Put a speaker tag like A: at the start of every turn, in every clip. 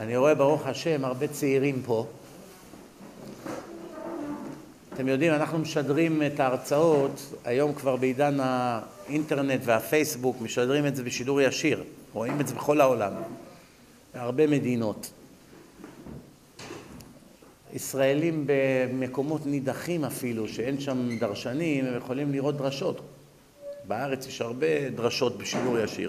A: אני רואה ברוך השם הרבה צעירים פה. אתם יודעים, אנחנו משדרים את ההרצאות, היום כבר בעידן האינטרנט והפייסבוק, משדרים את זה בשידור ישיר. רואים את זה בכל העולם, בהרבה מדינות. ישראלים במקומות נידחים אפילו, שאין שם דרשנים, הם יכולים לראות דרשות. בארץ יש הרבה דרשות בשידור ישיר.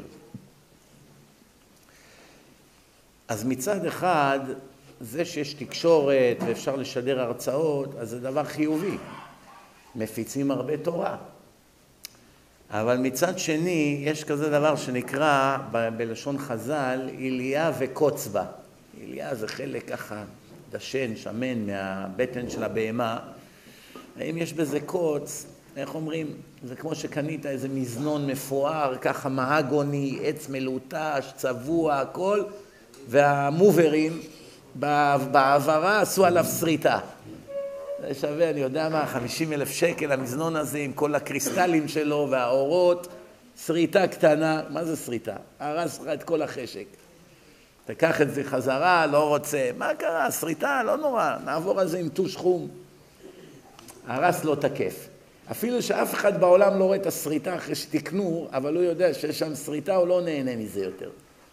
A: אז מצד אחד, זה שיש תקשורת ואפשר לשדר הרצאות, אז זה דבר חיובי. מפיצים הרבה תורה. אבל מצד שני, יש כזה דבר שנקרא בלשון חז"ל, איליה וקוצבה. איליה זה חלק ככה דשן, שמן מהבטן של הבהמה. האם יש בזה קוץ? איך אומרים? זה כמו שקנית איזה מזנון מפואר, ככה מהגוני, עץ מלוטש, צבוע, הכל, והמוברים בעברה עשו עליו שריטה. זה שווה, אני יודע מה, 50,000 שקל המזנון הזה עם כל הקריסטלים שלו והאורות, שריטה קטנה. מה זה שריטה? הרס לך את כל החשק. תקח את זה חזרה, לא רוצה. מה קרה? שריטה, לא נורא. נעבור על זה עם טוש חום. הרס לא תקף. אפילו שאף אחד בעולם לא רואה את השריטה אחרי שתקנו, אבל הוא יודע שיש שם שריטה, הוא לא נהנה מזה יותר.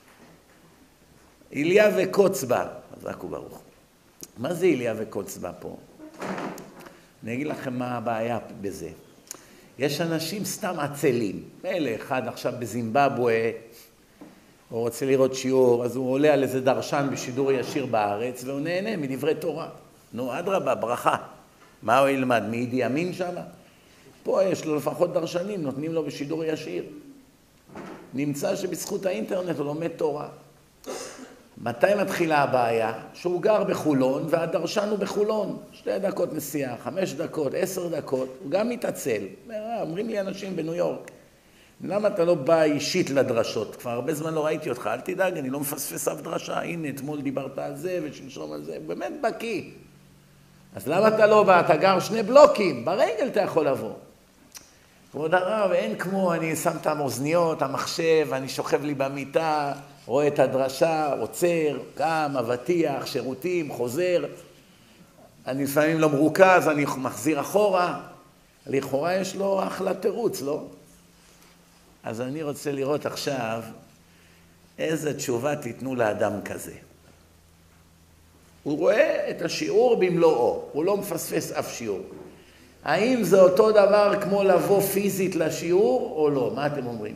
A: איליה וקוצבה, חזק וברוך. מה זה איליה וקוצבה פה? אני אגיד לכם מה הבעיה בזה. יש אנשים סתם עצלים. מילא אחד עכשיו בזימבבואה, הוא רוצה לראות שיעור, אז הוא עולה על איזה דרשן בשידור ישיר בארץ, והוא נהנה מדברי תורה. נו, אדרבה, ברכה. מה הוא ילמד? מידי אמין שם? פה יש לו לפחות דרשנים, נותנים לו בשידור ישיר. נמצא שבזכות האינטרנט הוא לומד תורה. מתי מתחילה הבעיה? שהוא גר בחולון והדרשן הוא בחולון. 2 דקות נסיעה, 5 דקות, 10 דקות, הוא גם מתעצל. אומרים לי אנשים בניו יורק, למה אתה לא בא אישית לדרשות? כבר הרבה זמן לא ראיתי אותך, אל תדאג, אני לא מפספס אף דרשה. הנה, אתמול דיברת על זה ושלשום על זה, באמת בקיא. אז למה אתה לא בא? אתה גר 2 בלוקים, ברגל אתה יכול לבוא. כבוד הרב, אין כמו, אני שם את האוזניות, המחשב, אני שוכב לי במיטה, רואה את הדרשה, עוצר, קם, אבטיח, שירותים, חוזר. אני לפעמים לא מרוכז, אני מחזיר אחורה. לכאורה יש לו אחלה תירוץ, לא? אז אני רוצה לראות עכשיו איזה תשובה תיתנו לאדם כזה. הוא רואה את השיעור במלואו, הוא לא מפספס אף שיעור. האם זה אותו דבר כמו לבוא פיזית לשיעור או לא? מה אתם אומרים?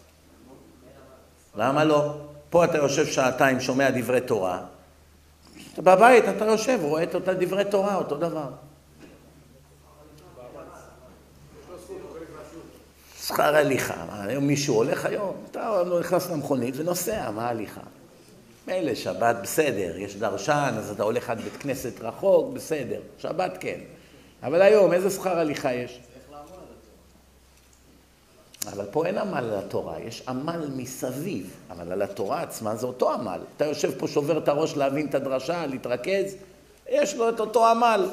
A: למה לא? פה אתה יושב 2 שומע דברי תורה. בבית אתה יושב, רואה את אותה דברי תורה, אותו דבר. שכר הליכה. היום מישהו הולך היום, אתה נכנס למכונית ונוסע, מה הליכה? מילא, שבת בסדר, יש דרשן, אז אתה הולך עד בית כנסת רחוק, בסדר. שבת כן. אבל היום, איזה שכר הליכה יש? אבל פה אין עמל על התורה, יש עמל מסביב, אבל על התורה עצמה זה אותו עמל. אתה יושב פה, שובר את הראש להבין את הדרשה, להתרכז, יש לו את אותו עמל.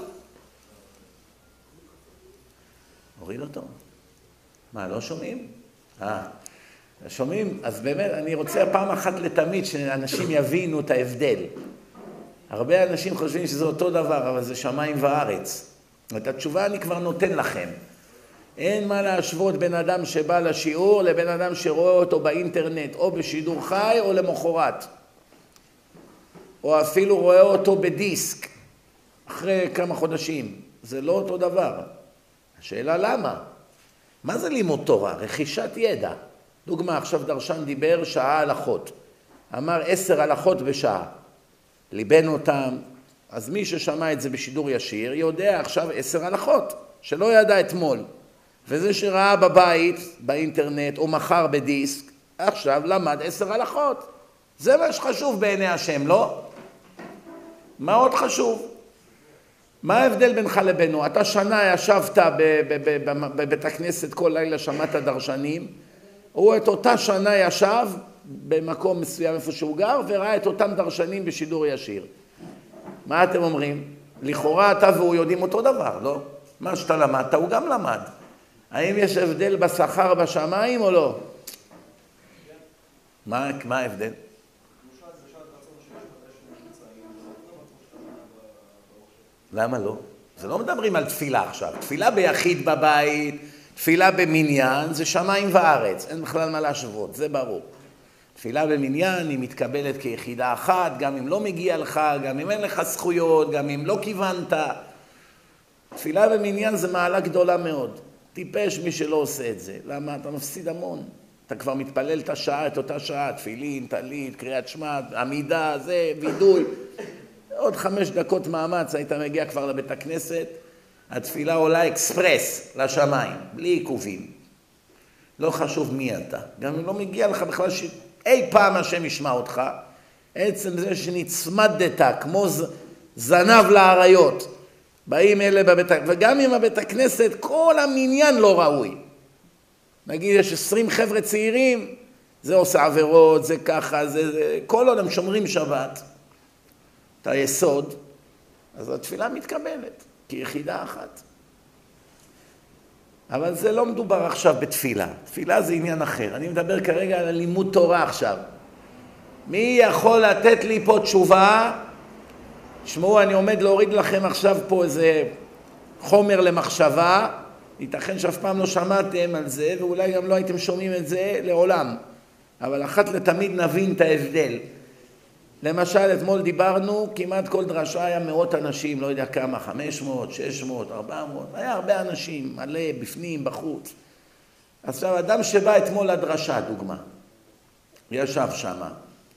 A: הוריד אותו. מה, לא שומעים? שומעים? אז באמת, אני רוצה פעם אחת לתמיד שאנשים יבינו את ההבדל. הרבה אנשים חושבים שזה אותו דבר, אבל זה שמיים וארץ. את התשובה אני כבר נותן לכם. אין מה להשוות בין אדם שבא לשיעור לבין אדם שרואה אותו באינטרנט, או בשידור חי או למחרת. או אפילו רואה אותו בדיסק, אחרי כמה חודשים. זה לא אותו דבר. השאלה למה? מה זה לימוד תורה? רכישת ידע. דוגמה, עכשיו דרשן דיבר שעה הלכות. אמר 10 הלכות בשעה. ליבנו אותם. אז מי ששמע את זה בשידור ישיר יודע עכשיו 10 הלכות, שלא ידע אתמול. וזה שראה בבית, באינטרנט, או מחר בדיסק, עכשיו למד 10 הלכות. זה מה שחשוב בעיני השם, לא? מה עוד חשוב? מה ההבדל בינך לבינו? אתה שנה ישבת בבית הכנסת כל לילה, שמעת דרשנים, הוא את אותה שנה ישב במקום מסוים איפה שהוא גר, וראה את אותם דרשנים בשידור ישיר. מה אתם אומרים? לכאורה אתה והוא יודעים אותו דבר, לא? מה שאתה למדת, הוא גם למד. האם יש הבדל בשכר בשמיים או לא? מה ההבדל? למה לא? זה לא מדברים על תפילה עכשיו. תפילה ביחיד בבית, תפילה במניין, זה שמיים וארץ. אין בכלל מה להשוות, זה ברור. תפילה במניין היא מתקבלת כיחידה אחת, גם אם לא מגיע לך, גם אם אין לך זכויות, גם אם לא כיוונת. תפילה במניין זה מעלה גדולה מאוד. טיפש מי שלא עושה את זה. למה? אתה מפסיד המון. אתה כבר מתפלל את השעה, את אותה שעה, תפילין, תלית, קריאת שמע, עמידה, זה, וידוי. עוד 5 דקות מאמץ, היית מגיע כבר לבית הכנסת, התפילה עולה אקספרס לשמיים, בלי עיכובים. לא חשוב מי אתה. גם אם לא מגיע לך בכלל אי פעם השם ישמע אותך, עצם זה שנצמדת כמו זנב לאריות, באים אלה בבית הכנסת, וגם אם הבית הכנסת, כל המניין לא ראוי. נגיד, יש 20 חבר'ה צעירים, זה עושה עבירות, זה ככה, זה, כל עוד הם שומרים שבת, את היסוד, אז התפילה מתקבלת, כיחידה אחת. אבל זה לא מדובר עכשיו בתפילה. תפילה זה עניין אחר. אני מדבר כרגע על לימוד תורה עכשיו. מי יכול לתת לי פה תשובה? תשמעו, אני עומד להוריד לכם עכשיו פה איזה חומר למחשבה. ייתכן שאף פעם לא שמעתם על זה, ואולי גם לא הייתם שומעים את זה לעולם. אבל אחת לתמיד נבין את ההבדל. למשל, אתמול דיברנו, כמעט כל דרשה היה מאות אנשים, לא יודע כמה, 500, 600, 400, היה הרבה אנשים, מלא, בפנים, בחוץ. עכשיו, אדם שבא אתמול לדרשה, דוגמה, ישב שמה,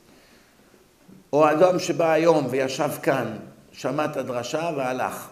A: או אדם שבא היום וישב כאן, שמע את הדרשה והלך.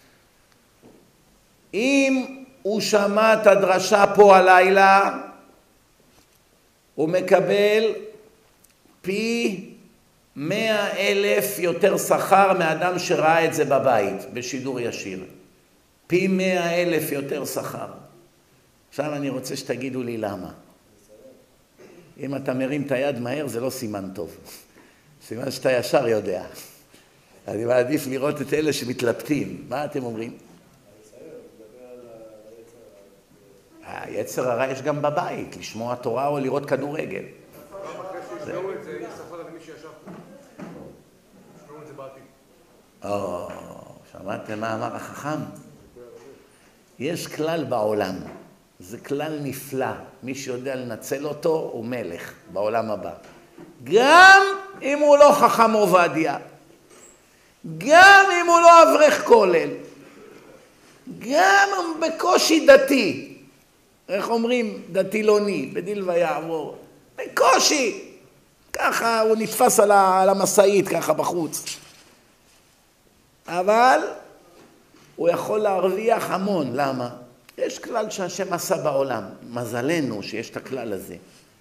A: אם הוא שמע את הדרשה פה הלילה, הוא מקבל פי 100,000 יותר שכר מאדם שראה את זה בבית, בשידור ישיר. פי 100,000 יותר שכר. עכשיו אני רוצה שתגידו לי למה. אם אתה מרים את היד מהר זה לא סימן טוב. סימן שאתה ישר יודע. אני מעדיף לראות את אלה שמתלבטים. מה אתם אומרים? היצר הרע יש גם בבית, לשמוע תורה או לראות כדורגל.
B: שישמעו את זה, יש שפה למי שישב פה. שישמעו את זה בעתיד.
A: שמעתם מה אמר החכם? יש כלל בעולם, זה כלל נפלא. מי שיודע לנצל אותו הוא מלך בעולם הבא. גם אם הוא לא חכם עובדיה, גם אם הוא לא אברך כולל, גם אם בקושי דתי, איך אומרים? דתילוני, בדיל ויעבור. בקושי. ככה הוא נתפס על המסעית, ככה בחוץ. אבל הוא יכול להרוויח המון. למה? יש כלל שהשם עשה בעולם. מזלנו שיש את הכלל הזה.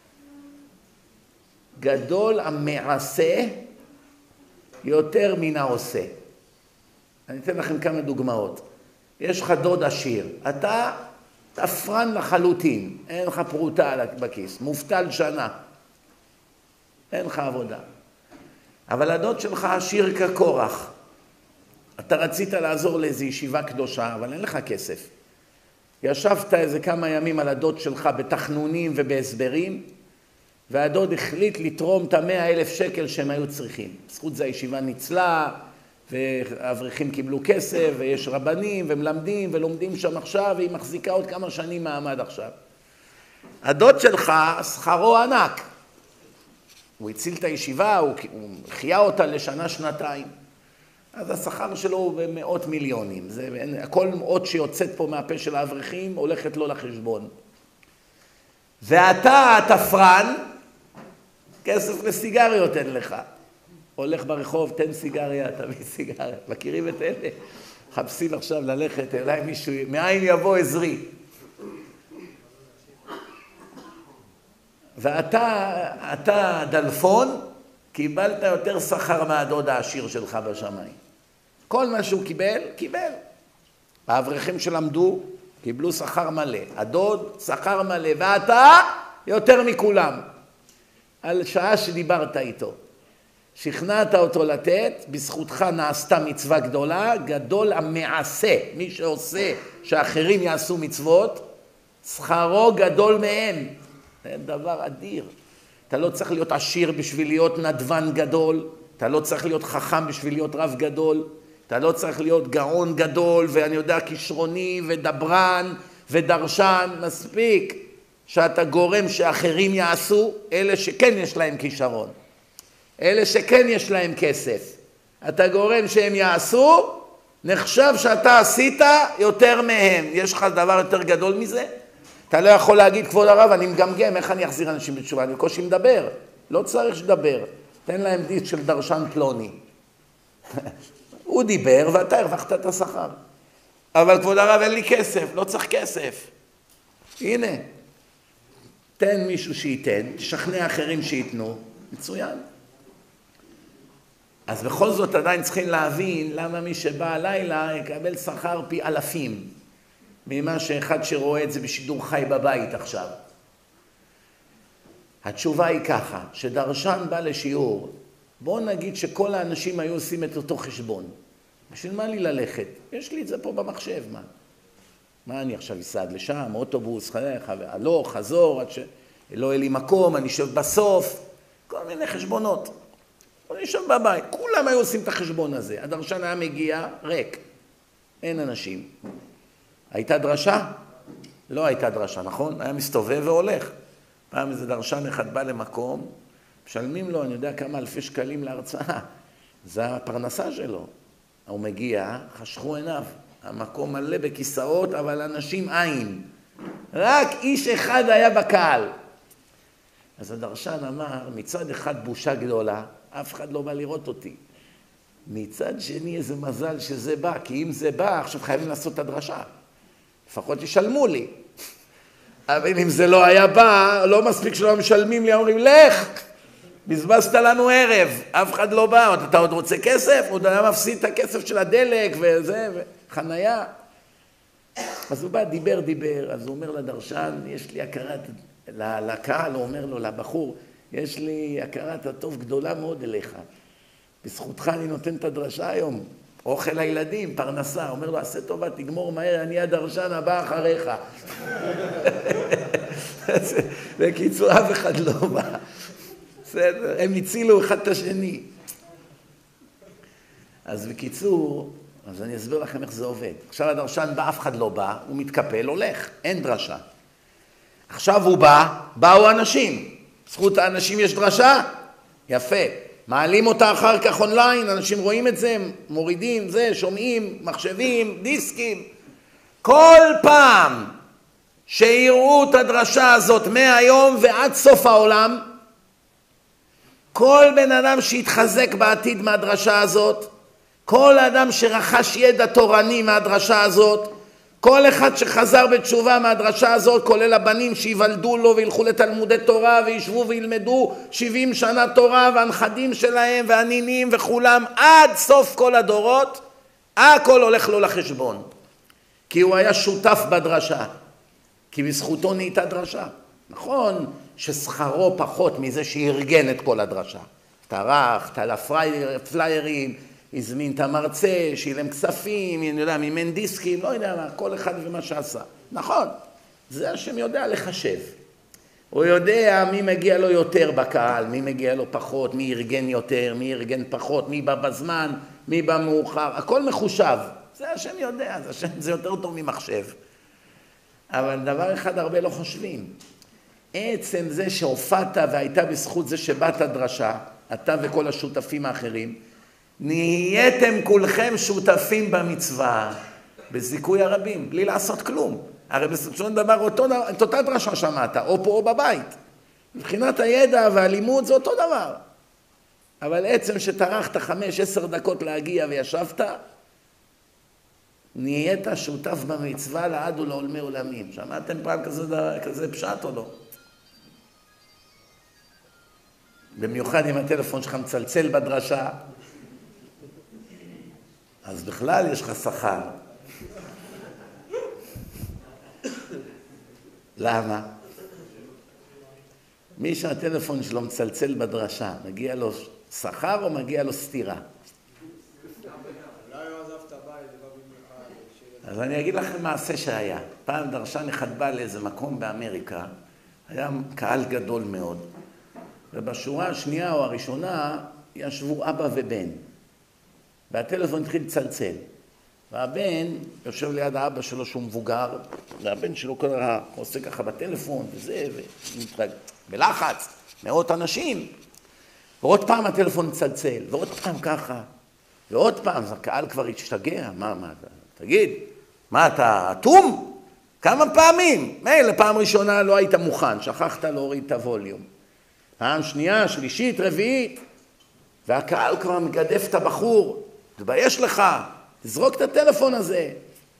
A: גדול המעשה יותר מן העושה. אני אתן לכם כמה דוגמאות. יש לך דוד עשיר. אתה תפרן לחלוטין. אין לך פרוטה בכיס. מובטל שנה. אין לך עבודה. אבל הדוד שלך עשיר כקורח. אתה רצית לעזור לאיזו ישיבה קדושה, אבל אין לך כסף. ישבת איזה כמה ימים על הדוד שלך בתחנונים ובהסברים, והדוד החליט לתרום את 100,000 שקל שהם היו צריכים. בזכות זה הישיבה ניצלה, והאברכים קיבלו כסף, ויש רבנים, ומלמדים, ולומדים שם עכשיו, והיא מחזיקה עוד כמה שנים מעמד עכשיו. הדוד שלך, שכרו ענק. הוא הציל את הישיבה, הוא חיה אותה לשנה, שנתיים. אז השכר שלו הוא במאות מיליונים. כל עוד שיוצאת פה מהפה של האברכים, הולכת לו לחשבון. ואתה, התפרן, כסף לסיגריות אין לך. הולך ברחוב, תן סיגריה, תביא סיגריה. מכירים את אלה? חפשים עכשיו ללכת, אולי מישהו, מאין יבוא עזרי. ואתה דלפון, קיבלת יותר שכר מהדוד העשיר שלך בשמיים. כל מה שהוא קיבל, קיבל. האברכים שלמדו, קיבלו שכר מלא. הדוד, שכר מלא. ואתה, יותר מכולם. על שעה שדיברת איתו. שכנעת אותו לתת, בזכותך נעשתה מצווה גדולה, גדול המעשה. מי שעושה שאחרים יעשו מצוות, שכרו גדול מהם. זה דבר אדיר. אתה לא צריך להיות עשיר בשביל להיות נדבן גדול, אתה לא צריך להיות חכם בשביל להיות רב גדול. אתה לא צריך להיות גאון גדול, ואני יודע, כישרוני ודברן ודרשן, מספיק שאתה גורם שאחרים יעשו, אלה שכן יש להם כישרון, אלה שכן יש להם כסף. אתה גורם שהם יעשו, נחשב שאתה עשית יותר מהם. יש לך דבר יותר גדול מזה? אתה לא יכול להגיד, כבוד הרב, אני מגמגם, איך אני אחזיר אנשים בתשובה? אני בקושי מדבר, לא צריך שדבר. תן להם דיסק של דרשן פלוני. הוא דיבר ואתה הרווחת את השכר. אבל כבוד הרב, אין לי כסף, לא צריך כסף. הנה, תן מישהו שייתן, תשכנע אחרים שייתנו, מצוין. אז בכל זאת עדיין צריכים להבין למה מי שבא הלילה יקבל שכר פי אלפים ממה שאחד שרואה את זה בשידור חי בבית עכשיו. התשובה היא ככה, שדרשן בא לשיעור, בואו נגיד שכל האנשים היו עושים את אותו חשבון. בשביל מה לי ללכת? יש לי את זה פה במחשב, מה אני עכשיו אסעד לשם, אוטובוס, הלוך, חזור, עד שלא יהיה לי מקום, אני אשב בסוף, כל מיני חשבונות. אני אשב בבית, כולם היו עושים את החשבון הזה. הדרשן היה מגיע ריק, אין אנשים. הייתה דרשה? לא הייתה דרשה, נכון? היה מסתובב והולך. פעם איזה דרשן אחד בא למקום, משלמים לו, אני יודע כמה אלפי שקלים להרצאה. זה הפרנסה שלו. הוא מגיע, חשכו עיניו. המקום מלא בכיסאות, אבל אנשים אין. רק איש אחד היה בקהל. אז הדרשן אמר, מצד אחד בושה גדולה, אף אחד לא בא לראות אותי. מצד שני איזה מזל שזה בא, כי אם זה בא, עכשיו חייבים לעשות את הדרשה. לפחות ישלמו לי. אבל אם זה לא היה בא, לא מספיק שלא משלמים לי, אומרים, לך, בזבזת לנו ערב, אף אחד לא בא, אתה עוד רוצה כסף? עוד היה מפסיד את הכסף של הדלק וזה, וחנייה. אז הוא בא, דיבר, אז הוא אומר לדרשן, יש לי הכרת, לקהל, הוא אומר לו, לבחור, יש לי הכרת הטוב גדולה מאוד אליך. בזכותך אני נותן את הדרשה היום. אוכל לילדים, פרנסה. הוא אומר לו, עשה טובה, תגמור מהר, אני הדרשן הבא אחריך. בקיצור, אף אחד לא בא. בסדר, הם הצילו אחד את השני. אז בקיצור, אז אני אסביר לכם איך זה עובד. עכשיו הדרשן בא, אף אחד לא בא, הוא מתקפל, הולך, אין דרשה. עכשיו הוא בא, באו אנשים. זכות האנשים יש דרשה? יפה. מעלים אותה אחר כך אונליין, אנשים רואים את זה, מורידים, זה, שומעים, מחשבים, דיסקים. כל פעם שיראו את הדרשה הזאת מהיום ועד סוף העולם, כל בן אדם שיתחזק בעתיד מהדרשה הזאת, כל אדם שרכש ידע תורני מהדרשה הזאת, כל אחד שחזר בתשובה מהדרשה הזאת, כולל הבנים שיוולדו לו וילכו לתלמודי תורה וישבו וילמדו 70 שנה תורה והנכדים שלהם והנינים וכולם עד סוף כל הדורות, הכל הולך לו לחשבון. כי הוא היה שותף בדרשה, כי בזכותו נהייתה דרשה. נכון ששכרו פחות מזה שארגן את כל הדרשה. טרח, תלה פליירים, הזמין את המרצה, שילם כספים, אני יודע, מימן דיסקים, לא יודע מה, כל אחד ומה שעשה. נכון, זה השם יודע לחשב. הוא יודע מי מגיע לו יותר בקהל, מי מגיע לו פחות, מי ארגן יותר, מי ארגן פחות, מי בא בזמן, מי בא מאוחר, הכל מחושב. זה השם יודע, זה יותר טוב ממחשב. אבל דבר אחד הרבה לא חושבים. עצם זה שהופעת והייתה בזכות זה שבאת דרשה, אתה וכל השותפים האחרים, נהייתם כולכם שותפים במצווה, בזיכוי הרבים, בלי לעשות כלום. הרי בסופו דבר את אותה דרשה שמעת, או פה או בבית. מבחינת הידע והלימוד זה אותו דבר. אבל עצם שטרחת 5-10 דקות להגיע וישבת, נהיית שותף במצווה לעד ולעולמי עולמים. שמעתם פעם כזה פשט או לא? במיוחד אם הטלפון שלך מצלצל בדרשה, אז בכלל יש לך שכר. למה? מי שהטלפון שלו מצלצל בדרשה, מגיע לו שכר או מגיע לו סתירה? אז אני אגיד לכם מעשה שהיה. פעם דרשן אחד בא לאיזה מקום באמריקה, היה קהל גדול מאוד, ובשורה השנייה או הראשונה ישבו אבא ובן. והטלפון התחיל לצלצל. והבן יושב ליד האבא שלו שהוא מבוגר, והבן שלו כל הרע עושה ככה בטלפון וזה, בלחץ, מאות אנשים. ועוד פעם הטלפון מצלצל, ועוד פעם ככה, ועוד פעם, הקהל כבר השתגע, מה, תגיד, מה אתה אטום? כמה פעמים? מילא, פעם ראשונה לא היית מוכן, שכחת להוריד את הווליום. פעם שנייה, שלישית, רביעית, והקהל כבר מגדף את הבחור, תתבייש לך, תזרוק את הטלפון הזה.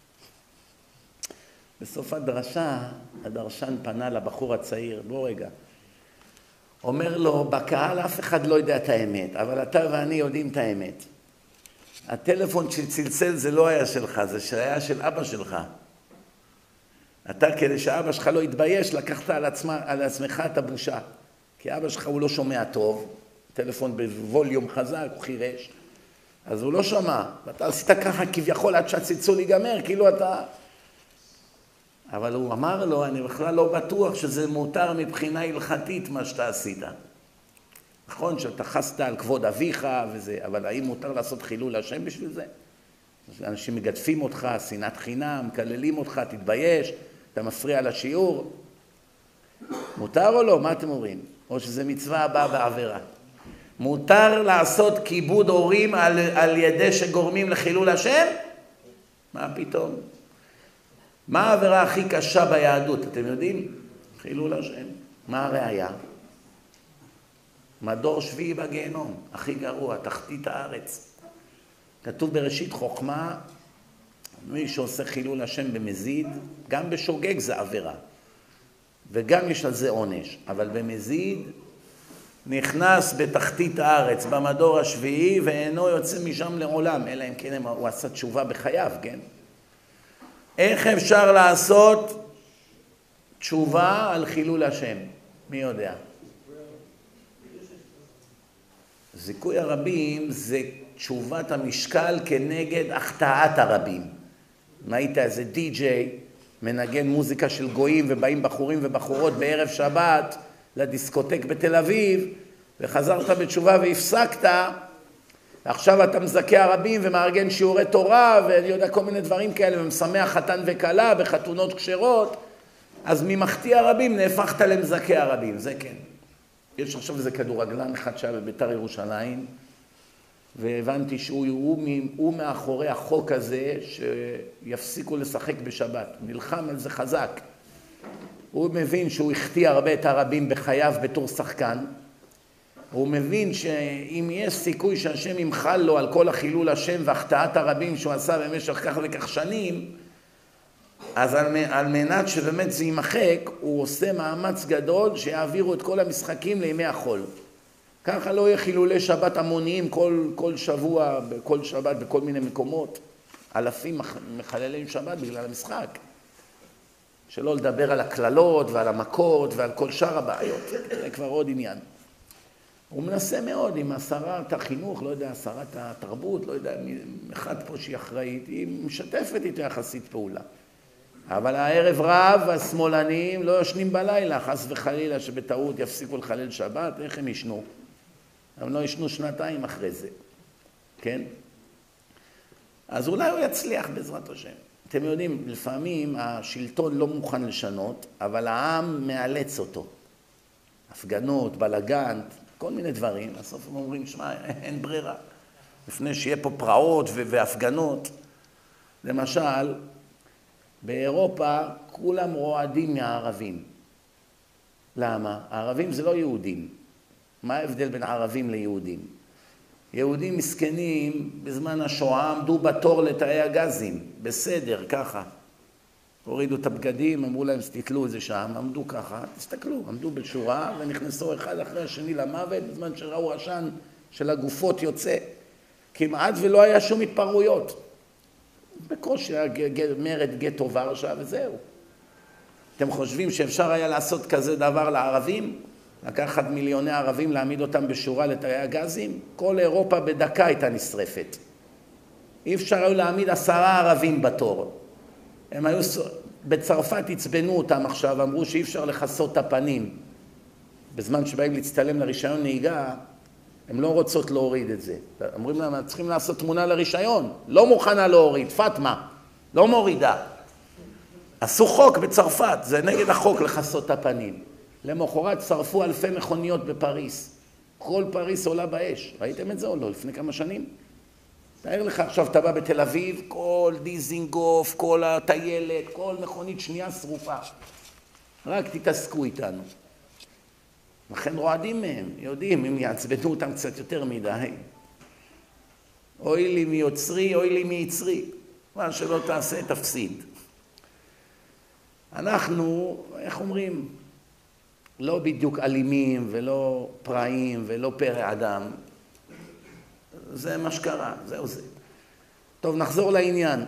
A: בסוף הדרשה, הדרשן פנה לבחור הצעיר, בוא רגע, אומר לו, בקהל אף אחד לא יודע את האמת, אבל אתה ואני יודעים את האמת. הטלפון שצלצל זה לא היה שלך, זה היה של אבא שלך. אתה כדי שאבא שלך לא יתבייש, לקחת על עצמך את הבושה. כי אבא שלך הוא לא שומע טוב, טלפון בווליום חזק, הוא חירש, אז הוא לא שומע. ואתה עשית ככה כביכול עד שהצלצול ייגמר, כאילו אתה... אבל הוא אמר לו, אני בכלל לא בטוח שזה מותר מבחינה הלכתית מה שאתה עשית. נכון שאתה חסת על כבוד אביך וזה, אבל האם מותר לעשות חילול השם בשביל זה? אנשים מגדפים אותך, שנאת חינם, מקללים אותך, תתבייש, אתה מפריע לשיעור. מותר או לא? מה אתם אומרים? או שזה מצווה הבאה בעבירה? מותר לעשות כיבוד הורים על ידי שגורמים לחילול השם? מה פתאום? מה העבירה הכי קשה ביהדות? אתם יודעים? חילול השם. מה הראיה? מדור שביעי בגיהנום, הכי גרוע, תחתית הארץ. כתוב בראשית חוכמה, מי שעושה חילול השם במזיד, גם בשוגג זה עבירה. וגם יש על זה עונש. אבל במזיד נכנס בתחתית הארץ, במדור השביעי, ואינו יוצא משם לעולם, אלא אם כן הוא עשה תשובה בחייו, כן? איך אפשר לעשות תשובה על חילול השם? מי יודע? זיכוי הרבים זה תשובת המשקל כנגד החטאת הרבים. אם היית איזה די-ג'יי, מנגן מוזיקה של גויים ובאים בחורים ובחורות בערב שבת לדיסקוטק בתל אביב, וחזרת בתשובה והפסקת, עכשיו אתה מזכה הרבים ומארגן שיעורי תורה ואני יודע כל מיני דברים כאלה ומשמח חתן וכלה בחתונות כשרות, אז ממחטיא הרבים נהפכת למזכה הרבים, זה כן. יש עכשיו איזה כדורגלן אחד שהיה בביתר ירושלים, והבנתי שהוא מאחורי החוק הזה שיפסיקו לשחק בשבת. נלחם על זה חזק. הוא מבין שהוא החטיא הרבה את הרבים בחייו בתור שחקן. הוא מבין שאם יש סיכוי שהשם ימחל לו על כל החילול השם והחטאת הרבים שהוא עשה במשך כך וכך שנים, אז על מנת שבאמת זה יימחק, הוא עושה מאמץ גדול שיעבירו את כל המשחקים לימי החול. ככה לא יהיה חילולי שבת המוניים כל שבוע, כל שבת בכל מיני מקומות. אלפים מחללים שבת בגלל המשחק. שלא לדבר על הכללות ועל המכות ועל כל שאר הבעיות. זה כבר עוד עניין. הוא מנסה מאוד עם שרת החינוך, לא יודע, שרת התרבות, לא יודע, אחד פה שהיא אחראית, היא משתפת איתו יחסית פעולה. אבל הערב רב, השמאלנים לא ישנים בלילה, חס וחלילה שבטעות יפסיקו לחלל שבת, איך הם ישנו? הם לא ישנו שנתיים אחרי זה, כן? אז אולי הוא יצליח בעזרת השם. אתם יודעים, לפעמים השלטון לא מוכן לשנות, אבל העם מאלץ אותו. הפגנות, בלגן, כל מיני דברים. בסוף הם אומרים, שמע, אין ברירה. לפני שיהיה פה פרעות והפגנות. למשל, באירופה כולם רועדים מהערבים. למה? הערבים זה לא יהודים. מה ההבדל בין ערבים ליהודים? יהודים מסכנים בזמן השואה עמדו בתור לתאי הגזים. בסדר, ככה. הורידו את הבגדים, אמרו להם, תתלו את זה שם, עמדו ככה, תסתכלו, עמדו בשורה ונכנסו אחד אחרי השני למוות בזמן שראו עשן של הגופות יוצא. כמעט ולא היה שום התפרעויות. בקושי היה מרד גטו ורשה וזהו. אתם חושבים שאפשר היה לעשות כזה דבר לערבים? לקחת מיליוני ערבים, להעמיד אותם בשורה לתאי הגזים? כל אירופה בדקה הייתה נשרפת. אי אפשר היו להעמיד 10 ערבים בתור. הם היו, בצרפת הצבנו אותם עכשיו, אמרו שאי אפשר לחסות את הפנים. בזמן שבאים להצטלם לרישיון נהיגה, הן לא רוצות להוריד את זה. אומרים להם, צריכים לעשות תמונה לרישיון. לא מוכנה להוריד, פטמה. לא מורידה. עשו חוק בצרפת, זה נגד החוק לחסות את הפנים. למחרת שרפו אלפי מכוניות בפריס. כל פריס עולה באש. ראיתם את זה או לא? לפני כמה שנים? תאר לך, עכשיו אתה בא בתל אביב, כל דיזינגוף, כל הטיילת, כל מכונית שנייה שרופה. רק תתעסקו איתנו. לכן רועדים מהם, יודעים, אם יעצבנו אותם קצת יותר מדי. אוי לי מיוצרי, אוי לי מיצרי. מה שלא תעשה, תפסיד. אנחנו, איך אומרים, לא בדיוק אלימים ולא פראים ולא פרא אדם. זה מה שקרה, זהו זה. טוב, נחזור לעניין.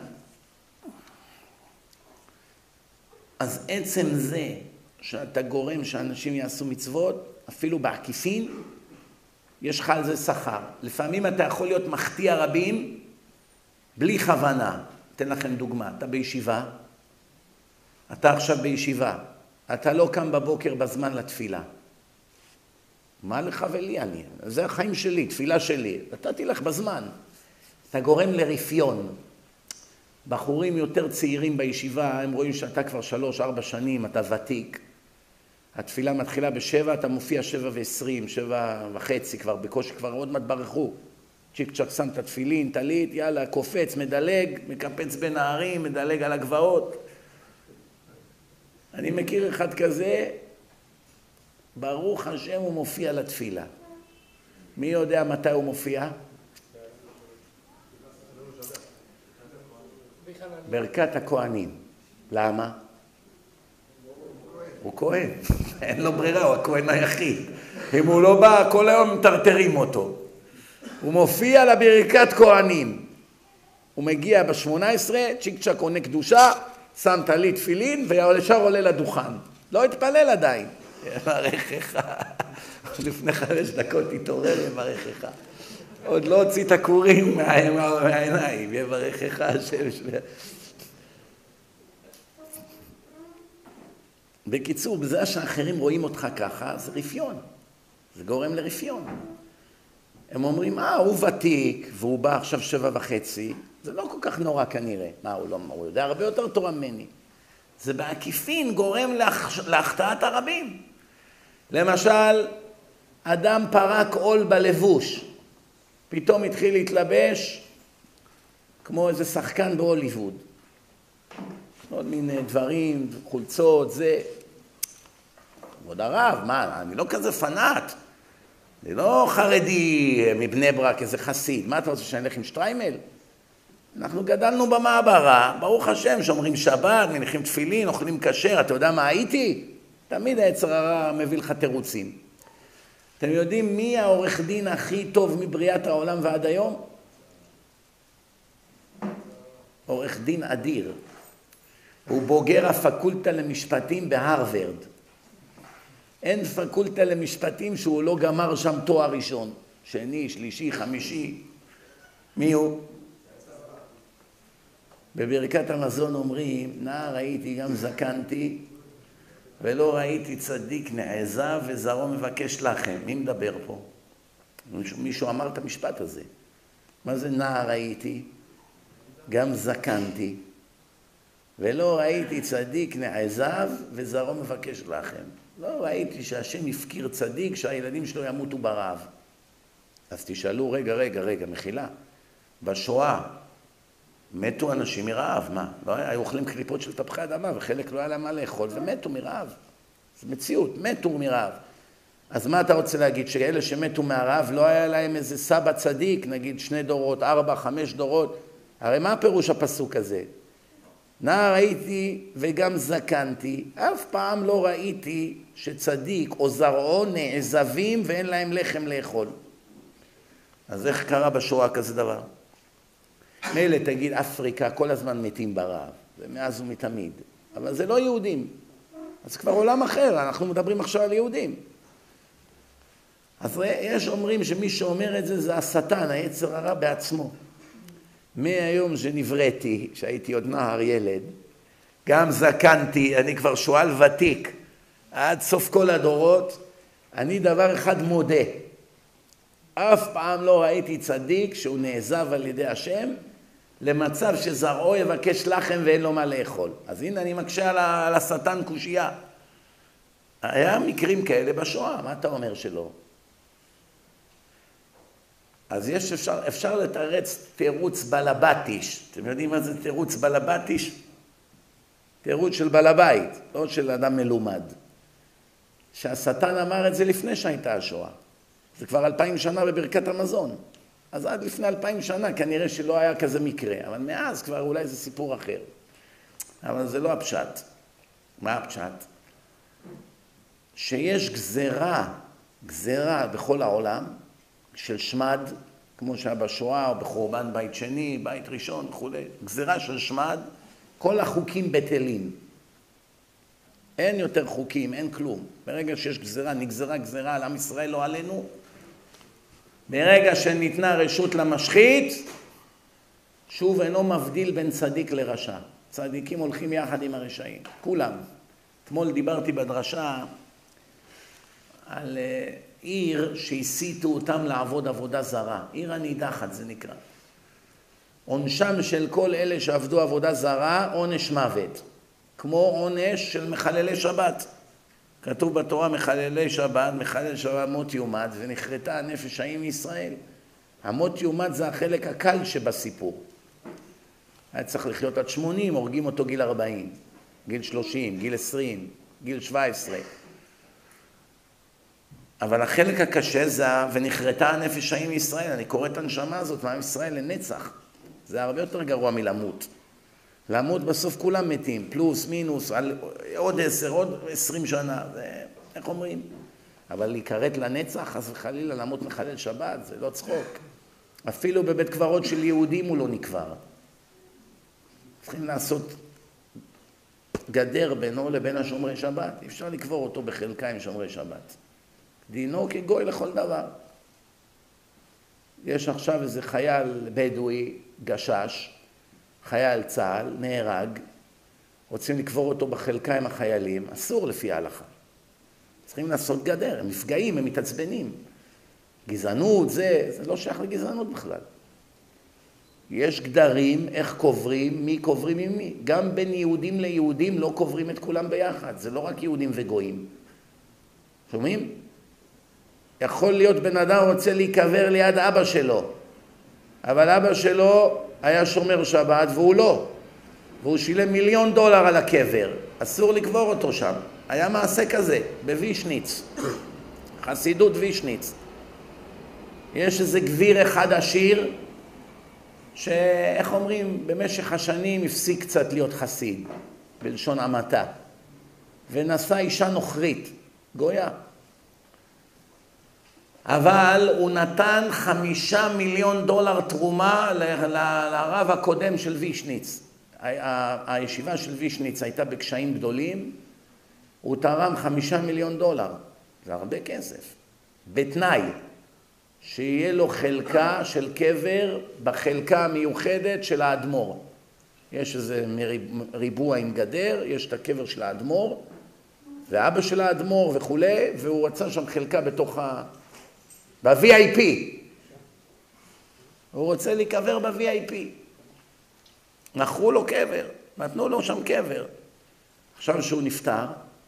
A: אז עצם זה שאתה גורם שאנשים יעשו מצוות, אפילו בעקיפין, יש לך על זה שכר. לפעמים אתה יכול להיות מחטיא רבים בלי כוונה. אתן לכם דוגמה, אתה בישיבה, אתה עכשיו בישיבה, אתה לא קם בבוקר בזמן לתפילה. מה לך ולי אני? זה החיים שלי, תפילה שלי. אתה תלך בזמן. אתה גורם לרפיון. בחורים יותר צעירים בישיבה, הם רואים שאתה כבר 3-4 שנים, אתה ותיק. התפילה מתחילה ב7, אתה מופיע 7:20, 7:30, כבר בקושי, כבר עוד מעט ברחו. צ'יק צ'ק שם את התפילין, טלית, יאללה, קופץ, מדלג, מקפץ בין הערים, מדלג על הגבעות. אני מכיר אחד כזה, ברוך השם הוא מופיע לתפילה. מי יודע מתי הוא מופיע? ברכת הכהנים. למה? הוא כהן. אין לו ברירה, הוא הכהן היחיד. אם הוא לא בא, כל היום מטרטרים אותו. הוא מופיע לברכת כהנים. הוא מגיע ב-18, צ'יק צ'ק עונה קדושה, שם טלית תפילין וישר עולה לדוכן. לא התפלל עדיין. יברכך. לפני 5 דקות תתעורר, יברכך. עוד לא הוציא את הכורים מהעיניים, יברכך השם. בקיצור, בזה שאחרים רואים אותך ככה, זה רפיון. זה גורם לרפיון. הם אומרים, הוא ותיק, והוא בא עכשיו 7:30, זה לא כל כך נורא כנראה. הוא יודע הרבה יותר תורה ממני. זה בעקיפין גורם להחטאת הרבים. למשל, אדם פרק עול בלבוש, פתאום התחיל להתלבש כמו איזה שחקן בהוליווד. עוד מיני דברים, חולצות, זה. כבוד הרב, מה, אני לא כזה פנאט. אני לא חרדי מבני ברק, איזה חסיד. מה אתה רוצה שאני אלך עם שטריימל? אנחנו גדלנו במעברה, ברוך השם, שומרים שבת, מניחים תפילין, אוכלים כשר. אתה יודע מה הייתי? תמיד היצר הרע מביא לך תירוצים. אתם יודעים מי העורך דין הכי טוב מבריאת העולם ועד היום? עורך דין אדיר. הוא בוגר הפקולטה למשפטים בהרווארד. אין פקולטה למשפטים שהוא לא גמר שם תואר ראשון. שני, שלישי, חמישי. מי הוא? בברכת המזון אומרים, נער הייתי גם זקנתי, ולא ראיתי צדיק נעזב וזרעו מבקש לכם. מי מדבר פה? מישהו אמר את המשפט הזה. מה זה נער הייתי? גם זקנתי, ולא ראיתי צדיק נעזב וזרעו מבקש לכם. לא ראיתי שהשם יפקיר צדיק שהילדים שלו ימותו ברעב. אז תשאלו, רגע, מחילה. בשואה מתו אנשים מרעב, מה? לא היו אוכלים קליפות של תפוחי אדמה, וחלק לא היה להם מה לאכול, ומתו מרעב. זו מציאות, מתו מרעב. אז מה אתה רוצה להגיד? שאלה שמתו מהרעב לא היה להם איזה סבא צדיק, נגיד 2 דורות, 4, 5 דורות? הרי מה פירוש הפסוק הזה? נער הייתי וגם זקנתי, אף פעם לא ראיתי שצדיק או זרעו נעזבים ואין להם לחם לאכול. אז איך קרה בשואה כזה דבר? מילא תגיד אפריקה כל הזמן מתים ברעב, ומאז ומתמיד, אבל זה לא יהודים. אז כבר עולם אחר, אנחנו מדברים עכשיו על יהודים. אז יש אומרים שמי שאומר את זה זה השטן, היצר הרע בעצמו. מהיום שנבראתי, שהייתי עוד נער ילד, גם זקנתי, אני כבר שואל ותיק, עד סוף כל הדורות, אני דבר אחד מודה. אף פעם לא ראיתי צדיק שהוא נעזב על ידי השם, למצב שזרעו יבקש לחם ואין לו מה לאכול. אז הנה אני מקשה על השטן קושייה. היה מקרים כאלה בשואה, מה אתה אומר שלא? אז אפשר לתרץ תירוץ בלבטיש. אתם יודעים מה זה תירוץ בלבטיש? תירוץ של בעל הבית, לא של אדם מלומד. שהשטן אמר את זה לפני שהייתה השואה. זה כבר 2000 שנה בברכת המזון. אז עד לפני 2000 שנה כנראה שלא היה כזה מקרה. אבל מאז כבר אולי זה סיפור אחר. אבל זה לא הפשט. מה הפשט? שיש גזרה בכל העולם של שמד, כמו שהיה בשואה או בחורבן בית שני, בית ראשון וכו'. גזרה של שמד, כל החוקים בטלים. אין יותר חוקים, אין כלום. ברגע שיש גזרה, נגזרה גזרה על עם ישראל, לא עלינו. ברגע שניתנה רשות למשחית, שוב אינו מבדיל בין צדיק לרשע. צדיקים הולכים יחד עם הרשעים, כולם. אתמול דיברתי בדרשה על עיר שהסיתו אותם לעבוד עבודה זרה. עיר הנידחת זה נקרא. עונשם של כל אלה שעבדו עבודה זרה, עונש מוות. כמו עונש של מחללי שבת. כתוב בתורה מחללי שבת, מחלל שבת מות יומד, ונחרטה הנפש חיים מישראל. המות יומד זה החלק הקל שבסיפור. היה צריך לחיות עד 80, הורגים אותו גיל 40, גיל 30, גיל 20, גיל 17. אבל החלק הקשה זה, ונחרטה הנפש חיים מישראל. אני קורא את הנשמה הזאת מעם ישראל לנצח. זה הרבה יותר גרוע מלמות. למות בסוף כולם מתים, פלוס, מינוס, עוד 10, עוד 20 שנה, זה, איך אומרים? אבל להיקראת לנצח, אז וחלילה למות מחלל שבת, זה לא צחוק. אפילו בבית קברות של יהודים הוא לא נקבר. צריכים לעשות גדר בינו לבין השומרי שבת. אי אפשר לקבור אותו בחלקה עם שומרי שבת. דינו כגוי לכל דבר. יש עכשיו איזה חייל בדואי, גשש, חייל צה"ל, נהרג, רוצים לקבור אותו בחלקה עם החיילים, אסור לפי ההלכה. צריכים לעשות גדר, הם מפגעים, הם מתעצבנים. גזענות, זה לא שייך לגזענות בכלל. יש גדרים, איך קוברים, מי קוברים עם מי. גם בין יהודים ליהודים לא קוברים את כולם ביחד, זה לא רק יהודים וגויים. שומעים? יכול להיות בן אדם רוצה להיקבר ליד אבא שלו, אבל אבא שלו היה שומר שבת והוא לא, והוא שילם $1,000,000 על הקבר, אסור לקבור אותו שם. היה מעשה כזה בווישניץ, חסידות וישניץ. יש איזה גביר אחד עשיר שאיך אומרים, במשך השנים הפסיק קצת להיות חסיד, בלשון המעטה, ונשא אישה נוכרית, גויה. אבל הוא נתן $5,000,000 תרומה לרב הקודם של וישניץ. הישיבה של וישניץ הייתה בקשיים גדולים, הוא תרם $5,000,000. זה הרבה כסף. בתנאי שיהיה לו חלקה של קבר בחלקה המיוחדת של האדמו"ר. יש איזה ריבוע עם גדר, יש את הקבר של האדמו"ר, ואבא של האדמו"ר וכו', והוא רצה שם חלקה בתוך ב-VIP. הוא רוצה להיקבר ב-VIP. נחרו לו קבר, נתנו לו שם קבר. עכשיו שהוא נפטר,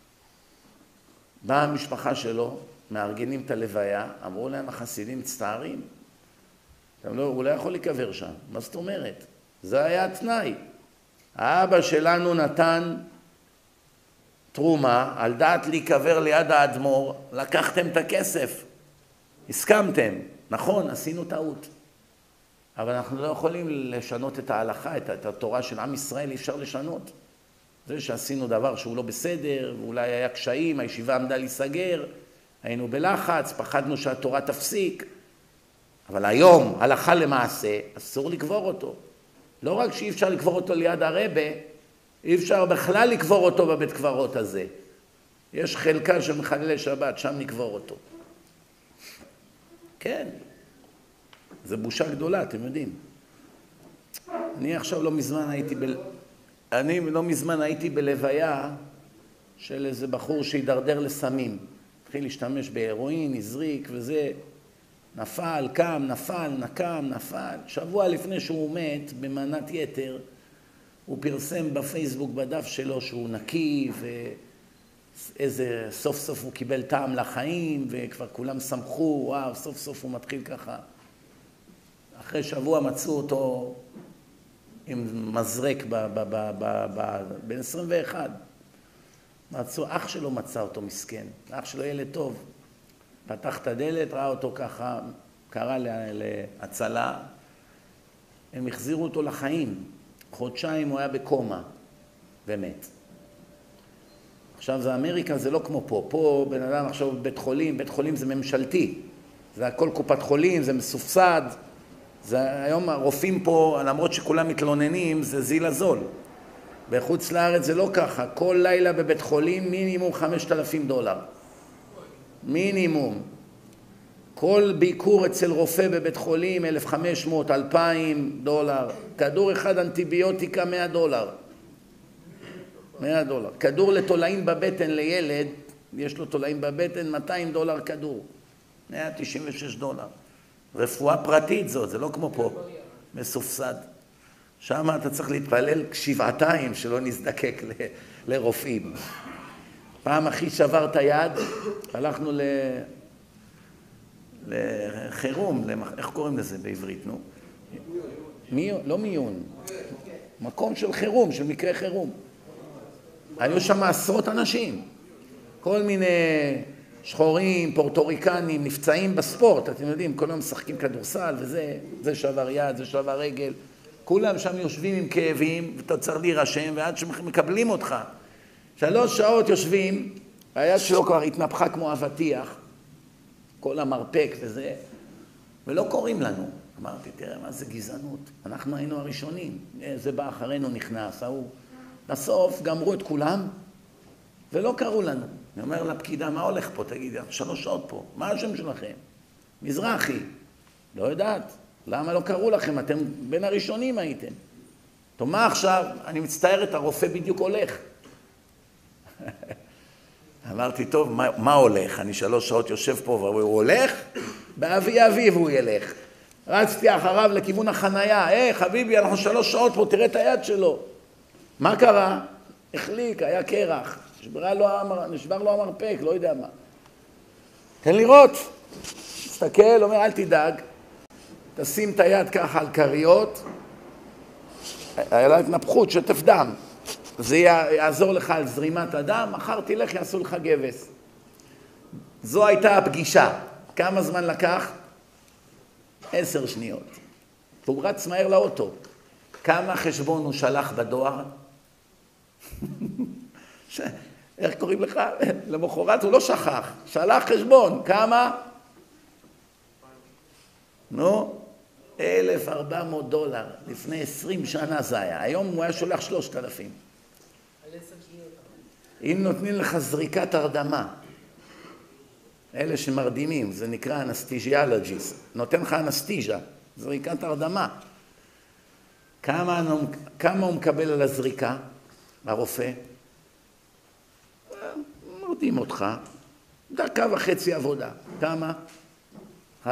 A: באה המשפחה שלו, מארגנים את הלוויה, אמרו להם החסידים מצטערים. הוא לא יכול להיקבר שם. מה זאת אומרת? זה היה התנאי. האבא שלנו נתן תרומה, על דעת להיקבר ליד האדמו"ר, לקחתם את הכסף. הסכמתם, נכון, עשינו טעות. אבל אנחנו לא יכולים לשנות את ההלכה, את התורה של עם ישראל, אי אפשר לשנות. זה שעשינו דבר שהוא לא בסדר, ואולי היה קשיים, הישיבה עמדה להיסגר, היינו בלחץ, פחדנו שהתורה תפסיק. אבל היום, הלכה למעשה, אסור לקבור אותו. לא רק שאי אפשר לקבור אותו ליד הרבה, אי אפשר בכלל לקבור אותו בבית קברות הזה. יש חלקה של מחללי שבת, שם נקבור אותו. כן, זו בושה גדולה, אתם יודעים. אני עכשיו לא מזמן הייתי בלוויה של איזה בחור שהידרדר לסמים. התחיל להשתמש בהירואין, הזריק וזה. נפל, קם, נפל, נקם, נפל. שבוע לפני שהוא מת, במנת יתר, הוא פרסם בפייסבוק בדף שלו שהוא נקי, ואיזה סוף סוף הוא קיבל טעם לחיים, וכבר כולם שמחו, וואו, סוף סוף הוא מתחיל ככה. אחרי שבוע מצאו אותו עם מזרק בין 21. אח שלו מצא אותו מסכן, אח שלו ילד טוב. פתח את הדלת, ראה אותו ככה, קרא להצלה, הם החזירו אותו לחיים. חודשיים הוא היה בקומה ומת. עכשיו זה אמריקה, זה לא כמו פה. פה בן אדם עכשיו בבית חולים, בית חולים זה ממשלתי. זה הכל קופת חולים, זה מסופסד. זה היום הרופאים פה, למרות שכולם מתלוננים, זה זיל הזול. בחוץ לארץ זה לא ככה. כל לילה בבית חולים מינימום $5,000. מינימום. כל ביקור אצל רופא בבית חולים, $1,500, $2,000. כדור אחד אנטיביוטיקה, $100. $100. כדור לתולעים בבטן לילד, יש לו תולעים בבטן, $200 כדור. $196. רפואה פרטית זאת, זה לא כמו פה. מסופסד. שם אתה צריך להתפלל שבעתיים שלא נזדקק לרופאים. פעם אחי שבר את היד, הלכנו לחירום, איך קוראים לזה בעברית, נו? לא מיון, מקום של חירום, של מקרה חירום. היו שם עשרות אנשים, כל מיני שחורים, פורטוריקנים, נפצעים בספורט, אתם יודעים, כל היום משחקים כדורסל וזה, זה שבר יד, זה שבר רגל, כולם שם יושבים עם כאבים, ואתה צריך להירשם, ועד שמקבלים אותך. 3 שעות יושבים, היד שלו כבר התנפחה כמו אבטיח, כל המרפק וזה, ולא קוראים לנו. אמרתי, תראה מה זה גזענות, אנחנו היינו הראשונים, זה בא אחרינו נכנס, בסוף גמרו את כולם, ולא קראו לנו. אני אומר לפקידה, מה הולך פה? תגידי, 3 שעות פה, מה השם שלכם? מזרחי. לא יודעת, למה לא קראו לכם? אתם בין הראשונים הייתם. טוב, מה עכשיו? אני מצטערת, הרופא בדיוק הולך. אמרתי, טוב, מה הולך? אני 3 שעות יושב פה והוא הולך, באביב הוא ילך. רצתי אחריו לכיוון החנייה, חביבי, אנחנו 3 שעות פה, תראה את היד שלו. מה קרה? החליק, היה קרח, נשבר לו המרפק, לא יודע מה. תן לראות. תסתכל, אומר, אל תדאג, תשים את היד ככה על קריות, היה לה התנפחות, שטף דם. זה יעזור לך על זרימת הדם, מחר תלך, יעשו לך גבס. זו הייתה הפגישה. כמה זמן לקח? 10 שניות. והוא רץ מהר לאוטו. כמה חשבון הוא שלח בדואר? איך קוראים לך? למחרת הוא לא שכח. שלח חשבון. כמה? נו, $1,400. לפני 20 שנה זה היה. היום הוא היה שולח 3,000. אם נותנים לך זריקת הרדמה, אלה שמרדימים, זה נקרא אנסטיג'יאלוג'יסט, נותן לך אנסטיג'ה, זריקת הרדמה. כמה הוא מקבל על הזריקה, הרופא? מרדים אותך, 1.5 דקה עבודה. כמה? $5,000.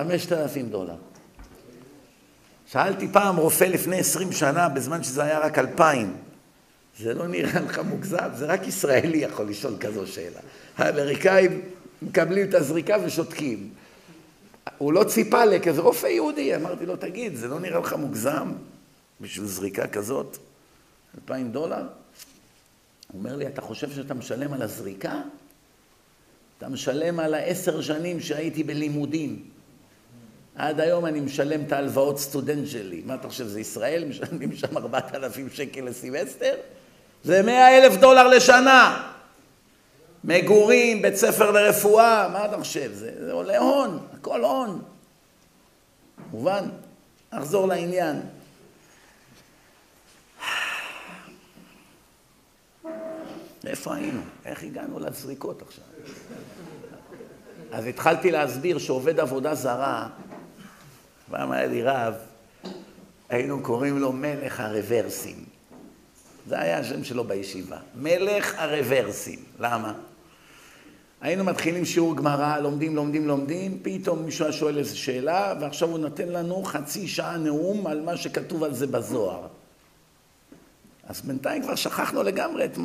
A: שאלתי פעם רופא לפני 20 שנה, בזמן שזה היה רק 2,000. זה לא נראה לך מוגזם, זה רק ישראלי יכול לשאול כזו שאלה. האמריקאים מקבלים את הזריקה ושותקים. הוא לא ציפה לי, כזה רופא יהודי. אמרתי לו, תגיד, זה לא נראה לך מוגזם בשביל זריקה כזאת? $2,000? הוא אומר לי, אתה חושב שאתה משלם על הזריקה? אתה משלם על 10 שנים שהייתי בלימודים. עד היום אני משלם את ההלוואות סטודנט שלי. מה אתה חושב, זה ישראל? משלמים שם 4,000 שקל לסמסטר? זה $100,000 לשנה. מגורים, בית ספר לרפואה, מה אתה חושב? זה עולה הון, הכל הון. מובן? נחזור לעניין. איפה היינו? איך הגענו לזריקות עכשיו? אז התחלתי להסביר שעובד עבודה זרה, פעם היה לי רב, היינו קוראים לו מלך הרוורסים. זה היה השם שלו בישיבה. מלך הרוורסים. למה? היינו מתחילים שיעור גמרא, לומדים, פתאום מישהו שואל איזו שאלה, ועכשיו הוא נותן לנו חצי שעה נאום על מה שכתוב על זה בזוהר. אז בינתיים כבר שכחנו לגמרי את מה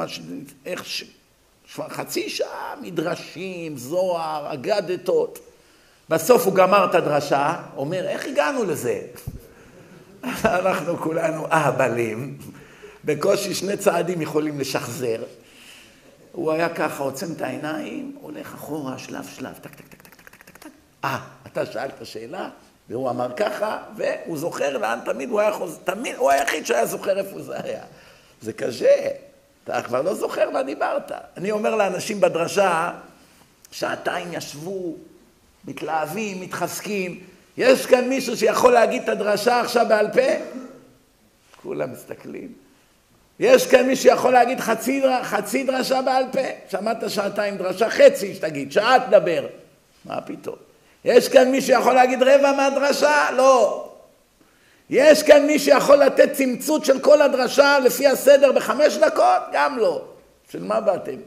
A: חצי שעה, מדרשים, זוהר, אגדתות. בסוף הוא גמר את הדרשה, אומר, איך הגענו לזה? אנחנו כולנו אהבלים, בקושי 2 צעדים יכולים לשחזר. הוא היה ככה, עוצם את העיניים, הולך אחורה, שלב, טק, טק, טק, טק, טק, טק, טק. אתה שאלת שאלה, והוא אמר ככה, והוא זוכר לאן תמיד הוא היה חוזר, תמיד הוא היחיד שהיה זוכר איפה זה היה. זה קשה, אתה כבר לא זוכר מה דיברת. אני אומר לאנשים בדרשה, 2 ישבו, מתלהבים, מתחזקים, יש כאן מישהו שיכול להגיד את הדרשה עכשיו בעל פה? כולם מסתכלים. יש כאן מישהו שיכול להגיד חצי דרשה בעל פה? שמעת 2 דרשה, חצי שתגיד, שעה תדבר. מה פתאום? יש כאן מישהו שיכול להגיד רבע מהדרשה? לא. יש כאן מישהו שיכול לתת צמצות של כל הדרשה לפי הסדר ב5 דקות? גם לא. של מה באתם?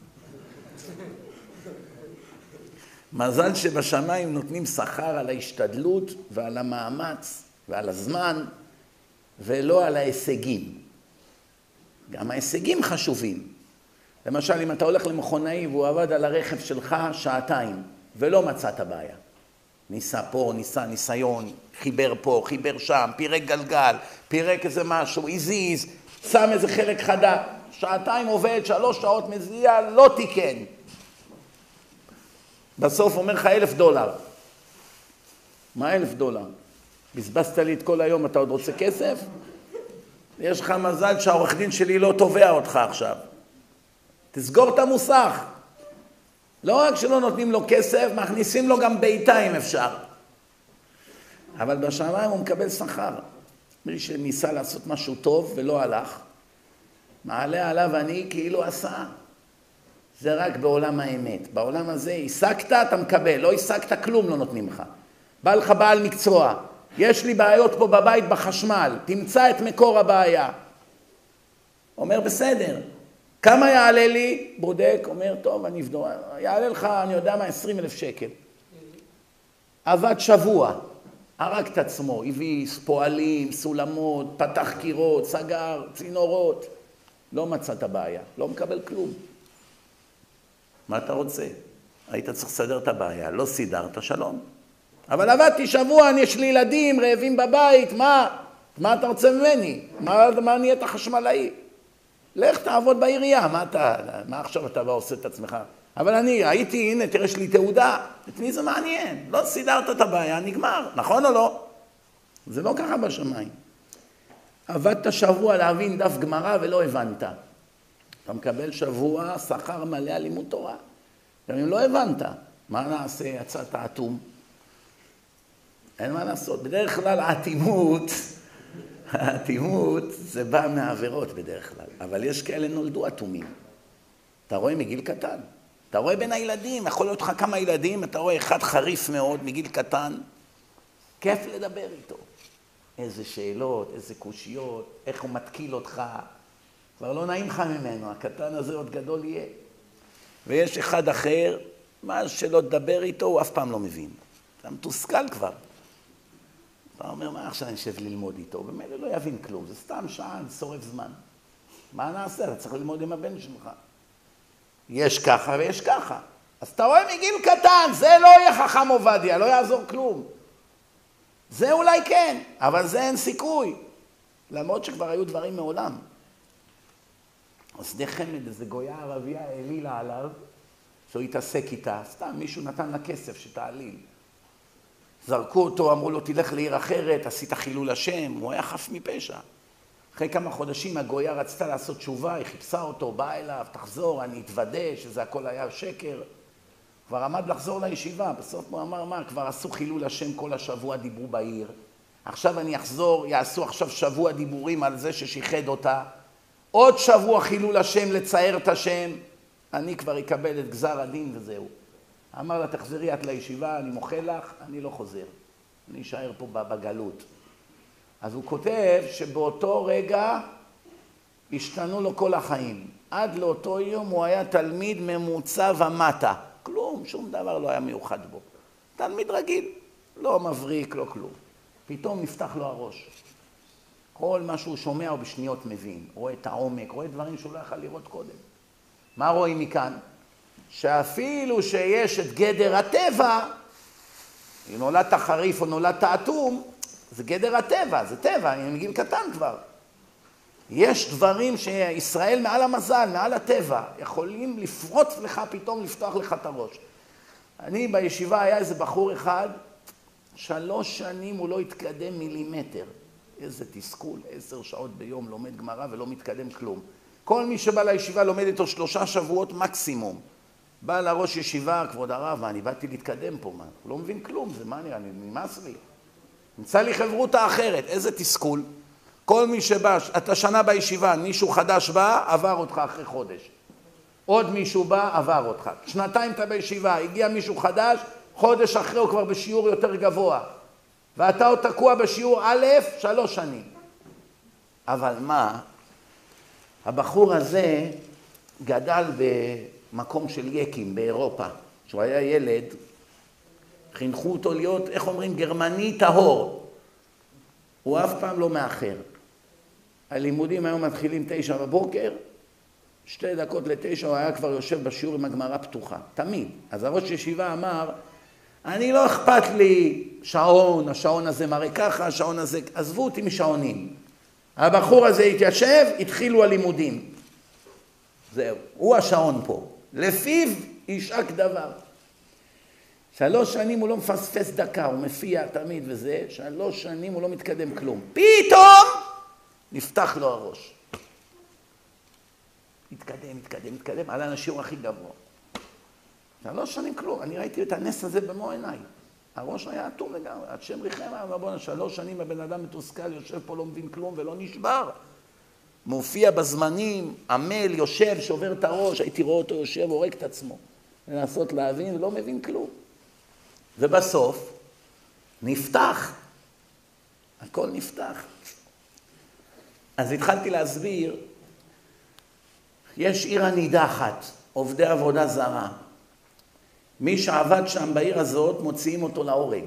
A: מזל שבשמיים נותנים שכר על ההשתדלות ועל המאמץ ועל הזמן ולא על ההישגים. גם ההישגים חשובים. למשל, אם אתה הולך למכונאי והוא עבד על הרכב שלך 2 ולא מצאת בעיה. ניסה פה, ניסה ניסיון, חיבר פה, חיבר שם, פירק גלגל, פירק איזה משהו, הזיז, שם איזה חלק חדה. 2 עובד, 3 שעות מזיע, לא תיקן. בסוף אומר לך $1,000. מה $1,000? בזבזת לי את כל היום, אתה עוד רוצה כסף? יש לך מזל שהעורך דין שלי לא תובע אותך עכשיו. תסגור את המוסך. לא רק שלא נותנים לו כסף, מכניסים לו גם ביתה אם אפשר. אבל בשמיים הוא מקבל שכר. מי שניסה לעשות משהו טוב ולא הלך, מעלה עליו אני כאילו עשה. זה רק בעולם האמת. בעולם הזה, השגת, אתה מקבל. לא השגת, כלום לא נותנים לך. בא לך בעל מקצוע. יש לי בעיות פה בבית בחשמל. תמצא את מקור הבעיה. אומר, בסדר. כמה יעלה לי? בודק, אומר, טוב, אני אבדוק. יעלה לך, אני יודע מה, 20,000 שקל. עבד שבוע. הרג את עצמו. הביס, פועלים, סולמות, פתח קירות, סגר, צינורות. לא מצא את הבעיה. לא מקבל כלום. מה אתה רוצה? היית צריך לסדר את הבעיה, לא סידרת, שלום. אבל עבדתי שבוע, יש לי ילדים, רעבים בבית, מה אתה רוצה ממני? מה נהיית חשמלאי? לך תעבוד בעירייה, מה עכשיו אתה בא עושה את עצמך? אבל אני הייתי, הנה, תראה, יש לי תעודה, את מי זה מעניין? לא סידרת את הבעיה, נגמר, נכון או לא? זה לא ככה בשמיים. עבדת שבוע להבין דף גמרא ולא הבנת. אתה מקבל שבוע שכר מלא על לימוד תורה. גם אם לא הבנת, מה נעשה? יצאת אטום. אין מה לעשות. בדרך כלל האטימות זה בא מהעבירות בדרך כלל. אבל יש כאלה נולדו אטומים. אתה רואה מגיל קטן. אתה רואה בין הילדים, יכול להיות לך כמה ילדים, אתה רואה אחד חריף מאוד מגיל קטן. כיף לדבר איתו. איזה שאלות, איזה קושיות, איך הוא מתקיל אותך. כבר לא נעים לך ממנו, הקטן הזה עוד גדול יהיה. ויש אחד אחר, מה שלא תדבר איתו, הוא אף פעם לא מבין. אתה מתוסכל כבר. אתה אומר, מה עכשיו אני אשב ללמוד איתו? במילא לא יבין כלום, זה סתם שעה, זה שורף זמן. מה נעשה? אתה צריך ללמוד עם הבן שלך. יש ככה ויש ככה. אז אתה רואה מגיל קטן, זה לא יהיה חכם עובדיה, לא יעזור כלום. זה אולי כן, אבל זה אין סיכוי. למרות שכבר היו דברים מעולם. אז די חמד, איזה גויה ערבייה העלילה עליו, שהוא התעסק איתה, סתם מישהו נתן לה כסף שתעליל. זרקו אותו, אמרו לו, תלך לעיר אחרת, עשית חילול השם, הוא היה חף מפשע. אחרי כמה חודשים הגויה רצתה לעשות תשובה, היא חיפשה אותו, באה אליו, תחזור, אני אתוודא שזה הכל היה שקר. כבר עמד לחזור לישיבה, בסוף הוא אמר, מה, כבר עשו חילול השם כל השבוע, דיברו בעיר. עכשיו אני אחזור, יעשו עכשיו שבוע דיבורים על זה ששיחד אותה. עוד שבוע חילול השם, לצייר את השם, אני כבר אקבל את גזר הדין וזהו. אמר לה, תחזרי את לישיבה, אני מוחה לך, אני לא חוזר. אני אשאר פה בגלות. אז הוא כותב שבאותו רגע השתנו לו כל החיים. עד לאותו יום הוא היה תלמיד ממוצע ומטה. שום דבר לא היה מיוחד בו. תלמיד רגיל, לא מבריק, לא כלום. פתאום נפתח לו הראש. כל מה שהוא שומע הוא בשניות מבין, רואה את העומק, רואה דברים שהוא לא יכול לראות קודם. מה רואים מכאן? שאפילו שיש את גדר הטבע, אם נולדת חריף או נולדת אטום, זה גדר הטבע, זה טבע, אני מגיל קטן כבר. יש דברים שישראל מעל המזל, מעל הטבע, יכולים לפרוץ לך פתאום, לפתוח לך את הראש. אני בישיבה היה איזה בחור אחד, 3 שנים הוא לא התקדם מילימטר. איזה תסכול, 10 שעות ביום לומד גמרא ולא מתקדם כלום. כל מי שבא לישיבה לומד איתו 3 שבועות מקסימום. בא לראש ישיבה, כבוד הרב, אני באתי להתקדם פה, מה? הוא לא מבין כלום, זה מה נראה, נמאס לי. נמצא לי חברותה אחרת, איזה תסכול. כל מי שבא, אתה שנה בישיבה, מישהו חדש בא, עבר אותך אחרי חודש. עוד מישהו בא, עבר אותך. 2 אתה בישיבה, הגיע מישהו חדש, חודש אחרי הוא כבר בשיעור יותר גבוה. ואתה עוד תקוע בשיעור א' 3 שנים. אבל מה? הבחור הזה גדל במקום של יקים באירופה. כשהוא היה ילד, חינכו אותו להיות, איך אומרים, גרמני טהור. הוא אף פעם לא מאחר. הלימודים היום מתחילים 9 בבוקר, 2 דקות ל9 הוא היה כבר יושב בשיעור עם הגמרא פתוחה. תמיד. אז הראש ישיבה אמר, אני לא אכפת לי שעון, השעון הזה מראה ככה, השעון הזה, עזבו אותי משעונים. הבחור הזה התיישב, התחילו הלימודים. זהו, הוא השעון פה. לפיו ישק דבר. 3 שנים הוא לא מפספס דקה, הוא מפיע תמיד וזה, 3 שנים הוא לא מתקדם כלום. פתאום נפתח לו הראש. מתקדם, עלה השיעור הכי גבוה. 3 שנים כלום, אני ראיתי את הנס הזה במו עיניי. הראש היה אטום לגמרי, עד שם ריחם, אמר בוא'נה, 3 שנים הבן אדם מתוסכל, יושב פה לא מבין כלום ולא נשבר. מופיע בזמנים, עמל, יושב, שובר את הראש, הייתי רואה אותו יושב, הורג את עצמו. לנסות להבין ולא מבין כלום. ובסוף נפתח, הכל נפתח. אז התחלתי להסביר, יש עיר הנידחת, עובדי עבודה זרה. מי שעבד שם בעיר הזאת, מוציאים אותו להורג.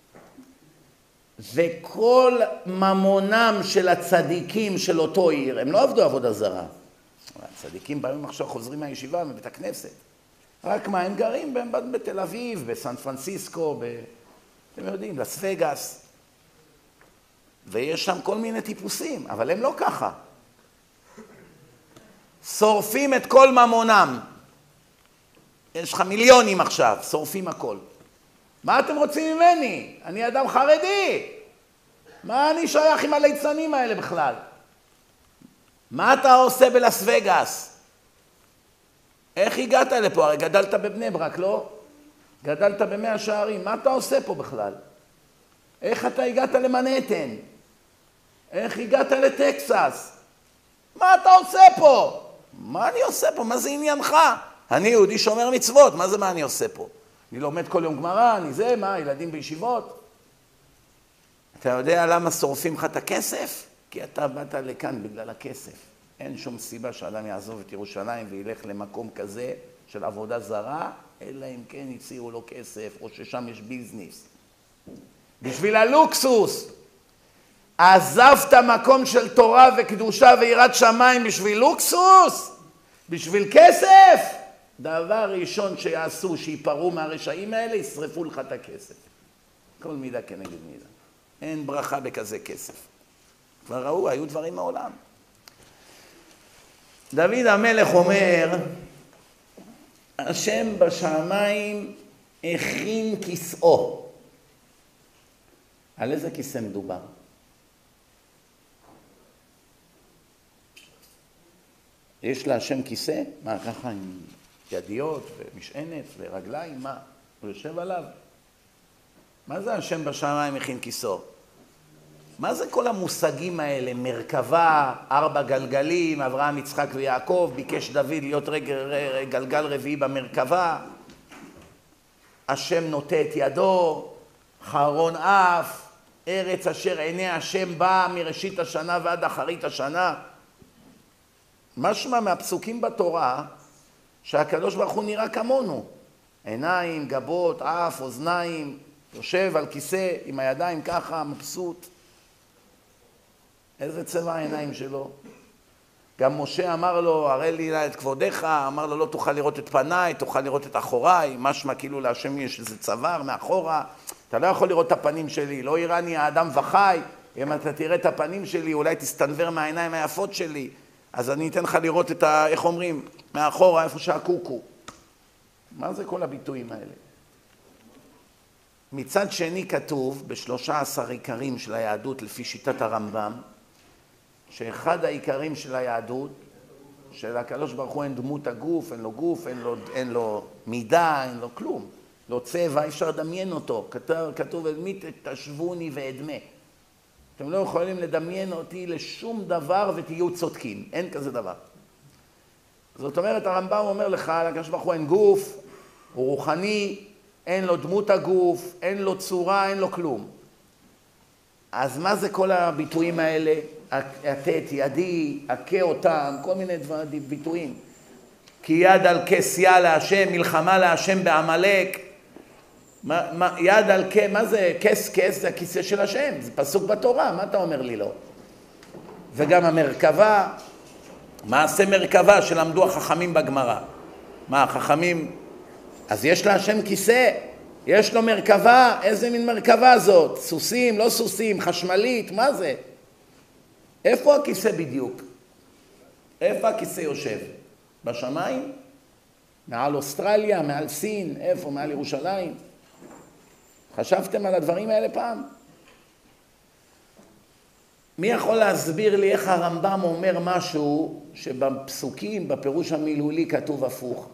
A: וכל ממונם של הצדיקים של אותו עיר, הם לא עבדו עבודה זרה. הצדיקים בימים עכשיו חוזרים מהישיבה, מבית הכנסת. רק מה, הם גרים בתל אביב, בסן פרנסיסקו, אתם יודעים, לס וגאס. ויש שם כל מיני טיפוסים, אבל הם לא ככה. שורפים את כל ממונם. יש לך מיליונים עכשיו, שורפים הכל. מה אתם רוצים ממני? אני אדם חרדי. מה אני שייך עם הליצנים האלה בכלל? מה אתה עושה בלס וגאס? איך הגעת לפה? הרי גדלת בבני ברק, לא? גדלת במאה שערים. מה אתה עושה פה בכלל? איך אתה הגעת למנהטן? איך הגעת לטקסס? מה אתה עושה פה? מה אני עושה פה? מה זה עניינך? אני יהודי שומר מצוות, מה זה מה אני עושה פה? אני לומד כל יום גמרא, אני זה, מה, ילדים בישיבות? אתה יודע למה שורפים לך את הכסף? כי אתה באת לכאן בגלל הכסף. אין שום סיבה שאדם יעזוב את ירושלים וילך למקום כזה של עבודה זרה, אלא אם כן יציעו לו כסף, או ששם יש ביזנס. בשביל הלוקסוס, עזבת מקום של תורה וקדושה ויראת שמיים בשביל לוקסוס, בשביל כסף, דבר ראשון שיעשו, שיפרו מהרשעים האלה, ישרפו לך את הכסף. כל מידה כנגד מידה. אין ברכה בכזה כסף. כבר ראו, היו דברים מעולם. דוד המלך אומר, השם בשמיים הכין כיסאו. על איזה כיסא מדובר? יש להשם כיסא? מה, ככה עם ידיות ומשענת ורגליים? מה? הוא יושב עליו? מה זה השם בשמיים הכין כיסאו? מה זה כל המושגים האלה? מרכבה, 4 גלגלים, אברהם, יצחק ויעקב, ביקש דוד להיות גלגל רביעי במרכבה, השם נוטה את ידו, חרון אף, ארץ אשר עיני השם באה מראשית השנה ועד אחרית השנה. משמע מהפסוקים בתורה שהקדוש ברוך הוא נראה כמונו. עיניים, גבות, אף, אוזניים, יושב על כיסא עם הידיים ככה, מבסוט. איזה צבע העיניים שלו? גם משה אמר לו, הראה לי את כבודך, אמר לו, לא תוכל לראות את פניי, תוכל לראות את אחוריי, משמע כאילו להשם יש איזה צוואר מאחורה, אתה לא יכול לראות את הפנים שלי, לא יראני האדם וחי, אם אתה תראה את הפנים שלי, אולי תסתנבר מהעיניים היפות שלי, אז אני אתן לך לראות את איך אומרים, מאחורה, איפה שהקוקו. מה זה כל הביטויים האלה? מצד שני כתוב, ב13 עיקרים של היהדות לפי שיטת הרמב"ם, שאחד העיקרים של היהדות, שלקדוש ברוך הוא אין דמות הגוף, אין לו גוף, אין לו מידה, אין לו כלום. לא צבע, אי אפשר לדמיין אותו. כתוב, מי תשבוני ואדמה. אתם לא יכולים לדמיין אותי לשום דבר ותהיו צודקים. אין כזה דבר. זאת אומרת, הרמב"ם אומר לך, לקדוש ברוך הוא אין גוף, הוא רוחני, אין לו דמות הגוף, אין לו צורה, אין לו כלום. אז מה זה כל הביטויים האלה? התת, ידי, הכה אותם, כל מיני ביטויים. כי יד על כסיה להשם, מלחמה להשם בעמלק. יד על כס, מה זה? כס זה הכיסא של השם, זה פסוק בתורה, מה אתה אומר לי לא? וגם המרכבה, מעשה מרכבה שלמדו החכמים בגמרא. מה, החכמים, אז יש להשם כיסא, יש לו מרכבה, איזה מין מרכבה זאת? סוסים, לא סוסים, חשמלית, מה זה? איפה הכיסא בדיוק? איפה הכיסא יושב? בשמיים? מעל אוסטרליה, מעל סין, איפה? מעל ירושלים? חשבתם על הדברים האלה פעם? מי יכול להסביר לי איך הרמב"ם אומר משהו שבפסוקים, בפירוש המילולי כתוב הפוך?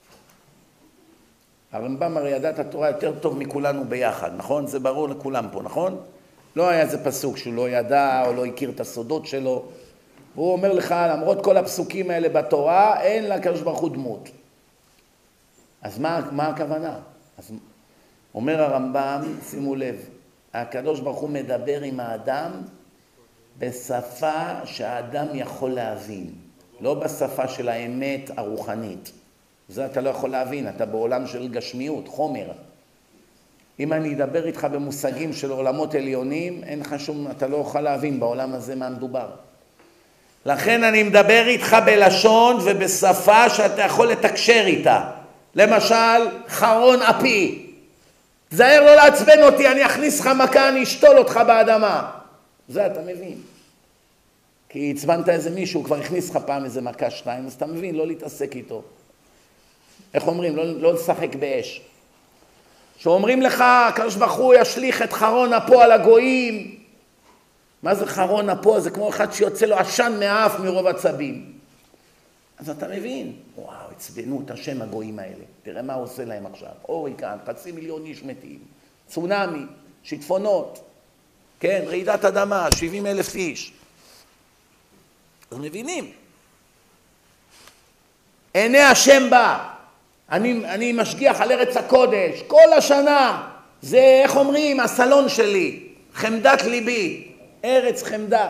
A: הרמב"ם הרי ידע את התורה יותר טוב מכולנו ביחד, נכון? זה ברור לכולם פה, נכון? לא היה איזה פסוק שהוא לא ידע או לא הכיר את הסודות שלו. והוא אומר לך, למרות כל הפסוקים האלה בתורה, אין לקדוש ברוך הוא דמות. אז מה הכוונה? אז אומר הרמב"ם, שימו לב, הקדוש ברוך הוא מדבר עם האדם בשפה שהאדם יכול להבין, לא בשפה של האמת הרוחנית. זה אתה לא יכול להבין, אתה בעולם של גשמיות, חומר. אם אני אדבר איתך במושגים של עולמות עליונים, אין לך שום, אתה לא יכול להבין בעולם הזה מה מדובר. לכן אני מדבר איתך בלשון ובשפה שאתה יכול לתקשר איתה. למשל, חרון אפי. תזהר לא לעצבן אותי, אני אכניס לך מכה, אני אשתול אותך באדמה. זה אתה מבין. כי עצבנת איזה מישהו, הוא כבר הכניס לך פעם איזה מכה 2, אז אתה מבין, לא להתעסק איתו. איך אומרים? לא לשחק באש. שאומרים לך, הקדוש ברוך הוא ישליך את חרון אפו על הגויים. מה זה חרון אפו? זה כמו אחד שיוצא לו עשן מהאף מרוב עצבים. אז אתה מבין, וואו, הצבנו את השם הגויים האלה. תראה מה הוא עושה להם עכשיו. הוריקן, 500,000 איש מתים. צונאמי, שיטפונות. כן, רעידת אדמה, 70,000 איש. אז מבינים. עיני השם בא. אני משגיח על ארץ הקודש. כל השנה. זה, איך אומרים, הסלון שלי. חמדת ליבי. ארץ חמדה.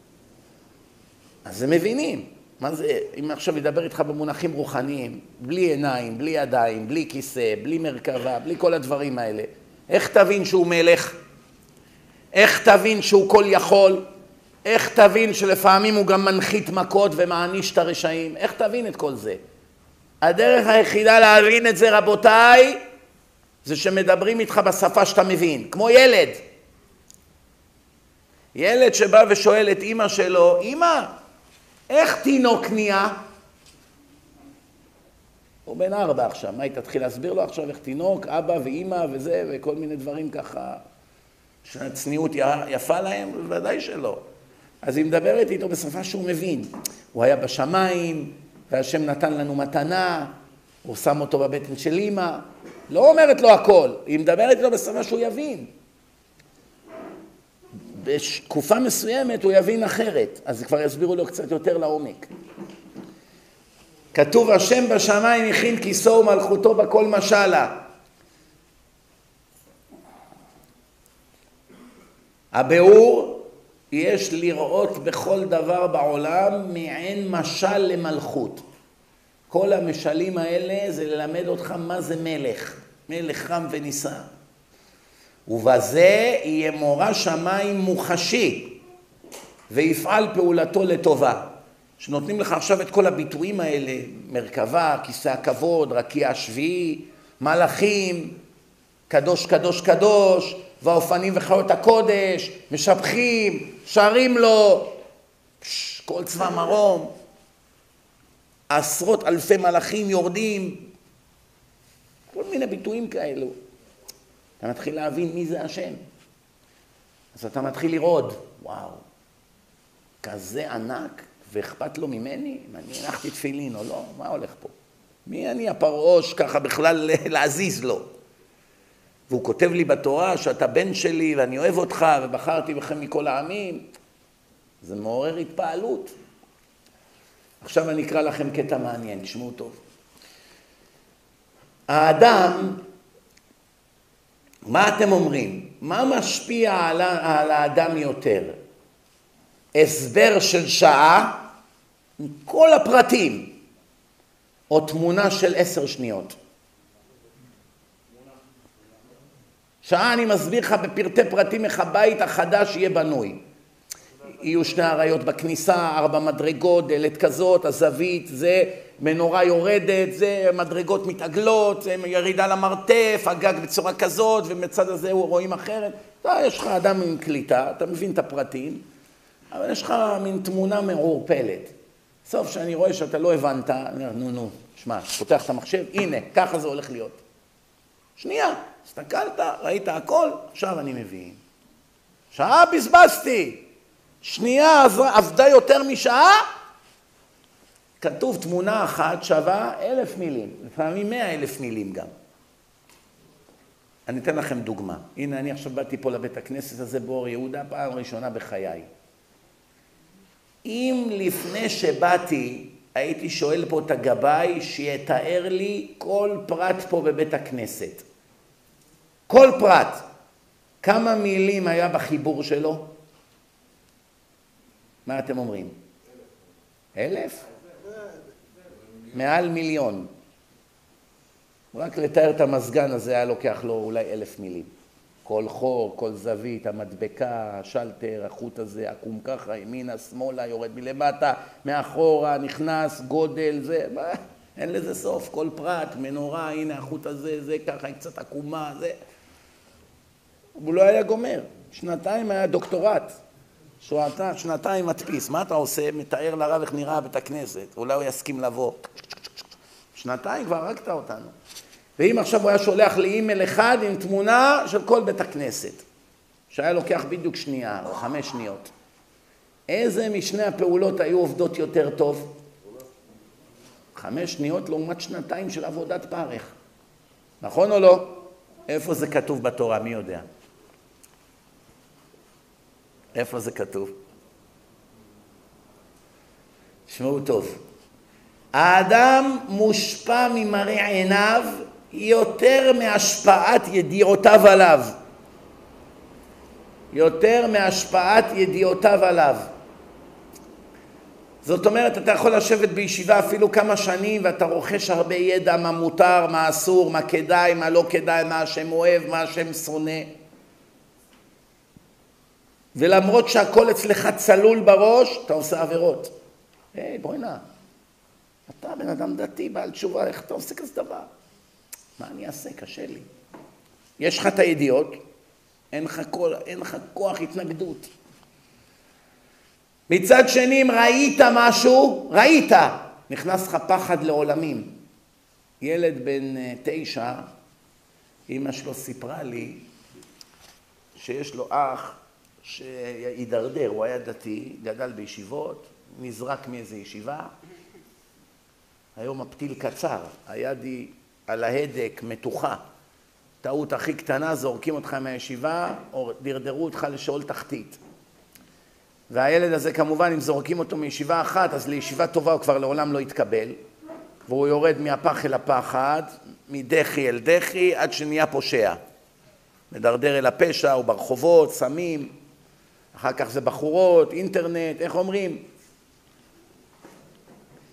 A: אז הם מבינים. מה זה, אם עכשיו ידבר איתך במונחים רוחניים, בלי עיניים, בלי ידיים, בלי כיסא, בלי מרכבה, בלי כל הדברים האלה, איך תבין שהוא מלך? איך תבין שהוא כל יכול? איך תבין שלפעמים הוא גם מנחית מכות ומעניש את הרשעים? איך תבין את כל זה? הדרך היחידה להבין את זה, רבותיי, זה שמדברים איתך בשפה שאתה מבין, כמו ילד. ילד שבא ושואל את אמא שלו, אמא, איך תינוק נהיה? הוא בן 4 עכשיו, מה היא תתחיל להסביר לו עכשיו איך תינוק, אבא ואמא וזה וכל מיני דברים ככה, שהצניעות יפה להם? ודאי שלא. אז היא מדברת איתו בשפה שהוא מבין. הוא היה בשמיים, והשם נתן לנו מתנה, הוא שם אותו בבטן של אמא. לא אומרת לו הכל, היא מדברת איתו בשפה שהוא יבין. בתקופה מסוימת הוא יבין אחרת, אז כבר יסבירו לו קצת יותר לעומק. כתוב השם בשמיים הכין כיסאו ומלכותו בכל משלה. הביאור, יש לראות בכל דבר בעולם מעין משל למלכות. כל המשלים האלה זה ללמד אותך מה זה מלך. מלך רם ונישא. ובזה יהיה מורא שמיים מוחשי, ויפעל פעולתו לטובה. שנותנים לך עכשיו את כל הביטויים האלה, מרכבה, כיסא הכבוד, רקיע השביעי, מלאכים, קדוש קדוש קדוש, והאופנים וחיות הקודש, משבחים, שרים לו, כל צבא מרום, עשרות אלפי מלאכים יורדים, כל מיני ביטויים כאלו. אתה מתחיל להבין מי זה השם. אז אתה מתחיל לראות, וואו, כזה ענק ואכפת לו ממני? אם אני הנחתי תפילין או לא, מה הולך פה? מי אני הפרעוש ככה בכלל להזיז לו? והוא כותב לי בתורה שאתה בן שלי ואני אוהב אותך ובחרתי בכם מכל העמים. זה מעורר התפעלות. עכשיו אני אקרא לכם קטע מעניין, תשמעו טוב. האדם, מה אתם אומרים? מה משפיע על האדם יותר? הסבר של שעה, כל הפרטים, או תמונה של 10 שניות? שעה אני מסביר לך בפרטי פרטים איך הבית החדש יהיה בנוי. יהיו 2 אריות בכניסה, 4 מדרגות, דלת כזאת, הזווית, זה מנורה יורדת, זה מדרגות מתעגלות, זה ירידה למרתף, הגג בצורה כזאת, ומצד הזה רואים אחרת. יש לך אדם עם קליטה, אתה מבין את הפרטים, אבל יש לך מין תמונה מעורפלת. סוף שאני רואה שאתה לא הבנת, אני אומר, נו, שמע, פותח את המחשב, הנה, ככה זה הולך להיות. שנייה, הסתכלת, ראית הכל, עכשיו אני מבין. שעה בזבזתי, שנייה עבדה יותר משעה, כתוב תמונה אחת שווה 1,000 מילים, לפעמים 100,000 מילים גם. אני אתן לכם דוגמה. הנה, אני עכשיו באתי פה לבית הכנסת הזה באור יהודה, פעם ראשונה בחיי. אם לפני שבאתי, הייתי שואל פה את הגבאי שיתאר לי כל פרט פה בבית הכנסת. כל פרט. כמה מילים היה בחיבור שלו? מה אתם אומרים? 1,000? מעל 1,000,000. רק לתאר את המסגן הזה היה לוקח לו אולי 1,000 מילים. כל חור, כל זווית, המדבקה, השלטר, החוט הזה, עקום ככה, ימינה, שמאלה, יורד מלמטה, מאחורה, נכנס, גודל, זה, אין לזה סוף. כל פרט, מנורה, הנה החוט הזה, זה ככה, קצת עקומה, זה. הוא לא היה גומר. 2 היה דוקטורט. 2 מדפיס. מה אתה עושה? מתאר לרב איך נראה בית הכנסת. אולי הוא יסכים לבוא. 2 כבר הרגת אותנו. ואם עכשיו הוא היה שולח לי אימייל אחד עם תמונה של כל בית הכנסת, שהיה לוקח בדיוק 1 או 5 שניות. איזה משני הפעולות היו עובדות יותר טוב? 5 שניות לעומת 2 של עבודת פרך. נכון או לא? איפה זה כתוב בתורה? מי יודע? איפה זה כתוב? תשמעו טוב. האדם מושפע ממראה עיניו יותר מהשפעת ידיעותיו עליו. יותר מהשפעת ידיעותיו עליו. זאת אומרת, אתה יכול לשבת בישיבה אפילו כמה שנים ואתה רוכש הרבה ידע מה מותר, מה אסור, מה כדאי, מה לא כדאי, מה השם אוהב, מה השם שונא. ולמרות שהכל אצלך צלול בראש, אתה עושה עבירות. היי, בואי נע. אתה בן אדם דתי, בעל תשובה, איך אתה עושה כזה דבר? מה אני אעשה? קשה לי. יש לך את הידיעות, אין לך כוח התנגדות. מצד שני, אם ראית משהו, נכנס לך פחד לעולמים. ילד בן 9, אמא שלו סיפרה לי שיש לו אח שהידרדר, הוא היה דתי, גדל בישיבות, נזרק מאיזו ישיבה, היום הפתיל קצר, היד היא על ההדק, מתוחה, טעות הכי קטנה, זורקים אותך מהישיבה, או דרדרו אותך לשאול תחתית. והילד הזה כמובן, אם זורקים אותו מישיבה אחת, אז לישיבה טובה הוא כבר לעולם לא יתקבל, והוא יורד מהפח אל הפחד, מדחי אל דחי, עד שנהיה פושע. מדרדר אל הפשע, הוא ברחובות, סמים, אחר כך זה בחורות, אינטרנט, איך אומרים?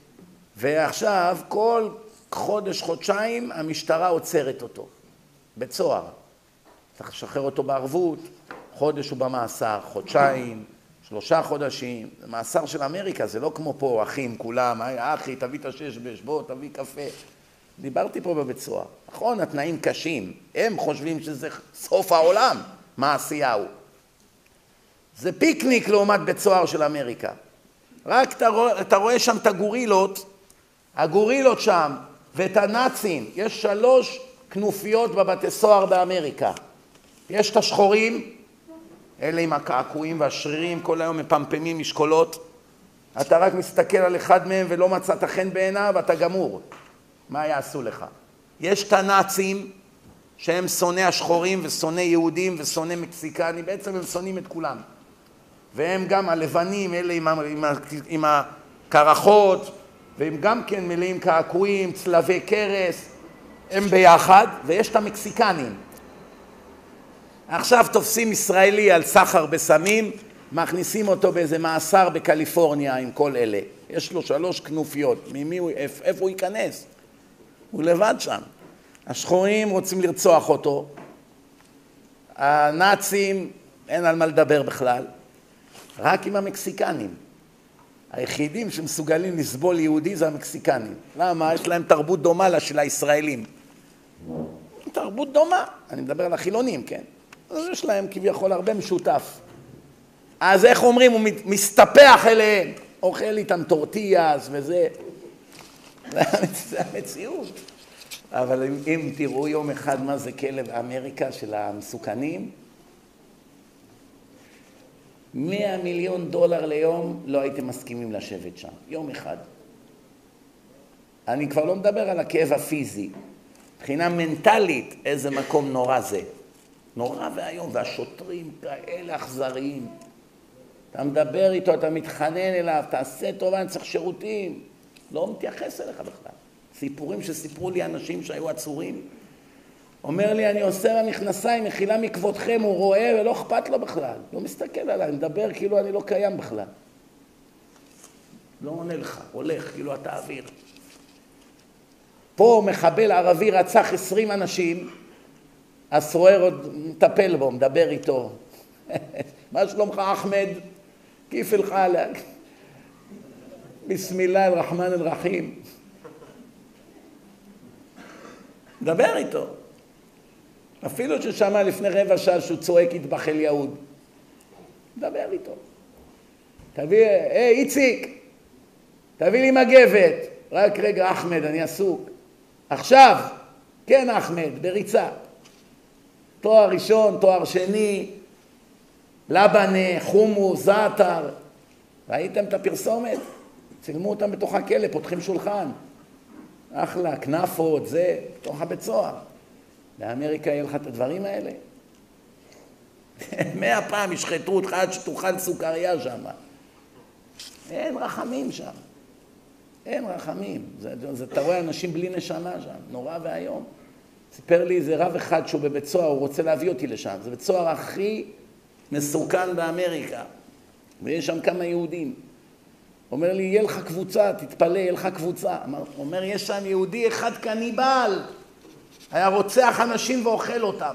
A: ועכשיו כל חודש, חודשיים, המשטרה עוצרת אותו, בצוהר. צריך לשחרר אותו בערבות, חודש הוא במאסר, חודשיים, 3 חודשים. זה מאסר של אמריקה, זה לא כמו פה, אחים כולם, אחי, תביא את הששבש, בוא, תביא קפה. דיברתי פה בבית סוהר. נכון, התנאים קשים. הם חושבים שזה סוף העולם, מה העשייה הוא. זה פיקניק לעומת בית סוהר של אמריקה. רק אתה רואה שם את הגורילות שם, ואת הנאצים. יש 3 כנופיות בבתי סוהר באמריקה. יש את השחורים, אלה עם הקעקועים והשרירים, כל היום מפמפמים משקולות. אתה רק מסתכל על אחד מהם ולא מצאת חן בעיניו, אתה גמור. מה יעשו לך? יש את הנאצים, שהם שונאי השחורים ושונאי יהודים ושונאי מקסיקנים, בעצם הם שונאים את כולם. והם גם הלבנים, אלה עם הקרחות, והם גם כן מלאים קעקועים, צלבי קרס, הם ביחד, ויש את המקסיקנים. עכשיו תופסים ישראלי על סחר בסמים, מכניסים אותו באיזה מאסר בקליפורניה עם כל אלה. יש לו 3 כנופיות, איפה הוא ייכנס? הוא לבד שם. השחורים רוצים לרצוח אותו, הנאצים אין על מה לדבר בכלל, רק עם המקסיקנים. היחידים שמסוגלים לסבול יהודי זה המקסיקנים. למה? יש להם תרבות דומה לה של הישראלים. תרבות דומה, אני מדבר על החילונים, כן? אז יש להם כביכול הרבה משותף. אז איך אומרים? הוא מסתפח אליהם, אוכל איתם טורטיאס וזה. זה המציאות. אבל אם תראו יום אחד מה זה כלב אמריקה של המסוכנים, $100 מיליון ליום לא הייתם מסכימים לשבת שם. יום אחד. אני כבר לא מדבר על הכאב הפיזי. מבחינה מנטלית, איזה מקום נורא זה. נורא והיום, והשוטרים כאלה אכזריים. אתה מדבר איתו, אתה מתחנן אליו, תעשה טובה, אני צריך שירותים. לא מתייחס אליך בכלל. סיפורים שסיפרו לי אנשים שהיו עצורים. אומר לי, אני עושה למכנסיים, מחילה מכבודכם, הוא רואה ולא אכפת לו בכלל. לא מסתכל עליי, מדבר כאילו אני לא קיים בכלל. לא עונה לך, הולך, כאילו אתה אוויר. פה מחבל ערבי רצח 20 אנשים, הסוהר עוד מטפל בו, מדבר איתו. מה שלומך אחמד? כיף לך עליך? בסמילה אל-רחמן אל-רחים. מדבר איתו. אפילו ששמע לפני 15 שעה שהוא צועק יטבח אל יהוד. מדבר איתו. תביא, איציק, תביא לי מגבת. רק רגע אחמד, אני עסוק. עכשיו, כן אחמד, בריצה. תואר ראשון, תואר שני, לבנה, חומוס, זעתר. ראיתם את הפרסומת? צילמו אותם בתוך הכלא, פותחים שולחן. אחלה, כנפות, זה, בתוך הבית סוהר. באמריקה יהיה לך את הדברים האלה? 100 פעם ישחטו אותך עד שתאכל סוכריה שם. אין רחמים שם. אין רחמים. אתה רואה אנשים בלי נשמה שם, נורא והיום. סיפר לי איזה רב אחד שהוא בבית סוהר, הוא רוצה להביא אותי לשם. זה בית סוהר הכי מסוכן באמריקה. ויש שם כמה יהודים. אומר לי, יהיה לך קבוצה, תתפלא, יהיה לך קבוצה. אומר, יש שם יהודי אחד קניבל. היה רוצח אנשים ואוכל אותם.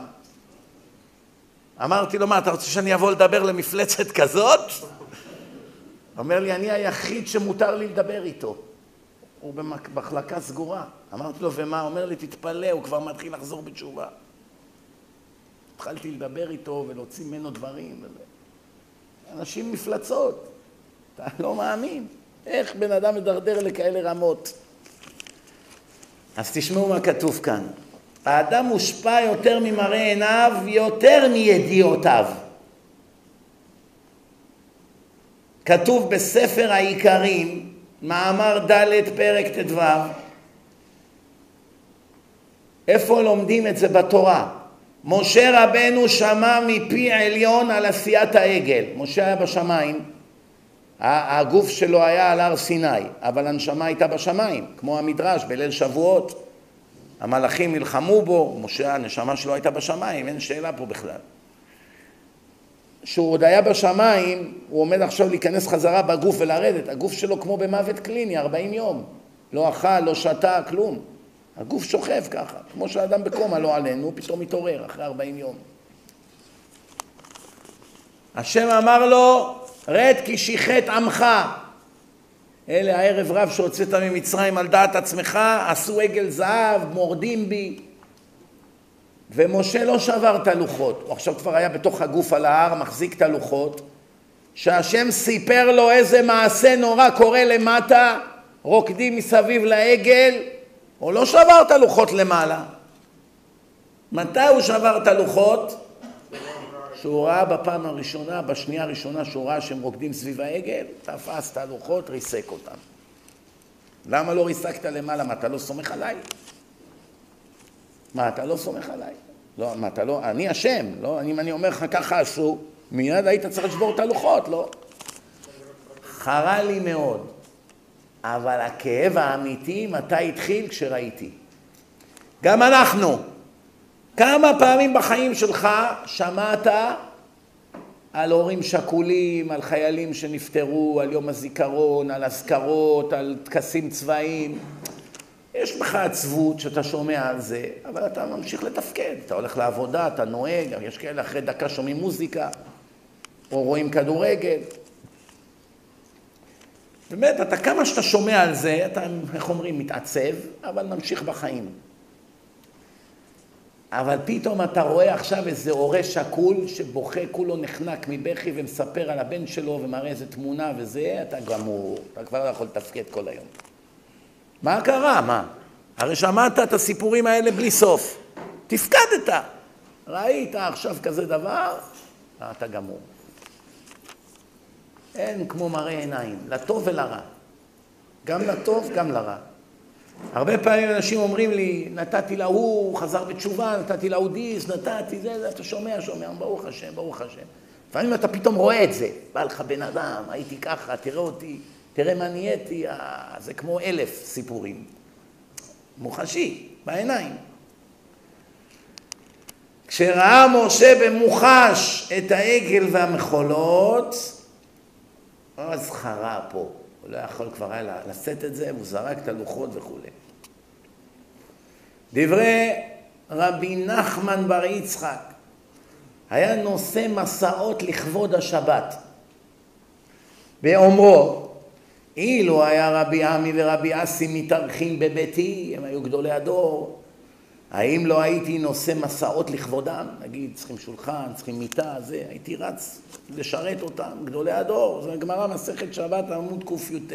A: אמרתי לו, מה, אתה רוצה שאני אבוא לדבר למפלצת כזאת? אומר לי, אני היחיד שמותר לי לדבר איתו. הוא במחלקה סגורה. אמרתי לו, ומה? אומר לי, תתפלא, הוא כבר מתחיל לחזור בתשובה. התחלתי לדבר איתו ולהוציא ממנו דברים. אנשים מפלצות. אתה לא מאמין. איך בן אדם מדרדר לכאלה רמות? אז תשמעו מה כתוב כאן. האדם מושפע יותר ממראה עיניו, יותר מידיעותיו. כתוב בספר העיקרים, מאמר ד' פרק ט"ו. איפה לומדים את זה בתורה? משה רבנו שמע מפי עליון על עשיית העגל. משה היה בשמיים, הגוף שלו היה על הר סיני, אבל הנשמה הייתה בשמיים, כמו המדרש בליל שבועות. המלאכים נלחמו בו, משה, הנשמה שלו הייתה בשמיים, אין שאלה פה בכלל. שהוא עוד היה בשמיים, הוא עומד עכשיו להיכנס חזרה בגוף ולרדת. הגוף שלו כמו במוות קליני, 40 יום. לא אכל, לא שתה, כלום. הגוף שוכב ככה, כמו שהאדם בקומה לא עלינו, פתאום מתעורר אחרי 40 יום. השם אמר לו, רד כי שיחת עמך. אלה הערב רב שהוצאת ממצרים על דעת עצמך, עשו עגל זהב, מורדים בי. ומשה לא שבר את הלוחות, הוא עכשיו כבר היה בתוך הגוף על ההר, מחזיק את הלוחות, שהשם סיפר לו איזה מעשה נורא קורה למטה, רוקדים מסביב לעגל, הוא לא שבר את הלוחות למעלה. מתי הוא שבר את הלוחות? שהוא ראה בפעם הראשונה, בשנייה הראשונה שהוא ראה שהם רוקדים סביב העגל, תפס את הלוחות, ריסק אותם. למה לא ריסקת למעלה? מה, אתה לא סומך עליי? מה, אתה לא סומך עליי? לא, מה, אתה לא, אני השם, לא? אם אני אומר לך ככה עשו, מיד היית צריך לשבור את הלוחות, לא? חרה לי מאוד, אבל הכאב האמיתי מתי התחיל? כשראיתי. גם אנחנו, כמה פעמים בחיים שלך שמעת על הורים שכולים, על חיילים שנפטרו, על יום הזיכרון, על אזכרות, על טקסים צבאיים. יש בך עצבות שאתה שומע על זה, אבל אתה ממשיך לתפקד. אתה הולך לעבודה, אתה נוהג, יש כאלה אחרי דקה שומעים מוזיקה, או רואים כדורגל. באמת, אתה כמה שאתה שומע על זה, אתה, איך אומרים, מתעצב, אבל ממשיך בחיים. אבל פתאום אתה רואה עכשיו איזה הורה שקול שבוכה, כולו נחנק מבכי ומספר על הבן שלו ומראה איזה תמונה וזה, אתה גמור, אתה כבר לא יכול לתפקד כל היום. מה קרה? מה? הרי שמעת את הסיפורים האלה בלי סוף. תפקדת. ראית עכשיו כזה דבר, אתה גמור. אין כמו מראה עיניים, לטוב ולרע. גם לטוב, גם לרע. הרבה פעמים אנשים אומרים לי, נתתי להוא, חזר בתשובה, נתתי להוא דיס, נתתי זה, אתה שומע, ברוך השם, ברוך השם. לפעמים אתה פתאום רואה את זה, בא לך בן אדם, הייתי ככה, תראה אותי, תראה מה נהייתי, זה כמו 1000 סיפורים. מוחשי, בעיניים. כשראה משה במוחש את העגל והמחולות, אז חרה פה. הוא לא יכול כבר היה לשאת את זה, והוא זרק את הלוחות וכו'. דברי רבי נחמן בר יצחק, היה נושא מסעות לכבוד השבת. באומרו, אילו היה רבי עמי ורבי אסי מתארחים בביתי, הם היו גדולי הדור, האם לא הייתי נושא מסעות לכבודם? נגיד, צריכים שולחן, צריכים מיטה, זה, הייתי רץ לשרת אותם, גדולי הדור, זו הגמרא מסכת שבת, עמוד ק"ט.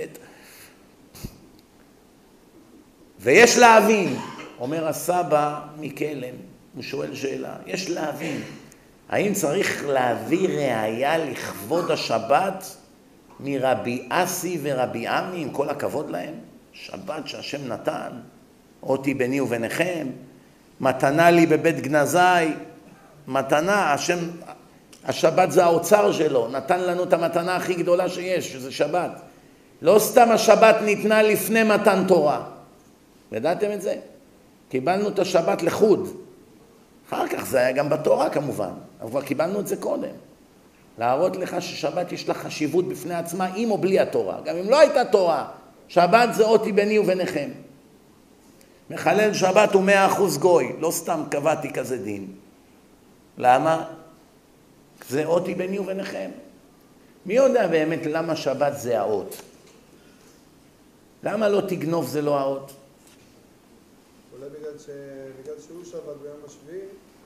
A: ויש להבין, אומר הסבא מקלם, הוא שואל שאלה, יש להבין, האם צריך להביא ראיה לכבוד השבת מרבי אסי ורבי עמי, עם כל הכבוד להם? שבת שהשם נתן, אותי ביני וביניכם, מתנה לי בבית גנזי, מתנה, השם, השבת זה האוצר שלו, נתן לנו את המתנה הכי גדולה שיש, שזה שבת. לא סתם השבת ניתנה לפני מתן תורה. ידעתם את זה? קיבלנו את השבת לחוד. אחר כך זה היה גם בתורה כמובן, אבל כבר קיבלנו את זה קודם. להראות לך ששבת יש לה חשיבות בפני עצמה, עם או בלי התורה. גם אם לא הייתה תורה, שבת זה אותי ביני וביניכם. מחלל שבת הוא 100% גוי, לא סתם קבעתי כזה דין. למה? זה אותי ביני וביניכם. מי יודע באמת למה שבת זה האות? למה לא תגנוב זה לא האות?
B: אולי בגלל שהוא שבת ביום השביעי.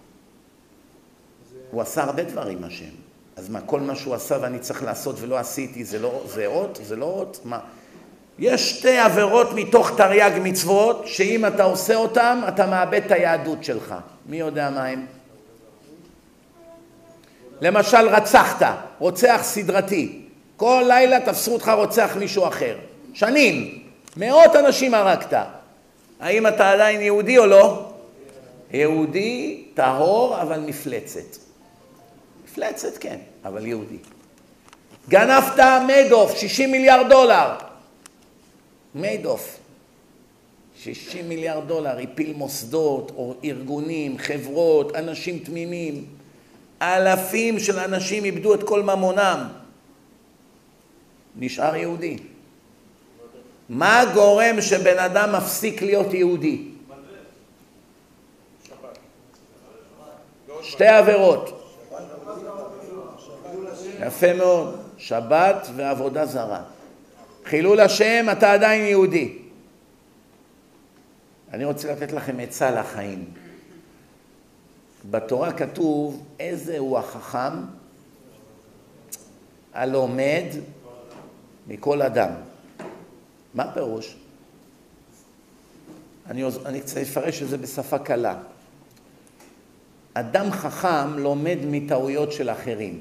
A: הוא עשה הרבה דברים השם. אז מה, כל מה שהוא עשה ואני צריך לעשות ולא עשיתי, זה אות? זה לא אות? מה? יש 2 עבירות מתוך תרי"ג מצוות, שאם אתה עושה אותם, אתה מאבד את היהדות שלך. מי יודע מה הם? למשל, רצחת, רוצח סדרתי. כל לילה תפסו אותך רוצח מישהו אחר. שנים, 100 אנשים הרגת. האם אתה עדיין יהודי או לא? יהודי, טהור, אבל מפלצת. מפלצת, כן, אבל יהודי. גנבת מיידוף, $60 מיליארד. מיידוף, $60 מיליארד, הפיל מוסדות, או ארגונים, חברות, אנשים תמימים. אלפים של אנשים איבדו את כל ממונם. נשאר יהודי. מה גורם שבן אדם מפסיק להיות יהודי? שתי עבירות. יפה מאוד. שבת ועבודה זרה. חילול השם, אתה עדיין יהודי. אני רוצה לתת לכם עצה לחיים. בתורה כתוב, איזה הוא החכם הלומד מכל אדם. מה פירוש? אני קצת אפרש את זה בשפה קלה. אדם חכם לומד מטעויות של אחרים.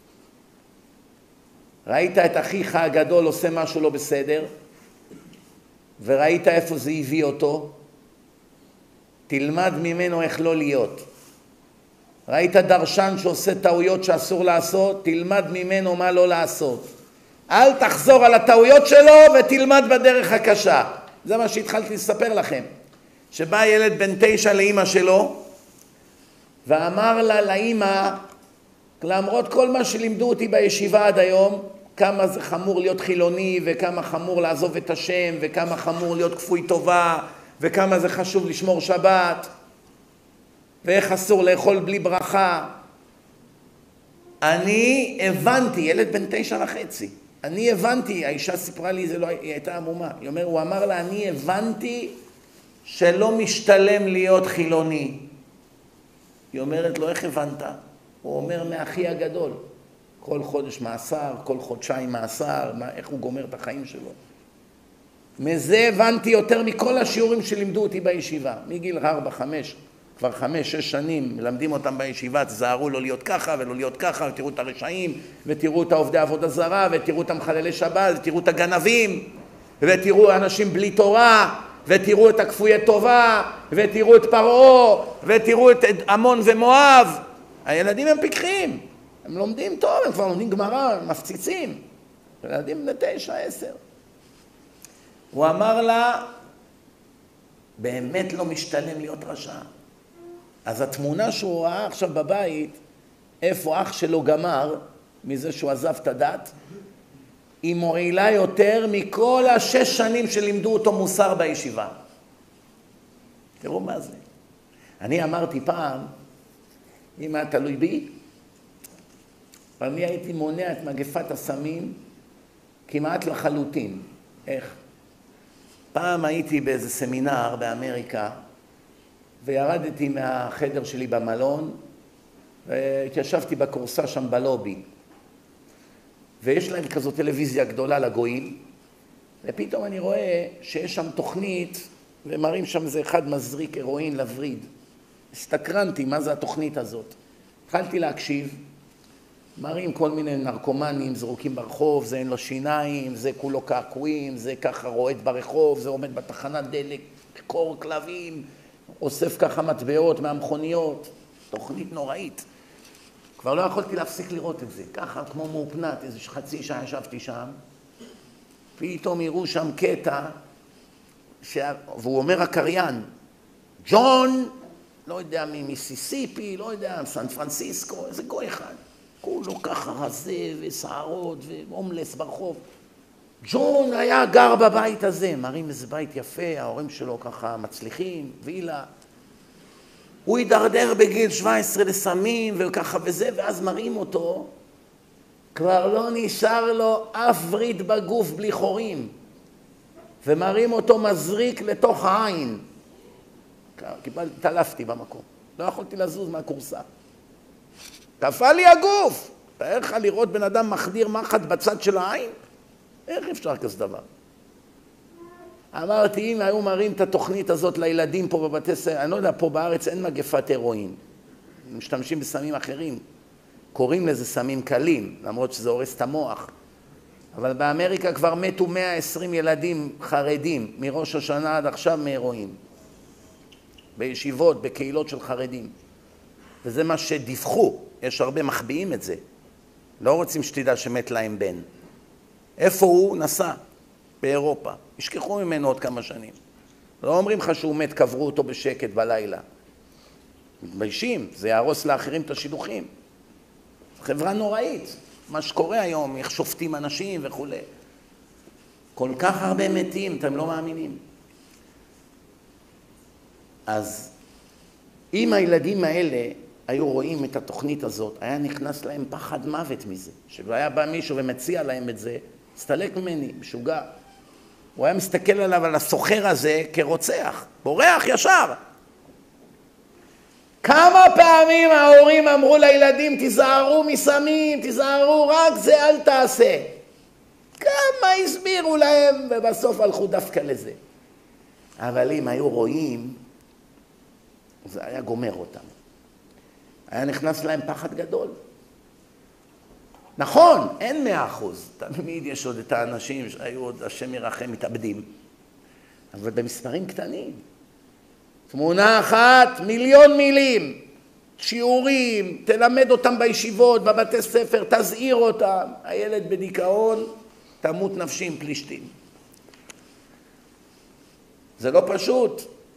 A: ראית את אחיך הגדול עושה משהו לא בסדר, וראית איפה זה הביא אותו, תלמד ממנו איך לא להיות. ראית דרשן שעושה טעויות שאסור לעשות, תלמד ממנו מה לא לעשות. אל תחזור על הטעויות שלו ותלמד בדרך הקשה. זה מה שהתחלתי לספר לכם. שבא ילד בן 9 לאמא שלו, ואמר לה לאמא, למרות כל מה שלימדו אותי בישיבה עד היום, כמה זה חמור להיות חילוני, וכמה חמור לעזוב את השם, וכמה חמור להיות כפוי טובה, וכמה זה חשוב לשמור שבת, ואיך אסור לאכול בלי ברכה. אני הבנתי, ילד בן 9.5, אני הבנתי, האישה סיפרה לי, זה לא, היא הייתה עמומה, הוא אמר לה, אני הבנתי שלא משתלם להיות חילוני. היא אומרת לו, איך הבנת? הוא אומר, מאחי הגדול. כל חודש מאסר, כל חודשיים מאסר, איך הוא גומר את החיים שלו. מזה הבנתי יותר מכל השיעורים שלימדו אותי בישיבה. מגיל 4, 5, כבר 5, 6 שנים מלמדים אותם בישיבה, תזהרו לא להיות ככה ולא להיות ככה, ותראו את הרשעים, ותראו את העובדי עבודה זרה, ותראו את המחללי שבת, ותראו את הגנבים, ותראו אנשים בלי תורה, ותראו את הכפויי טובה, ותראו את פרעה, ותראו את עמון ומואב. הילדים הם פיקחים, הם לומדים טוב, הם כבר לומדים גמרא, מפציצים. ילדים בני 9, 10. הוא אמר לה, באמת לא משתלם להיות רשע. אז התמונה שהוא ראה עכשיו בבית, איפה אח שלו גמר, מזה שהוא עזב את הדת, היא מועילה יותר מכל 6 שנים שלימדו אותו מוסר בישיבה. תראו מה זה. אני אמרתי פעם, אם היה תלוי בי, אני הייתי מונע את מגפת הסמים כמעט לחלוטין. איך? פעם הייתי באיזה סמינר באמריקה, וירדתי מהחדר שלי במלון, והתיישבתי בקורסה שם בלובי. ויש להם כזו טלוויזיה גדולה לגויים, ופתאום אני רואה שיש שם תוכנית, ומראים שם זה אחד מזריק הרואין לווריד. הסתקרנתי מה זה התוכנית הזאת. התחלתי להקשיב, מראים כל מיני נרקומנים זרוקים ברחוב, זה אין לו שיניים, זה כולו קעקועים, זה ככה רועד ברחוב, זה עומד בתחנת דלק, קור כלבים, אוסף ככה מטבעות מהמכוניות, תוכנית נוראית. כבר לא יכולתי להפסיק לראות את זה, ככה כמו מאופנת, איזה חצי שעה ישבתי שם, פתאום יראו שם קטע, והוא אומר הקריין, ג'ון, לא יודע ממיסיסיפי, לא יודע, סן פרנסיסקו, איזה גוי אחד. כולו ככה רזה ושערות והומלס ברחוב. ג'ון היה גר בבית הזה, מראים איזה בית יפה, ההורים שלו ככה מצליחים, וילה. הוא הידרדר בגיל 17 לסמים וככה וזה, ואז מראים אותו, כבר לא נשאר לו אף וריד בגוף בלי חורים. ומראים אותו מזריק לתוך העין. תלפתי במקום, לא יכולתי לזוז מהקורסה. קפא לי הגוף. תאר לך לראות בן אדם מחדיר מחט בצד של העין? איך אפשר כזה דבר? אמרתי, אם היו מראים את התוכנית הזאת לילדים פה בבתי ספר, אני לא יודע, פה בארץ אין מגפת הרואין. משתמשים בסמים אחרים. קוראים לזה סמים קלים, למרות שזה הורס את המוח. אבל באמריקה כבר מתו 120 ילדים חרדים, מראש השנה עד עכשיו מהרואין. בישיבות, בקהילות של חרדים. וזה מה שדיווחו, יש הרבה מחביאים את זה. לא רוצים שתדע שמת להם בן. איפה הוא נסע? באירופה. ישכחו ממנו עוד כמה שנים. לא אומרים לך שהוא מת, קברו אותו בשקט בלילה. מתביישים, זה יהרוס לאחרים את השידוכים. חברה נוראית, מה שקורה היום, איך שופטים אנשים וכו'. כל כך הרבה מתים, אתם לא מאמינים. אז אם הילדים האלה היו רואים את התוכנית הזאת, היה נכנס להם פחד מוות מזה. שלא היה בא מישהו ומציע להם את זה, הסתלק ממני, משוגע. הוא היה מסתכל עליו, על הסוחר הזה, כרוצח, בורח ישר. כמה פעמים ההורים אמרו לילדים, תיזהרו מסמים, תיזהרו, רק זה אל תעשה. כמה הסבירו להם, ובסוף הלכו דווקא לזה. אבל אם היו רואים, זה היה גומר אותם. היה נכנס להם פחד גדול. נכון, אין 100%. תמיד יש עוד את האנשים שהיו עוד, השם ירחם, מתאבדים. אבל במספרים קטנים. תמונה אחת, מיליון מילים. שיעורים, תלמד אותם בישיבות, בבתי ספר, תזהיר אותם. הילד בדיכאון, תמות נפשי עם פלישתים. זה לא פשוט.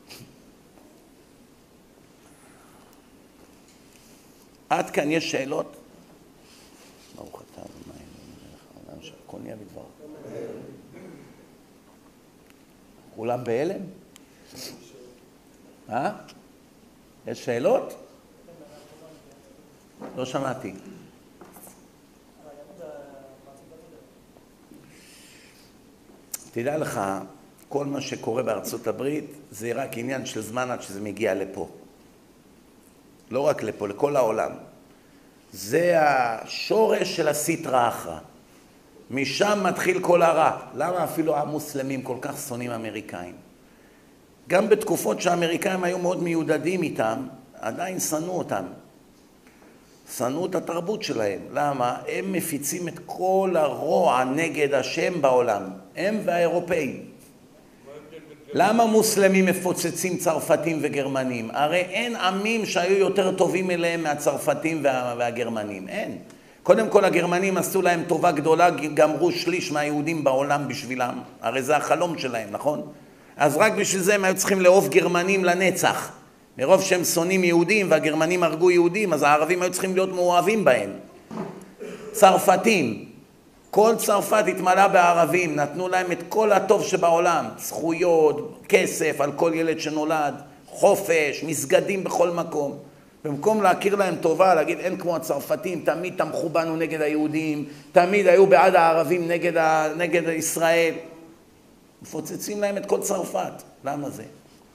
A: עד כאן יש שאלות? ברוך אתה ה' העולם שהכל נהיה בדברו. כולם בהלם? יש שאלות? לא שמעתי. תדע לך, כל מה שקורה בארצות הברית זה רק עניין של זמן עד שזה מגיע לפה. לא רק לפה, לכל העולם. זה השורש של הסטרא אחרא. משם מתחיל כל הרע. למה אפילו המוסלמים כל כך שונאים אמריקאים? גם בתקופות שהאמריקאים היו מאוד מיודדים איתם, עדיין שנאו אותם. שנאו את התרבות שלהם. למה? הם מפיצים את כל הרוע נגד השם בעולם. הם והאירופאים. למה מוסלמים מפוצצים צרפתים וגרמנים? הרי אין עמים שהיו יותר טובים אליהם מהצרפתים והגרמנים. אין. קודם כל הגרמנים עשו להם טובה גדולה, גמרו שליש מהיהודים בעולם בשבילם. הרי זה החלום שלהם, נכון? אז רק בשביל זה הם היו צריכים לאהוב גרמנים לנצח. מרוב שהם שונאים יהודים והגרמנים הרגו יהודים, אז הערבים היו צריכים להיות מאוהבים בהם. צרפתים. כל צרפת התמלא בערבים, נתנו להם את כל הטוב שבעולם, זכויות, כסף על כל ילד שנולד, חופש, מסגדים בכל מקום. במקום להכיר להם טובה, להגיד אין כמו הצרפתים, תמיד תמכו בנו נגד היהודים, תמיד היו בעד הערבים נגד ישראל. מפוצצים להם את כל צרפת. למה זה?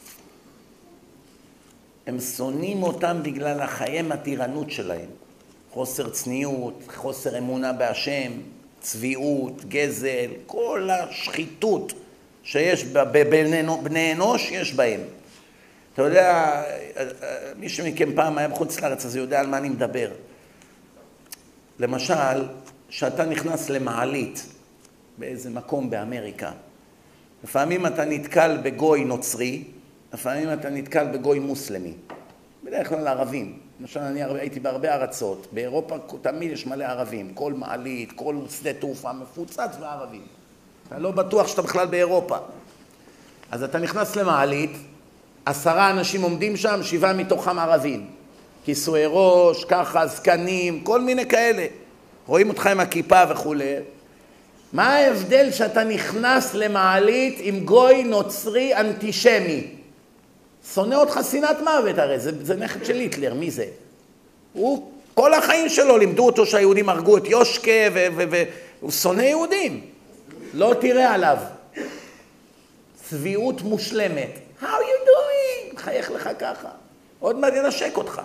A: הם שונאים אותם בגלל החיים הטירנות שלהם. חוסר צניעות, חוסר אמונה בהשם, צביעות, גזל, כל השחיתות שיש בבני אנוש יש בהם. אתה יודע, מי שמכם פעם היה בחוץ לארץ, אז יודע על מה אני מדבר. למשל, שאתה נכנס למעלית באיזה מקום באמריקה, לפעמים אתה נתקל בגוי נוצרי, לפעמים אתה נתקל בגוי מוסלמי. בדרך כלל ערבים. למשל, אני הייתי בהרבה ארצות. באירופה תמיד יש מלא ערבים. כל מעלית, כל שדה תעופה מפוצץ בערבים. אתה לא בטוח שאתה בכלל באירופה. אז אתה נכנס למעלית, 10 אנשים עומדים שם, 7 מתוכם ערבים. כיסוי ראש, ככה, זקנים, כל מיני כאלה. רואים אותך עם הכיפה וכו'. מה ההבדל שאתה נכנס למעלית עם גוי נוצרי אנטישמי? שונא אותך שנאת מוות, הרי זה נכד של היטלר, מי זה? הוא, כל החיים שלו לימדו אותו שהיהודים הרגו את יושקה, והוא שונא יהודים. לא תראה עליו. צביעות מושלמת. How you doing? חייך לך ככה. עוד מעט ינשק אותך.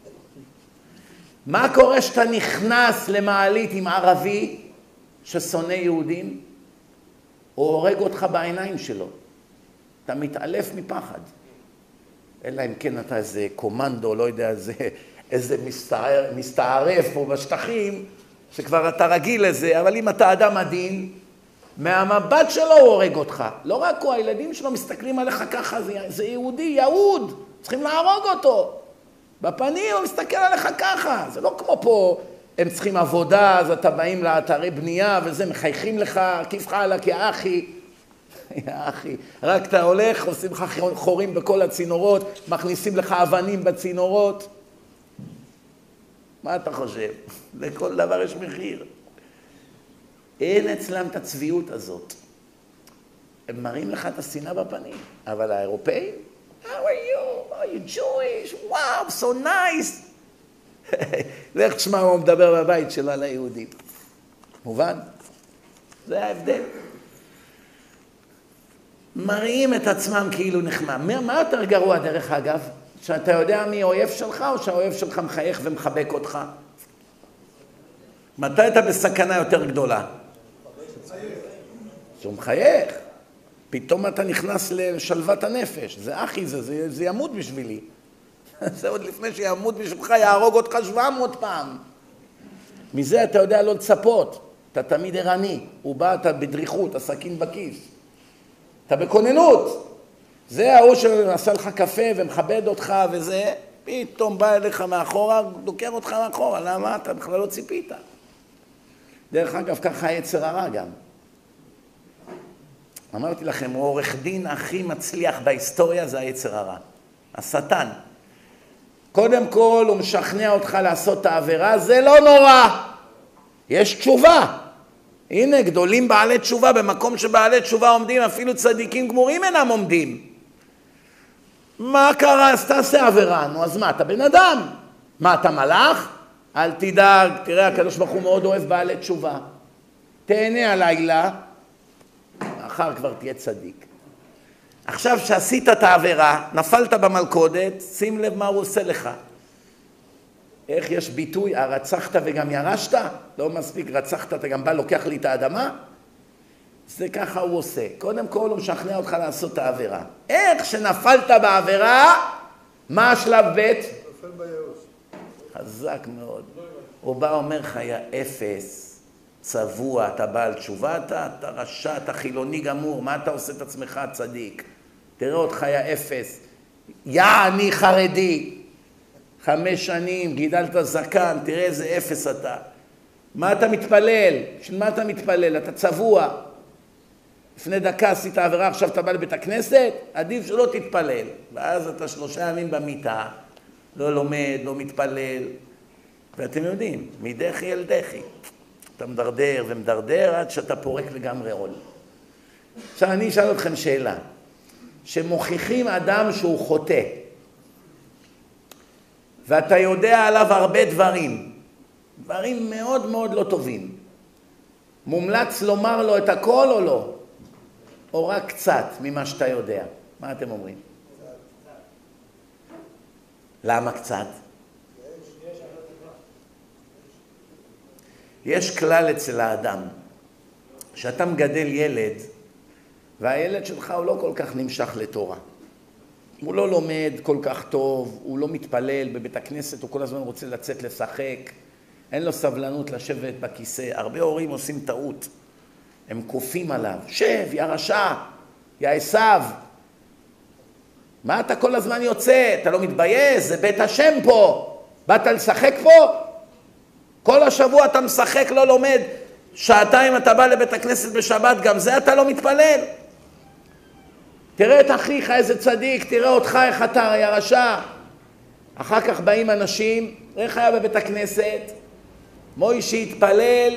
A: מה קורה שאתה נכנס למעלית עם ערבי ששונא יהודים? הוא הורג אותך בעיניים שלו. אתה מתעלף מפחד. אלא אם כן אתה איזה קומנדו, לא יודע, איזה מסתערף פה בשטחים, שכבר אתה רגיל לזה, אבל אם אתה אדם עדין, מהמבט שלו הוא הורג אותך. לא רק הוא, הילדים שלו מסתכלים עליך ככה, זה יהודי, יהוד, צריכים להרוג אותו. בפנים הוא מסתכל עליך ככה, זה לא כמו פה, הם צריכים עבודה, אז אתה באים לאתרי בנייה, וזה מחייכים לך, כיף חלק, יא אחי. יא אחי, רק אתה הולך, עושים לך חורים בכל הצינורות, מכניסים לך אבנים בצינורות. מה אתה חושב? לכל דבר יש מחיר. אין אצלם את הצביעות הזאת. הם מראים לך את השנאה בפנים. אבל האירופאים, how are you? Are you Jewish? Wow, so nice. לך תשמע, הוא מדבר בבית שלו על היהודים. מובן? זה ההבדל. מראים את עצמם כאילו נחמד. מה יותר גרוע דרך אגב? שאתה יודע מי האויב שלך, או שהאויב שלך מחייך ומחבק אותך? מתי אתה בסכנה יותר גדולה? שהוא מחייך. פתאום אתה נכנס לשלוות הנפש. זה אחי, זה ימות בשבילי. זה עוד לפני שימות בשבילך, יהרוג אותך 700 פעם. מזה אתה יודע לא לצפות. אתה תמיד ערני. הוא בא, אתה בדריכות, הסכין בכיס. אתה בכוננות. זה ההוא שעשה לך קפה ומכבד אותך וזה, פתאום בא אליך מאחורה, דוקר אותך מאחורה. למה? אתה בכלל לא ציפית. דרך אגב, ככה היצר הרע גם. אמרתי לכם, הוא עורך דין הכי מצליח בהיסטוריה, זה היצר הרע. השטן. קודם כל הוא משכנע אותך לעשות את העבירה, זה לא נורא. יש תשובה. הנה, גדולים בעלי תשובה, במקום שבעלי תשובה עומדים, אפילו צדיקים גמורים אינם עומדים. מה קרה? אז תעשה עבירה. נו, אז מה, אתה בן אדם? מה, אתה מלאך? אל תדאג, תראה, הקדוש ברוך הוא מאוד אוהב בעלי תשובה. תהנה הלילה, אחר כבר תהיה צדיק. עכשיו שעשית את העבירה, נפלת במלכודת, שים לב מה הוא עושה לך. איך יש ביטוי, הרצחת וגם ירשת? לא מספיק, רצחת, אתה גם בא, לוקח לי את האדמה? זה ככה הוא עושה. קודם כל הוא משכנע אותך לעשות את העבירה. איך שנפלת בעבירה, מה השלב ב'? נופל בייאוש. חזק מאוד. הוא בא אומר לך, יא אפס, צבוע, אתה בעל תשובה, אתה רשע, אתה חילוני גמור, מה אתה עושה את עצמך צדיק? תראה אותך, יא אפס, יא אני חרדי. 5 שנים, גידלת זקן, תראה איזה אפס אתה. מה אתה מתפלל? בשביל מה אתה מתפלל? אתה צבוע. לפני דקה עשית עבירה, עכשיו אתה בא לבית הכנסת, עדיף שלא תתפלל. ואז אתה 3 ימים במיטה, לא לומד, לא מתפלל. ואתם יודעים, מדחי אל דחי. אתה מדרדר ומדרדר עד שאתה פורק לגמרי עול. עכשיו אני אשאל אתכם שאלה. שמוכיחים אדם שהוא חוטא, ואתה יודע עליו הרבה דברים מאוד מאוד לא טובים. מומלץ לומר לו את הכל או לא? או רק קצת ממה שאתה יודע? מה אתם אומרים? למה קצת? יש כלל אצל האדם, שאתה מגדל ילד, והילד שלך הוא לא כל כך נמשך לתורה. הוא לא לומד כל כך טוב, הוא לא מתפלל בבית הכנסת, הוא כל הזמן רוצה לצאת לשחק, אין לו סבלנות לשבת בכיסא. הרבה הורים עושים טעות, הם כופים עליו, שב, יא רשע, יא עשיו. מה אתה כל הזמן יוצא? אתה לא מתבייש? זה בית השם פה. באת לשחק פה? כל השבוע אתה משחק, לא לומד. 2 שעות אתה בא לבית הכנסת בשבת, גם זה אתה לא מתפלל. תראה את אחיך, איזה צדיק, תראה אותך, איך אתה, יא רשע. אחר כך באים אנשים, איך היה בבית הכנסת? מוישי התפלל,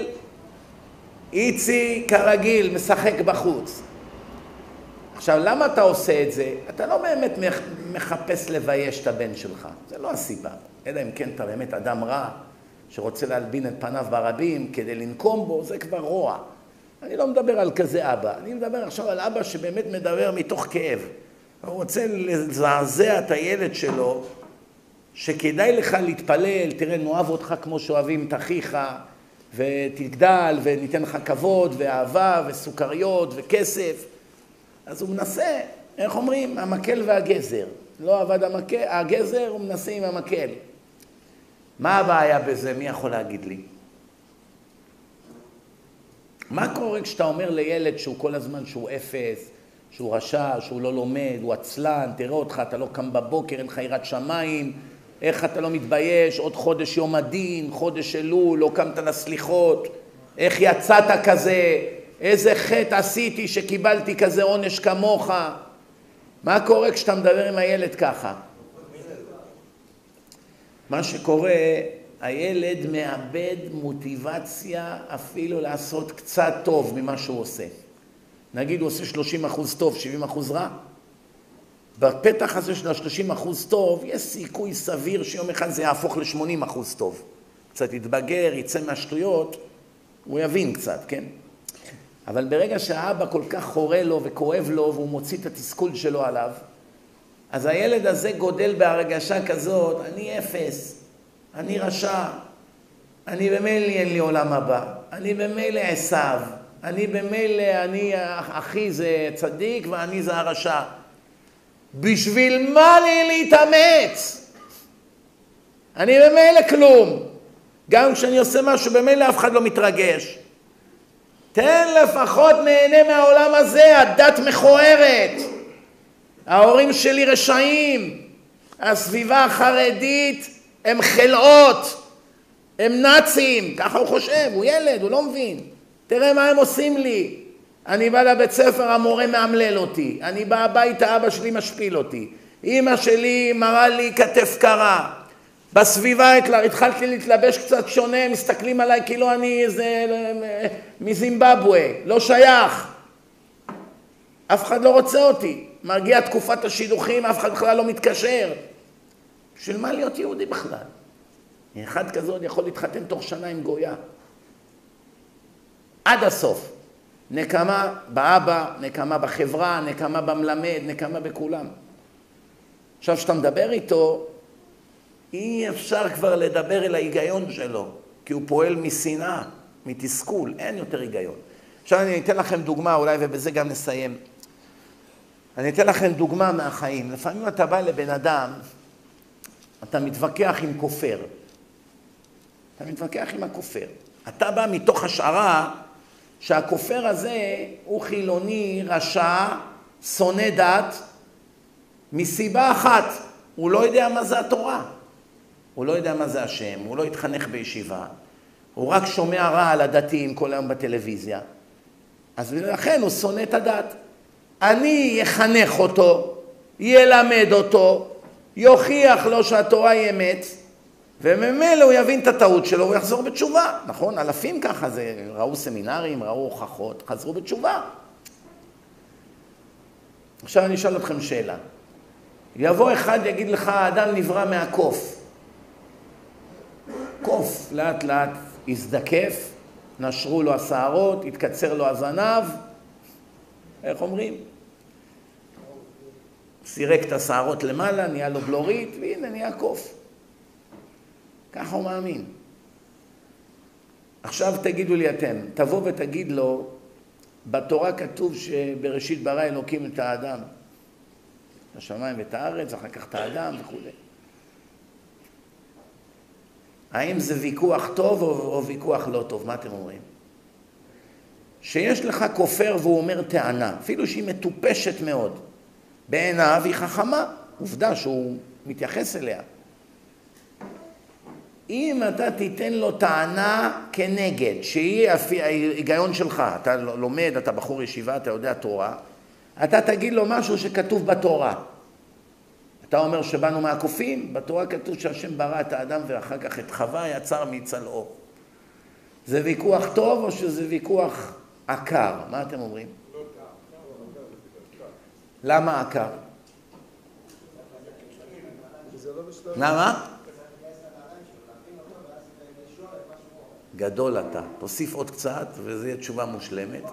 A: איצי כרגיל, משחק בחוץ. עכשיו, למה אתה עושה את זה? אתה לא באמת מחפש לבייש את הבן שלך. זה לא הסיבה. אלא אם כן אתה באמת אדם רע, שרוצה להלבין את פניו ברבים כדי לנקום בו, זה כבר רוע. אני לא מדבר על כזה אבא. אני מדבר עכשיו על אבא שבאמת מדבר מתוך כאב. הוא רוצה לזעזע את הילד שלו, שכדאי לך להתפלל, תראה, נאהב אותך כמו שאוהבים את אחיך, ותגדל, וניתן לך כבוד, ואהבה, וסוכריות, וכסף. אז הוא מנסה, איך אומרים? המקל והגזר. לא עבד הגזר, הוא מנסה עם המקל. מה הבעיה בזה? מי יכול להגיד לי? מה קורה כשאתה אומר לילד שהוא כל הזמן שהוא אפס, שהוא רשע, שהוא לא לומד, הוא עצלן, תראה אותך, אתה לא קם בבוקר, אין לך יראת שמיים, איך אתה לא מתבייש, עוד חודש יום הדין, חודש אלול, לא קמת לסליחות, איך יצאת כזה, איזה חטא עשיתי שקיבלתי כזה עונש כמוך. מה קורה כשאתה מדבר עם הילד ככה? מה שקורה, הילד מאבד מוטיבציה אפילו לעשות קצת טוב ממה שהוא עושה. נגיד הוא עושה 30% טוב, 70% רע, בפתח הזה של ה-30% טוב, יש סיכוי סביר שיום אחד זה יהפוך ל-80% טוב. קצת יתבגר, יצא מהשטויות, הוא יבין קצת, כן? אבל ברגע שהאבא כל כך חורה לו וכואב לו, והוא מוציא את התסכול שלו עליו, אז הילד הזה גודל בהרגשה כזאת, אני אפס, אני רשע, אני במילא אין לי עולם הבא, אני במילא עשיו, אני במילא, אחי זה צדיק ואני זה הרשע. בשביל מה לי להתאמץ? אני במילא כלום. גם כשאני עושה משהו במילא אף אחד לא מתרגש. תן לפחות נהנה מהעולם הזה, הדת מכוערת. ההורים שלי רשעים. הסביבה החרדית הם חלאות. הם נאצים. ככה הוא חושב, הוא ילד, הוא לא מבין. תראה מה הם עושים לי. אני בא לבית ספר, המורה מאמלל אותי. אני בא הביתה, אבא שלי משפיל אותי. אמא שלי מראה לי כתף קרה. בסביבה התחלתי להתלבש קצת שונה, מסתכלים עליי כאילו אני איזה מזימבבואה, לא שייך. אף אחד לא רוצה אותי. מגיעה תקופת השידוכים, אף אחד בכלל לא מתקשר. בשביל מה להיות יהודי בכלל? אחד כזאת יכול להתחתן תוך שנה עם גויה. עד הסוף. נקמה באבא, נקמה בחברה, נקמה במלמד, נקמה בכולם. עכשיו שאתה מדבר איתו, אי אפשר כבר לדבר אל ההיגיון שלו, כי הוא פועל משנאה, מתסכול, אין יותר היגיון. עכשיו אני אתן לכם דוגמה, אולי ובזה גם נסיים. אני אתן לכם דוגמה מהחיים. לפעמים אתה בא לבן אדם, אתה מתווכח עם כופר. אתה מתווכח עם הכופר. אתה בא מתוך השערה שהכופר הזה הוא חילוני, רשע, שונא דת, מסיבה אחת, הוא לא יודע מה זה התורה. הוא לא יודע מה זה השם, הוא לא התחנך בישיבה, הוא רק שומע רע על הדתיים כל היום בטלוויזיה. אז לכן הוא שונא את הדת. אני יחנך אותו, ילמד אותו, יוכיח לו שהתורה היא אמת, וממילא הוא יבין את הטעות שלו, הוא יחזור בתשובה. נכון? אלפים ככה, זה, ראו סמינרים, ראו הוכחות, חזרו בתשובה. עכשיו אני אשאל אתכם שאלה. יבוא אחד יגיד לך, האדם נברא מהקוף. קוף לאט לאט יזדקף, נשרו לו השערות, יתקצר לו הזנב. איך אומרים? סירק את השערות למעלה, נהיה לו בלורית, והנה נהיה קוף. ככה הוא מאמין. עכשיו תגידו לי אתם, תבוא ותגיד לו, בתורה כתוב שבראשית ברא אלוקים את האדם. את השמיים ואת הארץ, אחר כך את האדם וכו'. האם זה ויכוח טוב או ויכוח לא טוב? מה אתם אומרים? שיש לך כופר והוא אומר טענה, אפילו שהיא מטופשת מאוד. בעיניו היא חכמה, עובדה שהוא מתייחס אליה. אם אתה תיתן לו טענה כנגד, שהיא ההיגיון שלך, אתה לומד, אתה בחור ישיבה, אתה יודע תורה, אתה תגיד לו משהו שכתוב בתורה. אתה אומר שבאנו מהקופים, בתורה כתוב שהשם ברא את האדם ואחר כך את חווה יצר מצלעו. זה ויכוח טוב או שזה ויכוח עקר? מה אתם אומרים? למה עקר? למה? גדול אתה. תוסיף עוד קצת וזה יהיה תשובה מושלמת.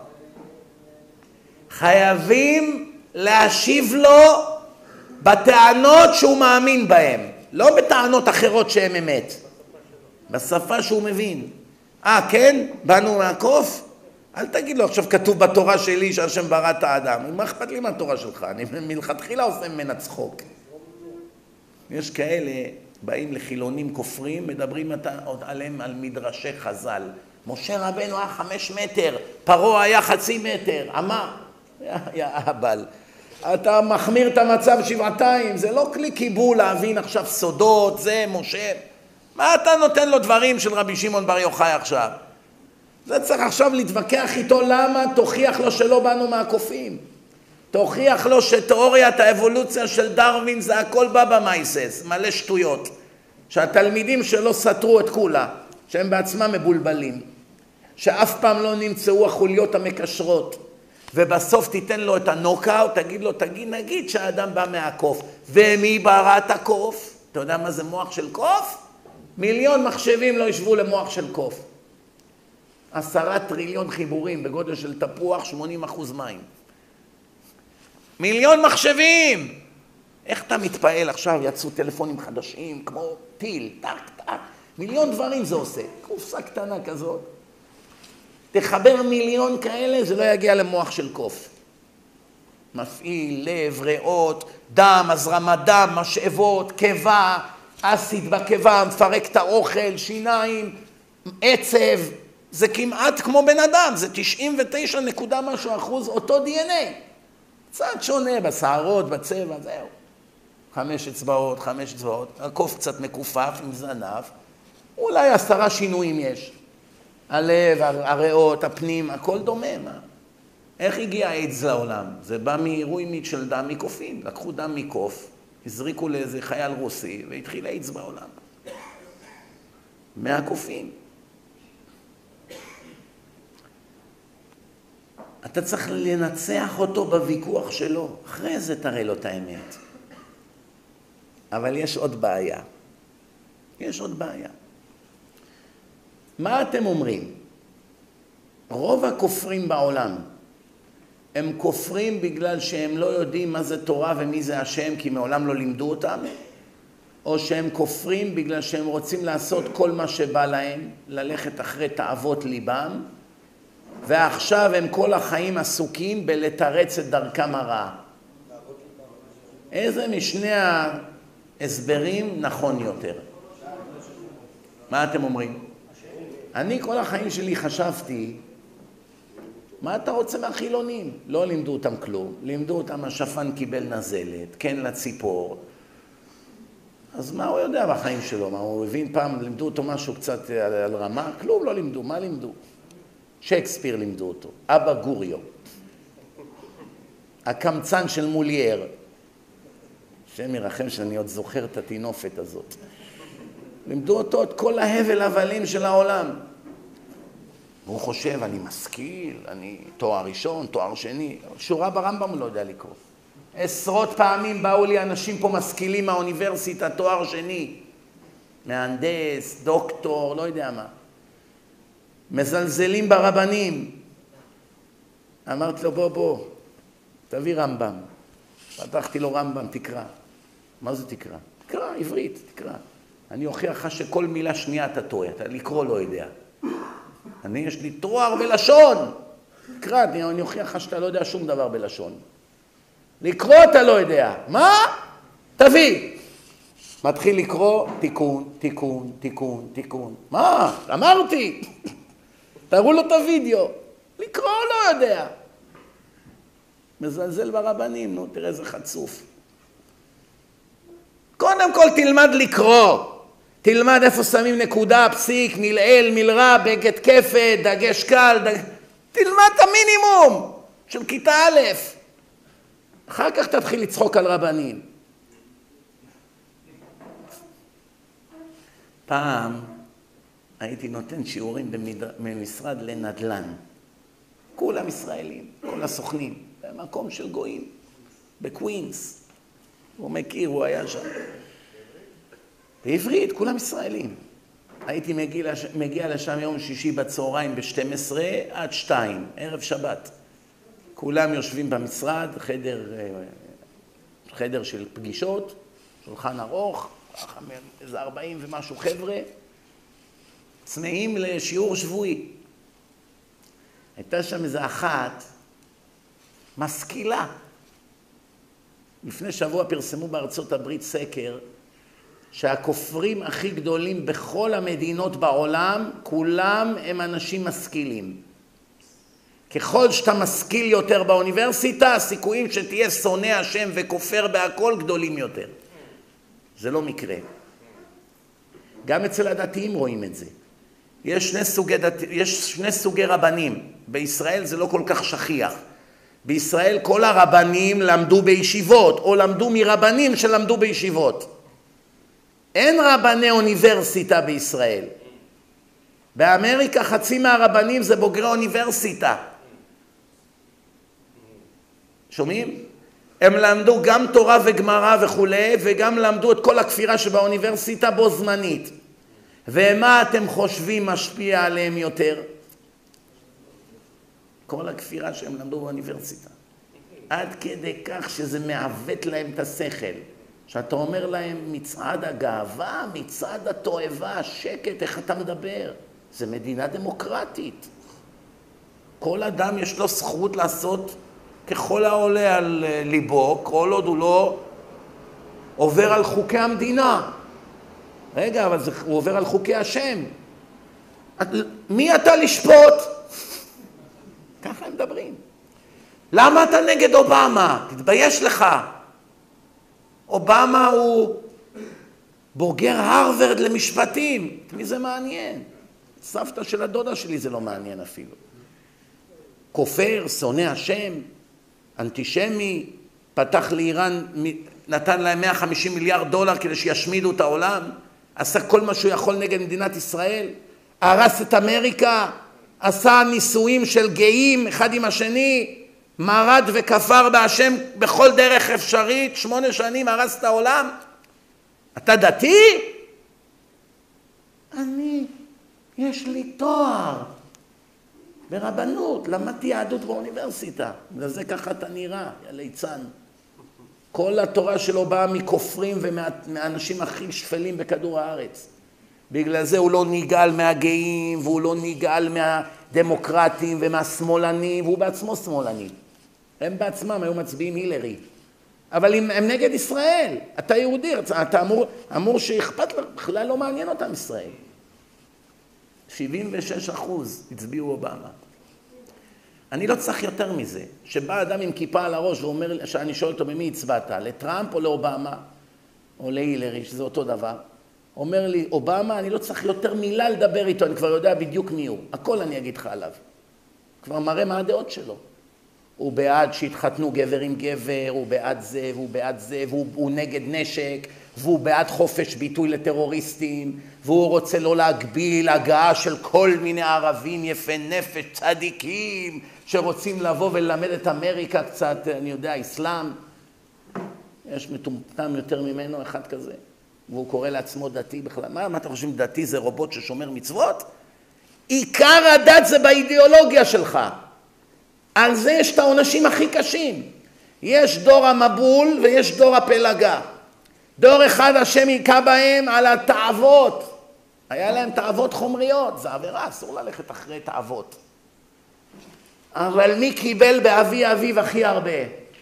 A: חייבים להשיב לו בטענות שהוא מאמין בהן, לא בטענות אחרות שהן אמת. בשפה שהוא מבין. כן? באנו מהקוף? אל תגיד לו, עכשיו כתוב בתורה שלי שהשם ברא את האדם. מה אכפת לי מהתורה שלך? אני מלכתחילה עושה ממנה צחוק. יש כאלה, באים לחילונים כופרים, מדברים עוד עליהם על מדרשי חז"ל. משה רבנו היה 5 מטר, פרעה היה 0.5 מטר. אמר, יא אהבל. אתה מחמיר את המצב שבעתיים, זה לא כלי קיבול להבין עכשיו סודות, זה משה. מה אתה נותן לו דברים של רבי שמעון בר יוחאי עכשיו? זה צריך עכשיו להתווכח איתו למה, תוכיח לו שלא באנו מהקופים. תוכיח לו שתיאוריית האבולוציה של דרווין זה הכל בא במייסס, מלא שטויות. שהתלמידים שלו סתרו את כולה, שהם בעצמם מבולבלים. שאף פעם לא נמצאו החוליות המקשרות. ובסוף תיתן לו את הנוקאוט, תגיד לו, נגיד שהאדם בא מהקוף, ומי ברא את הקוף? אתה יודע מה זה מוח של קוף? 1,000,000 מחשבים לא ישבו למוח של קוף. 10 טריליון חיבורים בגודל של תפוח, 80% מים. 1,000,000 מחשבים! איך אתה מתפעל עכשיו? יצאו טלפונים חדשים, כמו טיל, טק, טק. 1,000,000 דברים זה עושה. קופסה קטנה כזאת. תחבר 1,000,000 כאלה, זה לא יגיע למוח של קוף. מפעיל, לב, ריאות, דם, הזרמת דם, משאבות, קיבה, אסיד בקיבה, מפרק את האוכל, שיניים, עצב. זה כמעט כמו בן אדם, זה 99% אותו DNA. קצת שונה בשערות, בצבע, זהו. 5 אצבעות, 5 אצבעות, הקוף קצת מקופף עם זנב, אולי 10 שינויים יש. הלב, הריאות, הפנים, הכל דומה, מה? איך הגיע האיידס לעולם? זה בא מעירוי מיץ של דם מקופים. לקחו דם מקוף, הזריקו לאיזה חייל רוסי, והתחיל האיידס בעולם. מהקופים. אתה צריך לנצח אותו בוויכוח שלו. אחרי זה תראה לו את האמת. אבל יש עוד בעיה. יש עוד בעיה. מה אתם אומרים? רוב הכופרים בעולם, הם כופרים בגלל שהם לא יודעים מה זה תורה ומי זה השם, כי מעולם לא לימדו אותם? או שהם כופרים בגלל שהם רוצים לעשות כל מה שבא להם, ללכת אחרי תאוות ליבם, ועכשיו הם כל החיים עסוקים בלתרץ את דרכם הרעה? איזה משני ההסברים נכון יותר? מה אתם אומרים? אני כל החיים שלי חשבתי, מה אתה רוצה מהחילונים? לא לימדו אותם כלום, לימדו אותם השפן קיבל נזלת, כן לציפור. אז מה הוא יודע בחיים שלו? מה הוא הבין פעם, לימדו אותו משהו קצת על רמה? כלום לא לימדו, מה לימדו? שייקספיר לימדו אותו, אבא גוריו, הקמצן של מולייר, שם ירחם שאני עוד זוכר את התינופת הזאת. לימדו אותו את כל ההבל הבלים של העולם. והוא חושב, אני משכיל, אני תואר ראשון, תואר שני, שורה ברמב"ם הוא לא יודע לקרוא. 10 פעמים באו לי אנשים פה משכילים מהאוניברסיטה, תואר שני, מהנדס, דוקטור, לא יודע מה. מזלזלים ברבנים. אמרתי לו, בוא, תביא רמב"ם. פתחתי לו רמב"ם, תקרא. מה זה תקרא? תקרא, עברית, תקרא. אני אוכיח לך שכל מילה שנייה אתה טועה, אתה לקרוא לא יודע. יש לי תואר בלשון. תקרא, אני אוכיח לך שאתה לא יודע שום דבר בלשון. לקרוא אתה לא יודע. מה? תביא. מתחיל לקרוא, תיקון, תיקון, תיקון, תיקון. מה? אמרתי. תראו לו את הוידאו. לקרוא לא יודע. מזלזל ברבנים, נו, תראה איזה חצוף. קודם כל תלמד לקרוא. תלמד איפה שמים נקודה, פסיק, מלעיל, מלרע, בגד כפת, דגש קל, תלמד את המינימום של כיתה א'. אחר כך תתחיל לצחוק על רבנים. פעם הייתי נותן שיעורים במשרד לנדל"ן. כולם ישראלים, כל הסוכנים, במקום של גויים, בקווינס. הוא מכיר, הוא היה שם. בעברית, כולם ישראלים. הייתי מגיע לשם יום שישי בצהריים ב-12 עד 2, ערב שבת. כולם יושבים במשרד, חדר של פגישות, שולחן ארוך, איזה 40 ומשהו חבר'ה, צמאים לשיעור שבועי. הייתה שם איזה אחת, משכילה. לפני שבוע פרסמו בארצות הברית סקר, שהכופרים הכי גדולים בכל המדינות בעולם, כולם הם אנשים משכילים. ככל שאתה משכיל יותר באוניברסיטה, הסיכויים שתהיה שונא השם וכופר בהכל גדולים יותר. זה לא מקרה. גם אצל הדתיים רואים את זה. יש שני סוגי רבנים. בישראל זה לא כל כך שכיח. בישראל כל הרבנים למדו בישיבות, או למדו מרבנים שלמדו בישיבות. אין רבני אוניברסיטה בישראל. באמריקה חצי מהרבנים זה בוגרי אוניברסיטה. שומעים? הם למדו גם תורה וגמרא וכולי, וגם למדו את כל הכפירה שבאוניברסיטה בו זמנית. ומה אתם חושבים משפיע עליהם יותר? כל הכפירה שהם למדו באוניברסיטה. עד כדי כך שזה מעוות להם את השכל. שאתה אומר להם מצעד הגאווה, מצעד התועבה, שקט, איך אתה מדבר? זה מדינה דמוקרטית. כל אדם יש לו זכות לעשות ככל העולה על ליבו, כל עוד הוא לא עובר על חוקי המדינה. רגע, אבל הוא עובר על חוקי השם. מי אתה לשפוט? ככה הם מדברים. למה אתה נגד אובמה? תתבייש לך. אובמה הוא בוגר הרווארד למשפטים. את מי זה מעניין? סבתא של הדודה שלי זה לא מעניין אפילו. כופר, שונא השם, אנטישמי, פתח לאיראן, נתן להם 150 מיליארד דולר כדי שישמידו את העולם, עשה כל מה שהוא יכול נגד מדינת ישראל, הרס את אמריקה, עשה ניסויים של גאים אחד עם השני, מרד וכפר בהשם בכל דרך אפשרית, 8 שנים הרס את העולם. אתה דתי? אני, יש לי תואר ברבנות, למדתי יהדות באוניברסיטה, וזה ככה אתה נראה, יא ליצן. כל התורה שלו באה מכופרים ומאנשים הכי שפלים בכדור הארץ. בגלל זה הוא לא נגעל מהגאים, והוא לא נגעל מהדמוקרטים ומהשמאלנים, והוא בעצמו שמאלני. הם בעצמם היו מצביעים הילרי. אבל הם נגד ישראל. אתה יהודי, אתה אמור שאכפת לך, בכלל לא מעניין אותם ישראל. 76% הצביעו אובמה. אני לא צריך יותר מזה, שבא אדם עם כיפה על הראש ואומר, שאני שואל אותו במי הצבעת, לטראמפ או לאובמה, או להילרי, שזה אותו דבר. אומר לי, אובמה, אני לא צריך יותר מילה לדבר איתו, אני כבר יודע בדיוק מי הוא. הכל אני אגיד לך עליו. כבר מראה מה הדעות שלו. הוא בעד שהתחתנו גבר עם גבר, הוא בעד זה, והוא בעד זה, והוא נגד נשק, והוא בעד חופש ביטוי לטרוריסטים, והוא רוצה לא להגביל הגעה של כל מיני ערבים יפי נפש, צדיקים, שרוצים לבוא וללמד את אמריקה קצת, אני יודע, אסלאם. יש מטומטם יותר ממנו, אחד כזה. והוא קורא לעצמו דתי בכלל. מה אתה חושבים, דתי זה רובוט ששומר מצוות? עיקר הדת זה באידיאולוגיה שלך. על זה יש את העונשים הכי קשים. יש דור המבול ויש דור הפלגה. דור אחד השם יקע בהם על התאוות. היה להם תאוות חומריות, זה עבירה, אסור ללכת אחרי תאוות. אבל מי קיבל באבי אביו הכי הרבה?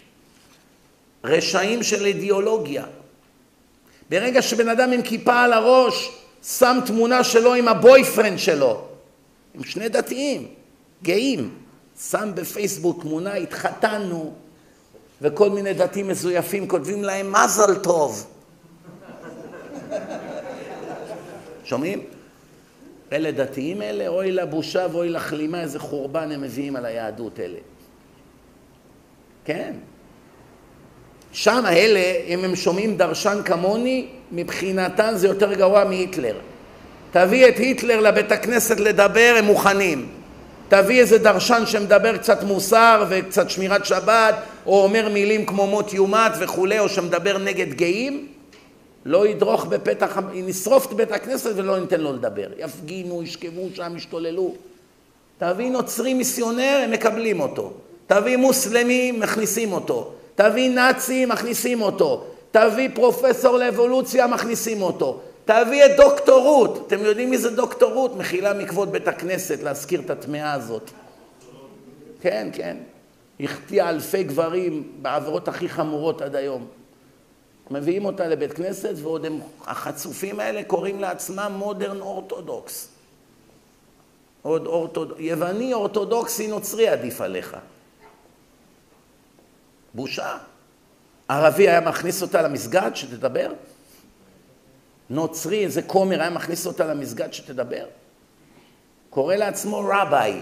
A: רשעים של אידיאולוגיה. ברגע שבן אדם עם כיפה על הראש שם תמונה שלו עם הבויפרנד שלו, עם שני דתיים, גאים, שם בפייסבוק תמונה, התחתנו, וכל מיני דתיים מזויפים כותבים להם מזל טוב. שומעים? אלה דתיים אלה, אוי לבושה ואוי לחלימה, איזה חורבן הם מביאים על היהדות אלה. כן. שם האלה, אם הם שומעים דרשן כמוני, מבחינתן זה יותר גרוע מהיטלר. תביא את היטלר לבית הכנסת לדבר, הם מוכנים. תביא איזה דרשן שמדבר קצת מוסר וקצת שמירת שבת, או אומר מילים כמו מות יומת וכולי, או שמדבר נגד גאים, לא ידרוך בפתח, נשרוף את בית הכנסת ולא ניתן לו לדבר. יפגינו, ישכבו שם, ישתוללו. תביא נוצרי מיסיונר, הם מקבלים אותו. תביא מוסלמי, מכניסים אותו. תביא נאצי, מכניסים אותו. תביא פרופסור לאבולוציה, מכניסים אותו. תביא את דוקטורות. אתם יודעים מי זה דוקטורות? מחילה מכבוד בית הכנסת, להזכיר את התמאה הזאת. כן, כן. החטיאה אלפי גברים בעבירות הכי חמורות עד היום. מביאים אותה לבית כנסת, ועוד הם, החצופים האלה קוראים לעצמם מודרן אורתודוקס. עוד יווני אורתודוקסי נוצרי עדיף עליך. בושה. ערבי היה מכניס אותה למסגד שתדבר? נוצרי, איזה כומר היה מכניס אותה למסגד שתדבר? קורא לעצמו רביי.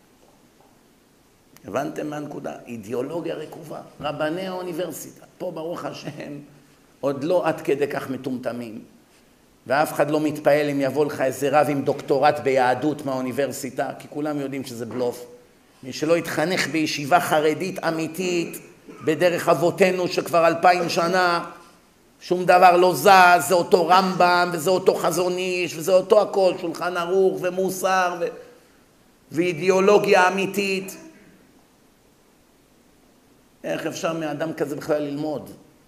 A: הבנתם מה הנקודה? אידיאולוגיה רקובה. רבני האוניברסיטה. פה ברוך השם עוד לא עד כדי כך מטומטמים. ואף אחד לא מתפעל אם יבוא לך איזה רב עם דוקטורט ביהדות מהאוניברסיטה, כי כולם יודעים שזה בלוף. מי שלא יתחנך בישיבה חרדית אמיתית, בדרך אבותינו שכבר 2000 שנה, שום דבר לא זז, זה אותו רמב"ם, וזה אותו חזון איש, וזה אותו הכל, שולחן ערוך ומוסר ואידיאולוגיה אמיתית. איך אפשר מאדם כזה בכלל ללמוד?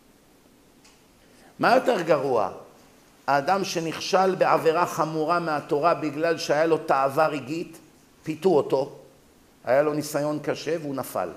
A: מה יותר גרוע? האדם שנכשל בעבירה חמורה מהתורה בגלל שהיה לו תאווה רגעית, פיתו אותו, היה לו ניסיון קשה והוא נפל.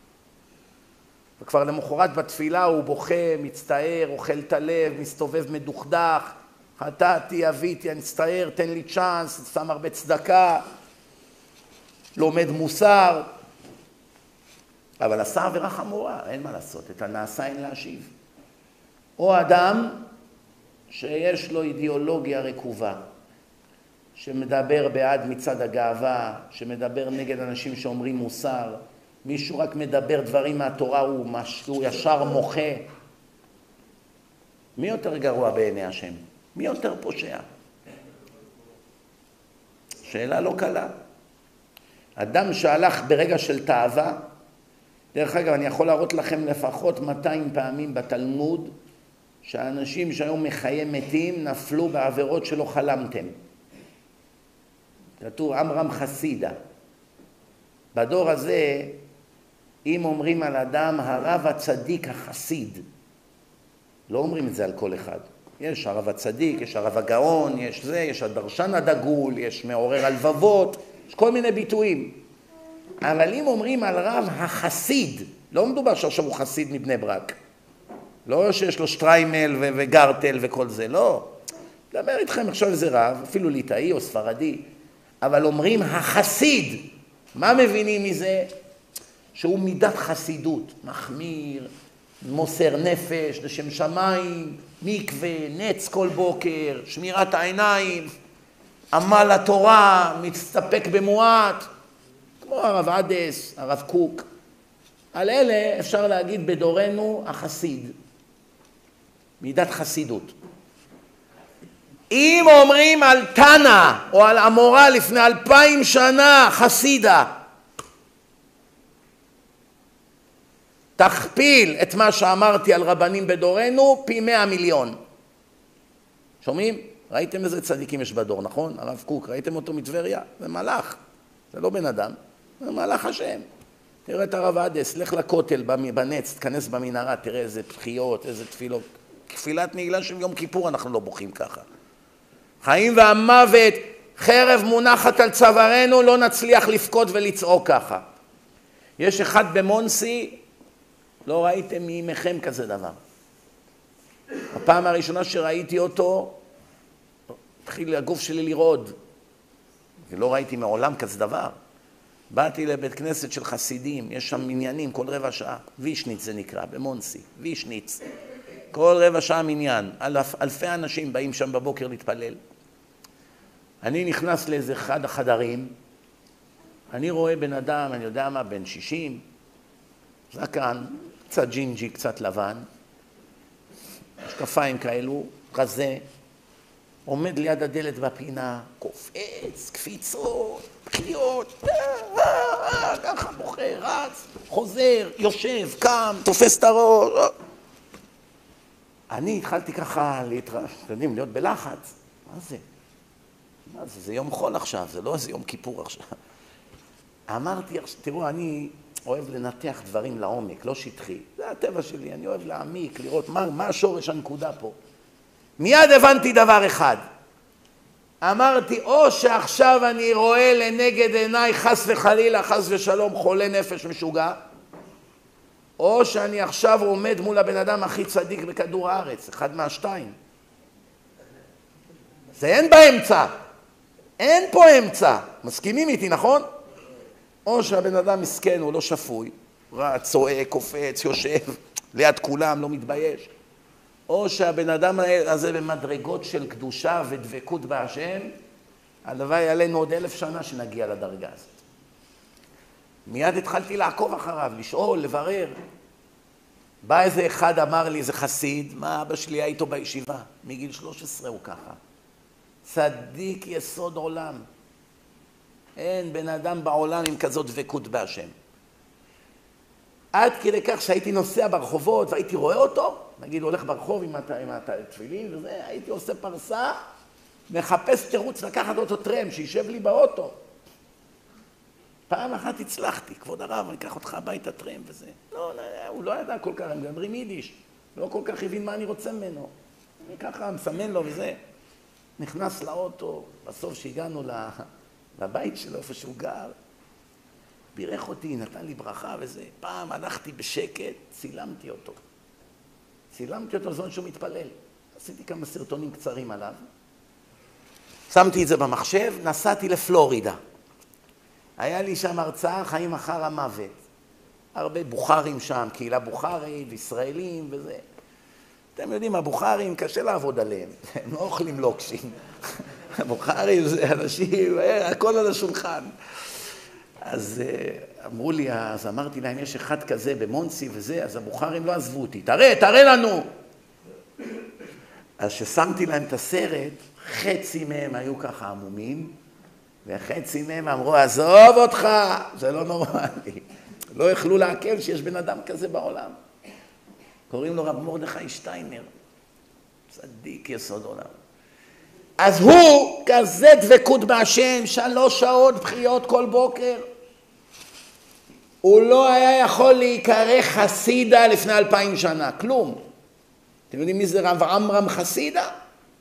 A: וכבר למחרת בתפילה הוא בוכה, מצטער, אוכל את הלב, מסתובב מדוכדך, חטאתי, אביתי, אני מצטער, תן לי צ'אנס, שם הרבה צדקה, לומד מוסר, אבל עשה עבירה חמורה, אין מה לעשות, את הנעשה אין להשיב. או אדם שיש לו אידיאולוגיה רקובה, שמדבר בעד מצד הגאווה, שמדבר נגד אנשים שאומרים מוסר, מישהו רק מדבר דברים מהתורה, הוא ישר מוחה. מי יותר גרוע בעיני השם? מי יותר פושע? שאלה לא קלה. אדם שהלך ברגע של תאווה, דרך אגב, אני יכול להראות לכם לפחות 200 פעמים בתלמוד, שהאנשים שהיו מחיי מתים נפלו בעבירות שלא חלמתם. כתוב עמרם חסידה. בדור הזה, אם אומרים על אדם הרב הצדיק החסיד, לא אומרים את זה על כל אחד. יש הרב הצדיק, יש הרב הגאון, יש זה, יש הדרשן הדגול, יש מעורר הלבבות, יש כל מיני ביטויים. אבל אם אומרים על רב החסיד, לא מדובר שעכשיו הוא חסיד מבני ברק. לא שיש לו שטריימל וגרטל וכל זה, לא. דבר איתכם עכשיו איזה רב, אפילו ליטאי או ספרדי, אבל אומרים החסיד. מה מבינים מזה? שהוא מידת חסידות, מחמיר, מוסר נפש, לשם שמיים, מקווה, נץ כל בוקר, שמירת העיניים, עמל התורה, מצטפק במועט, כמו הרב עדס, הרב קוק. על אלה אפשר להגיד בדורנו החסיד, מידת חסידות. אם אומרים על תנא או על אמורה לפני 2000 שנה חסידה, תכפיל את מה שאמרתי על רבנים בדורנו פי 100 מיליון. שומעים? ראיתם איזה צדיקים יש בדור, נכון? הרב קוק, ראיתם אותו מטבריה? זה מלאך, זה לא בן אדם, זה מלאך השם. תראה את הרב עדס, לך לכותל בנץ, תכנס במנהרה, תראה איזה בחיות, איזה תפילות. תפילת נעילה של יום כיפור אנחנו לא בוכים ככה. חיים והמוות, חרב מונחת על צווארנו, לא נצליח לפקוד ולצעוק ככה. יש אחד במונסי, לא ראיתם מימיכם כזה דבר. הפעם הראשונה שראיתי אותו, התחיל הגוף שלי לרעוד. ולא ראיתי מעולם כזה דבר. באתי לבית כנסת של חסידים, יש שם מניינים כל רבע שעה. וישניץ זה נקרא, במונסי, וישניץ. כל רבע שעה מניין. אלפי אנשים באים שם בבוקר להתפלל. אני נכנס לאיזה אחד החדרים, אני רואה בן אדם, אני יודע מה, בן 60, זקן, קצת ג'ינג'י, קצת לבן, משקפיים כאלו, רזה, עומד ליד הדלת בפינה, קופץ, קפיצות, בחיות, ככה בוכה, רץ, חוזר, יושב, קם, תופס את הראש. אני התחלתי ככה להיות בלחץ. מה זה? מה זה? זה יום חול עכשיו, זה לא איזה יום כיפור עכשיו. אמרתי, תראו, אני אוהב לנתח דברים לעומק, לא שטחי. זה הטבע שלי, אני אוהב להעמיק, לראות מה השורש הנקודה פה. מיד הבנתי דבר אחד. אמרתי, או שעכשיו אני רואה לנגד עיניי חס וחלילה, חס ושלום, חולה נפש משוגע, או שאני עכשיו עומד מול הבן אדם הכי צדיק בכדור הארץ, אחד מהשתיים. זה אין באמצע. אין פה אמצע. מסכימים איתי, נכון? או שהבן אדם מסכן, הוא לא שפוי, רץ, צועק, קופץ, יושב, ליד כולם, לא מתבייש. או שהבן אדם הזה במדרגות של קדושה ודבקות בהשם, הלוואי עלינו עוד 1000 שנה שנגיע לדרגה הזאת. מיד התחלתי לעקוב אחריו, לשאול, לברר. בא איזה אחד אמר לי, איזה חסיד, מה אבא שלי היה איתו בישיבה? מגיל 13 הוא ככה. צדיק יסוד עולם. אין בן אדם בעולם עם כזאת דבקות בהשם. עד כדי כך שהייתי נוסע ברחובות והייתי רואה אותו, נגיד הולך ברחוב עם התפילין וזה, הייתי עושה פרסה, מחפש תירוץ לקחת אותו טרם, שישב לי באוטו. פעם אחת הצלחתי, כבוד הרב, אני אקח אותך הביתה טרם וזה. לא, הוא לא ידע כל כך, הם מדברים יידיש. לא כל כך הבין מה אני רוצה ממנו. אני ככה מסמן לו וזה. נכנס לאוטו, בסוף שהגענו לבית שלו, איפה שהוא גר, בירך אותי, נתן לי ברכה וזה. פעם הלכתי בשקט, צילמתי אותו. צילמתי אותו זמן שהוא מתפלל. עשיתי כמה סרטונים קצרים עליו. שמתי את זה במחשב, נסעתי לפלורידה. היה לי שם הרצאה, חיים אחר המוות. הרבה בוכרים שם, קהילה בוכרית, ישראלים וזה. אתם יודעים, הבוכרים קשה לעבוד עליהם. הם לא אוכלים לוקשים. הבוכרים זה אנשים, הכל על השולחן. אז אמרו לי, אז אמרתי להם, יש אחד כזה במונסי וזה, אז הבוכרים לא עזבו אותי. תראה לנו! אז ששמתי להם את הסרט, חצי מהם היו ככה עמומים, וחצי מהם אמרו, עזוב אותך, זה לא נורמלי. לא יכלו לעכל שיש בן אדם כזה בעולם. קוראים לו רב מרדכי שטיינר, צדיק יסוד עולם. אז הוא כזה דבקות בהשם, 3 שעות בחיות כל בוקר. הוא לא היה יכול להיקרא חסידה לפני 2000 שנה, כלום. אתם יודעים מי זה רב עמרם חסידה?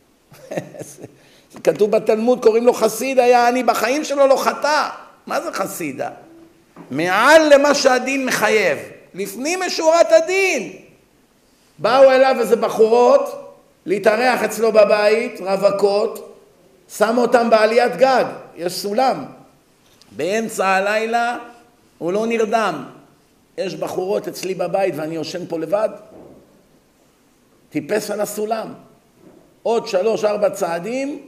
A: זה כתוב בתלמוד, קוראים לו חסידה, אני בחיים שלו לא חטא. מה זה חסידה? מעל למה שהדין מחייב, לפנים משורת הדין. באו אליו איזה בחורות, להתארח אצלו בבית, רווקות, שמו אותם בעליית גג, יש סולם. באמצע הלילה הוא לא נרדם. יש בחורות אצלי בבית ואני יושן פה לבד. טיפס על הסולם. עוד 3-4 צעדים,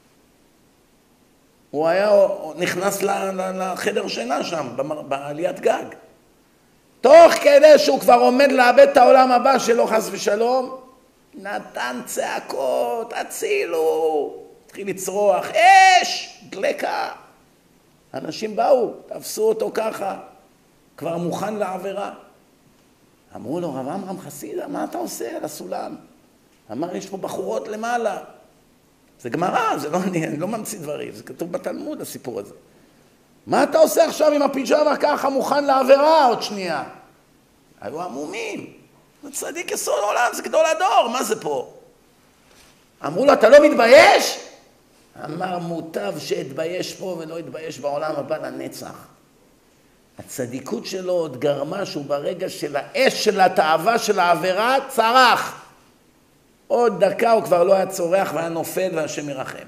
A: הוא היה נכנס לחדר שינה שם, בעליית גג. תוך כדי שהוא כבר עומד לאבד את העולם הבא שלו חס ושלום, נתן צעקות, הצילו, התחיל לצרוח, אש, דלקה. אנשים באו, תפסו אותו ככה, כבר מוכן לעבירה. אמרו לו, רב עמרם חסידה, מה אתה עושה על הסולם? אמר, יש פה בחורות למעלה. זה גמרא, זה לא, אני לא ממציא דברים, זה כתוב בתלמוד הסיפור הזה. מה אתה עושה עכשיו עם הפיג'מה ככה מוכן לעבירה עוד שנייה? היו עמומים. זה צדיק יסוד עולם, זה גדול הדור, מה זה פה? אמרו לו, אתה לא מתבייש? אמר, מוטב שאתבייש פה ולא אתבייש בעולם הבא לנצח. הצדיקות שלו עוד גרמה שהוא ברגע של האש של התאווה של העבירה צרח. עוד דקה הוא כבר לא היה צורח והיה נופל והשם ירחם.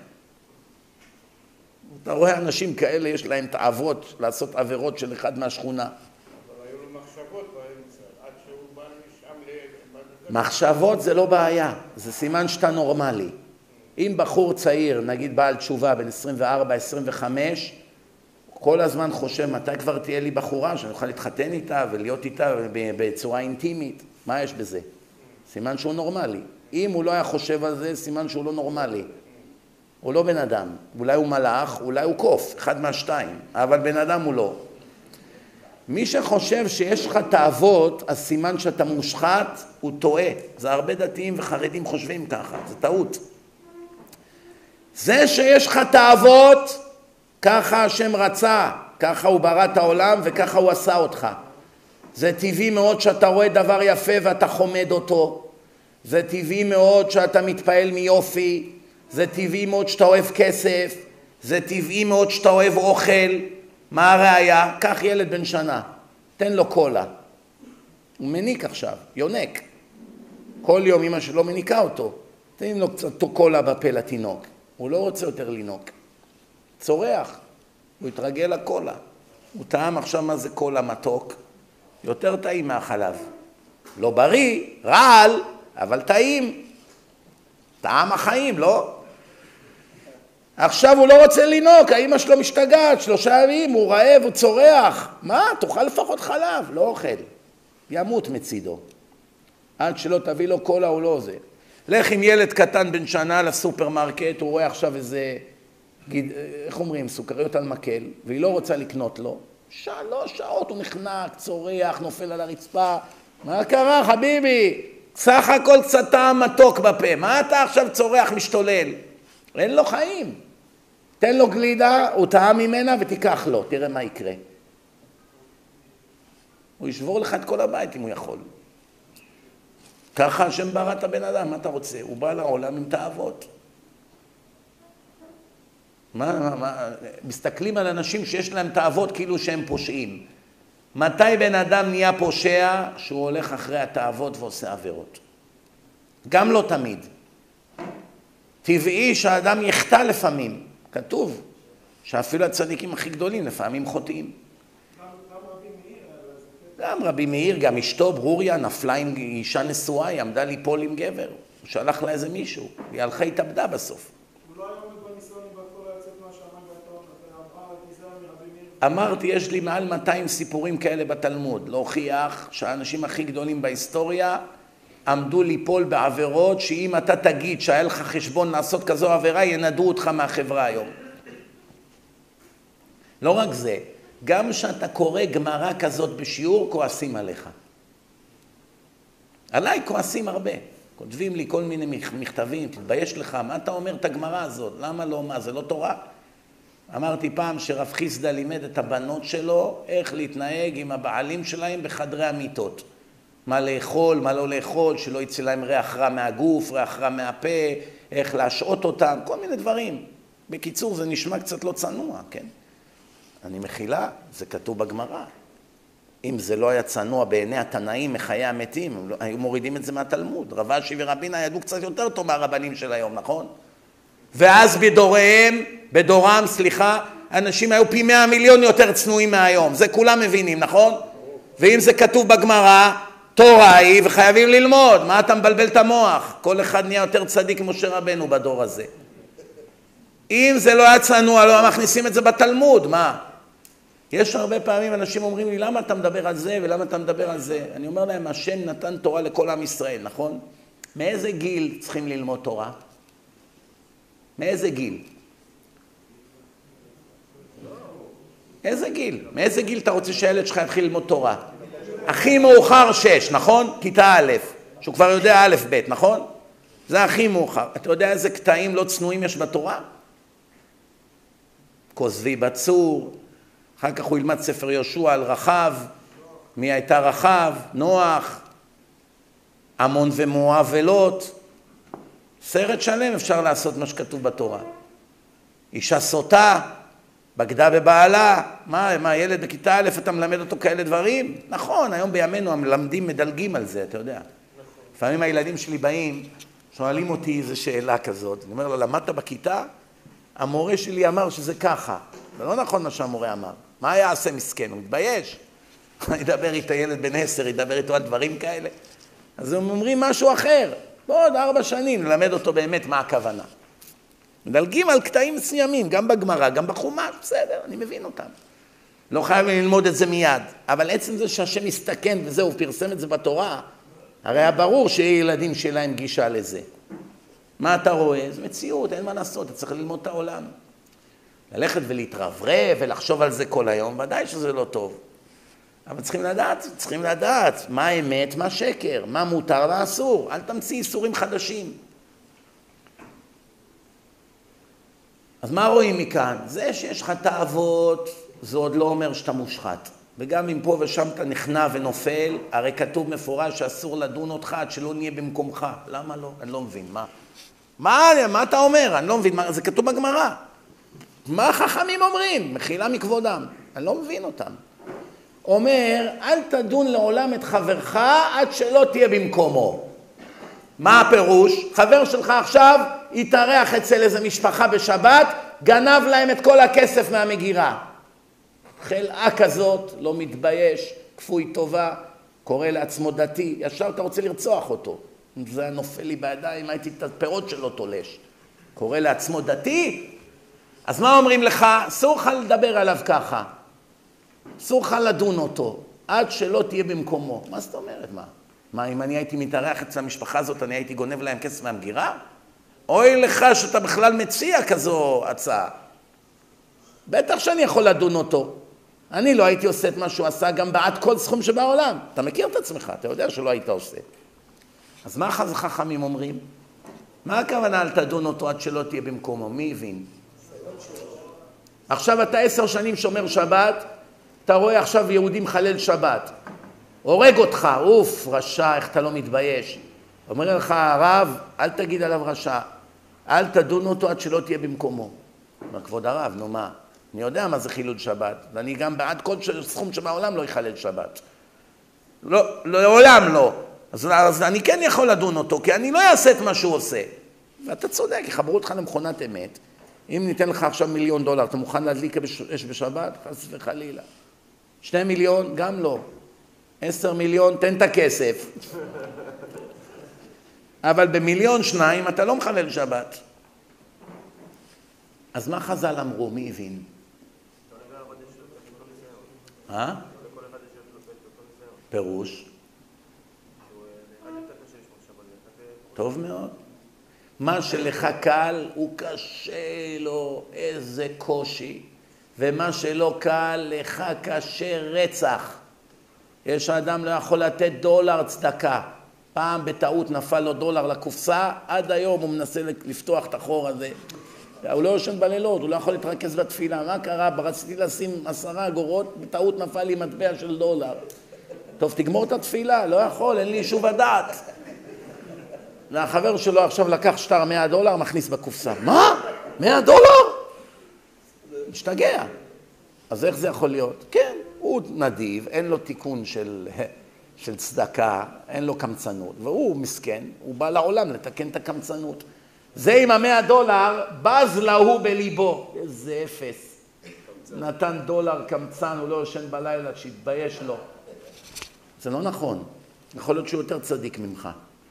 A: אתה רואה אנשים כאלה, יש להם תאוות לעשות עבירות של אחד מהשכונה.
C: אבל היו לו מחשבות באמצע, עד שהוא בא משם
A: מחשבות זה לא בעיה, זה סימן שאתה נורמלי. אם בחור צעיר, נגיד בעל תשובה, בין 24-25, כל הזמן חושב, מתי כבר תהיה לי בחורה, שאני אוכל להתחתן איתה ולהיות איתה בצורה אינטימית, מה יש בזה? סימן שהוא נורמלי. אם הוא לא היה חושב על זה, סימן שהוא לא נורמלי. הוא לא בן אדם. אולי הוא מלאך, אולי הוא קוף, אחד מהשתיים. אבל בן אדם הוא לא. מי שחושב שיש לך תאוות, אז סימן שאתה מושחת, הוא טועה. זה הרבה דתיים וחרדים חושבים ככה, זה טעות. זה שיש לך תאוות, ככה השם רצה, ככה הוא ברא את העולם וככה הוא עשה אותך. זה טבעי מאוד שאתה רואה דבר יפה ואתה חומד אותו. זה טבעי מאוד שאתה מתפעל מיופי. זה טבעי מאוד שאתה אוהב כסף. זה טבעי מאוד שאתה אוהב אוכל. מה הראיה? קח ילד בן שנה, תן לו קולה. הוא מניק עכשיו, יונק. כל יום אמא שלו מניקה אותו. תן לו קצת קולה בפה לתינוק. הוא לא רוצה יותר לינוק. צורח. הוא התרגל לקולה. הוא טעם עכשיו מה זה קולה מתוק. יותר טעים מהחלב. לא בריא, רעל, אבל טעים. טעם החיים, לא? עכשיו הוא לא רוצה לינוק, האמא שלו משתגעת, 3 ימים, הוא רעב, הוא צורח. מה? תאכל לפחות חלב, לא אוכל. ימות מצידו. עד שלא תביא לו קולה הוא לא זה. לך עם ילד קטן בן שנה לסופרמרקט, הוא רואה עכשיו איזה, איך אומרים, סוכריות על מקל, והיא לא רוצה לקנות לו, 3 שעות הוא נחנק, צורח, נופל על הרצפה. מה קרה, חביבי? סך הכל קצת טעם מתוק בפה. מה אתה עכשיו צורח, משתולל? אין לו חיים. תן לו גלידה, הוא טעם ממנה ותיקח לו. תראה מה יקרה. הוא ישבור לך את כל הבית אם הוא יכול. ככה השם ברא את הבן אדם, מה אתה רוצה? הוא בא לעולם עם תאוות. מסתכלים על אנשים שיש להם תאוות כאילו שהם פושעים. מתי בן אדם נהיה פושע? שהוא הולך אחרי התאוות ועושה עבירות. גם לא תמיד. טבעי שהאדם יחטא לפעמים. כתוב שאפילו הצדיקים הכי גדולים לפעמים חוטאים. גם רבי מאיר, גם אשתו ברוריה נפלה עם אישה נשואה, היא עמדה ליפול עם גבר. הוא שלח לה איזה מישהו, היא הלכה התאבדה בסוף.
D: הוא לא היה עומד בניסיון עם בתור לצאת מה שאמר בתור, ואמר תיזהר מרבי מאיר.
A: אמרתי, יש לי מעל 200 סיפורים כאלה בתלמוד, להוכיח שהאנשים הכי גדולים בהיסטוריה עמדו ליפול בעבירות, שאם אתה תגיד שהיה לך חשבון לעשות כזו עבירה, ינדו אותך מהחברה היום. לא רק זה, גם שאתה קורא גמרא כזאת בשיעור, כועסים עליך. עליי כועסים הרבה. כותבים לי כל מיני מכתבים, תתבייש לך, מה אתה אומר את הגמרא הזאת? למה לא? מה, זה לא תורה? אמרתי פעם שרב חיסדא לימד את הבנות שלו איך להתנהג עם הבעלים שלהם בחדרי המיטות. מה לאכול, מה לא לאכול, שלא יצא להם ריח רע מהגוף, ריח רע מהפה, איך להשעות אותם, כל מיני דברים. בקיצור, זה נשמע קצת לא צנוע, כן? אני מחילה, זה כתוב בגמרא. אם זה לא היה צנוע בעיני התנאים מחיי המתים, היו מורידים את זה מהתלמוד. רב אשי ורבינה ידעו קצת יותר טוב מהרבנים של היום, נכון? ואז בדורם, אנשים היו פי 100 מיליון יותר צנועים מהיום. זה כולם מבינים, נכון? ואם זה כתוב בגמרא, תורה היא וחייבים ללמוד. מה אתה מבלבל את המוח? כל אחד נהיה יותר צדיק משה רבנו בדור הזה. אם זה לא היה צנוע, לא מכניסים את זה בתלמוד, מה? יש הרבה פעמים אנשים אומרים לי, למה אתה מדבר על זה ולמה אתה מדבר על זה? אני אומר להם, השם נתן תורה לכל עם ישראל, נכון? מאיזה גיל צריכים ללמוד תורה? מאיזה גיל? איזה גיל? מאיזה גיל אתה רוצה שהילד שלך יתחיל ללמוד תורה? הכי מאוחר 6, נכון? כיתה א', שהוא כבר יודע א' ב', נכון? זה הכי מאוחר. אתה יודע איזה קטעים לא צנועים יש בתורה? כוזבי בצור, אחר כך הוא ילמד ספר יהושע על רחב, מי הייתה רחב, נוח, עמון ומואב ולוט, סרט שלם אפשר לעשות מה שכתוב בתורה. אישה סוטה, בגדה בבעלה, מה ילד בכיתה א' אתה מלמד אותו כאלה דברים? נכון, היום בימינו המלמדים מדלגים על זה, אתה יודע. לפעמים הילדים שלי באים, שואלים אותי איזו שאלה כזאת, אני אומר לו, למדת בכיתה? המורה שלי אמר שזה ככה. זה לא נכון מה שהמורה אמר. מה יעשה מסכן? הוא מתבייש. ידבר איתו ילד בן 10, ידבר איתו על דברים כאלה. אז הם אומרים משהו אחר. בעוד 4 שנים נלמד אותו באמת מה הכוונה. מדלגים על קטעים מסוימים, גם בגמרא, גם בחומש, בסדר, אני מבין אותם. לא חייב ללמוד את זה מיד. אבל עצם זה שהשם מסתכן וזהו, פרסם את זה בתורה, הרי היה ברור שיהיה ילדים שלהם גישה לזה. מה אתה רואה? זו מציאות, אין מה לעשות, אתה צריך ללמוד את העולם. ללכת ולהתרברב ולחשוב על זה כל היום, ודאי שזה לא טוב. אבל צריכים לדעת מה האמת, מה שקר, מה מותר ואסור. אל תמציא איסורים חדשים. אז מה רואים מכאן? זה שיש לך תאוות, זה עוד לא אומר שאתה מושחת. וגם אם פה ושם אתה נכנע ונופל, הרי כתוב מפורש שאסור לדון אותך עד שלא נהיה במקומך. למה לא? אני לא מבין. מה אתה אומר? אני לא מבין. זה כתוב בגמרא. מה החכמים אומרים? מחילה מכבודם. אני לא מבין אותם. אומר, אל תדון לעולם את חברך עד שלא תהיה במקומו. מה הפירוש? חבר שלך עכשיו יתארח אצל איזה משפחה בשבת, גנב להם את כל הכסף מהמגירה. חלאה כזאת, לא מתבייש, כפוי טובה, קורא לעצמו דתי, ישר אתה רוצה לרצוח אותו. זה נופל לי בידיים, הייתי את הפירות שלו תולש. קורא לעצמו דתי? אז מה אומרים לך? אסור לך לדבר עליו ככה. אסור לך לדון אותו, עד שלא תהיה במקומו. מה זאת אומרת? מה, אם אני הייתי מתארח אצל המשפחה הזאת, אני הייתי גונב להם כסף מהמגירה? אוי לך שאתה בכלל מציע כזו הצעה. בטח שאני יכול לדון אותו. אני לא הייתי עושה את מה שהוא עשה גם בעד כל סכום שבעולם. אתה מכיר את עצמך, אתה יודע שלא היית עושה. אז מה חכמים אומרים? מה הכוונה אל תדון אותו עד שלא תהיה במקומו? מי הבין? עכשיו אתה 10 שנים שומר שבת, אתה רואה עכשיו יהודי מחלל שבת. הורג אותך, אוף, רשע, איך אתה לא מתבייש. אומר לך הרב, אל תגיד עליו רשע, אל תדון אותו עד שלא תהיה במקומו. אומר, כבוד הרב, נו מה? אני יודע מה זה חילול שבת, ואני גם בעד כל סכום שבעולם לא יחלל שבת. לא, לעולם לא. אז אני כן יכול לדון אותו, כי אני לא אעשה את מה שהוא עושה. ואתה צודק, יחברו אותך למכונת אמת. אם ניתן לך עכשיו $1,000,000, אתה מוכן להדליק אש בשבת? חס וחלילה. 2 מיליון? גם לא. 10 מיליון, תן את הכסף. אבל ב1,200,000 אתה לא מחלל שבת. אז מה חז"ל אמרו? מי הבין? פירוש? טוב מאוד. מה שלך קל הוא קשה לו, איזה קושי. ומה שלא קל לך קשה רצח. יש האדם לא יכול לתת $1 צדקה. פעם בטעות נפל לו $1 לקופסה, עד היום הוא מנסה לפתוח את החור הזה. הוא לא יושן בלילות, הוא לא יכול להתרכז בתפילה. מה קרה? רציתי לשים 10 אגורות, בטעות נפל לי מטבע של $1. טוב, תגמור את התפילה, לא יכול, אין לי שוב הדעת. והחבר שלו עכשיו לקח שטר $100, מכניס בקופסה. מה? $100? משתגע. אז איך זה יכול להיות? כן, הוא נדיב, אין לו תיקון של צדקה, אין לו קמצנות, והוא מסכן, הוא בא לעולם לתקן את הקמצנות. זה עם $100, בז להוא בליבו. איזה אפס. נתן $1 קמצן, הוא לא יושן בלילה, שיתבייש לו. זה לא נכון. יכול להיות שהוא יותר צדיק ממך.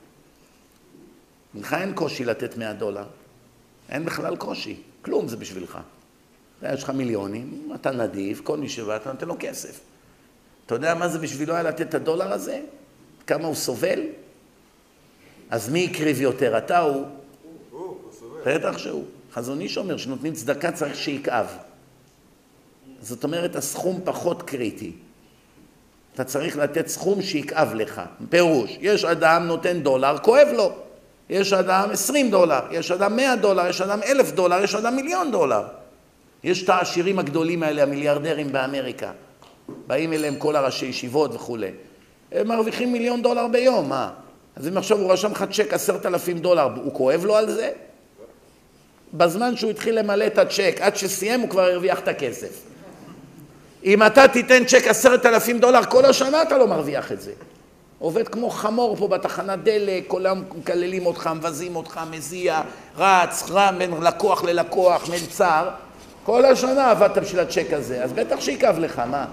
A: ממך אין קושי לתת $100. אין בכלל קושי. כלום זה בשבילך. יש לך מיליונים, אתה נדיב, כל מי שבא, אתה נותן לו כסף. אתה יודע מה זה בשבילו היה לתת את $1 הזה? כמה הוא סובל? אז מי יקריב יותר? אתה הוא?
B: הוא סובל.
A: בטח שהוא. חזון איש אומר שנותנים צדקה צריך שיקאב. זאת אומרת, הסכום פחות קריטי. אתה צריך לתת סכום שיקאב לך. פירוש, יש אדם נותן $1, כואב לו. יש אדם $20, יש אדם $100, יש אדם $1,000, יש אדם $1,000,000. יש את העשירים הגדולים האלה, המיליארדרים באמריקה. באים אליהם כל הראשי ישיבות וכו'. הם מרוויחים $1,000,000 ביום, מה? אז אם עכשיו הוא רשם לך צ'ק $10,000, הוא כואב לו על זה? בזמן שהוא התחיל למלא את הצ'ק, עד שסיים הוא כבר הרוויח את הכסף. אם אתה תיתן צ'ק $10,000 כל השנה, אתה לא מרוויח את זה. עובד כמו חמור פה בתחנת דלק, כולם מקללים אותך, מבזים אותך, מזיע, רץ, רם בין לקוח ללקוח, מלצר. כל השנה עבדת בשביל הצ'ק הזה, אז בטח שיקב לך, מה?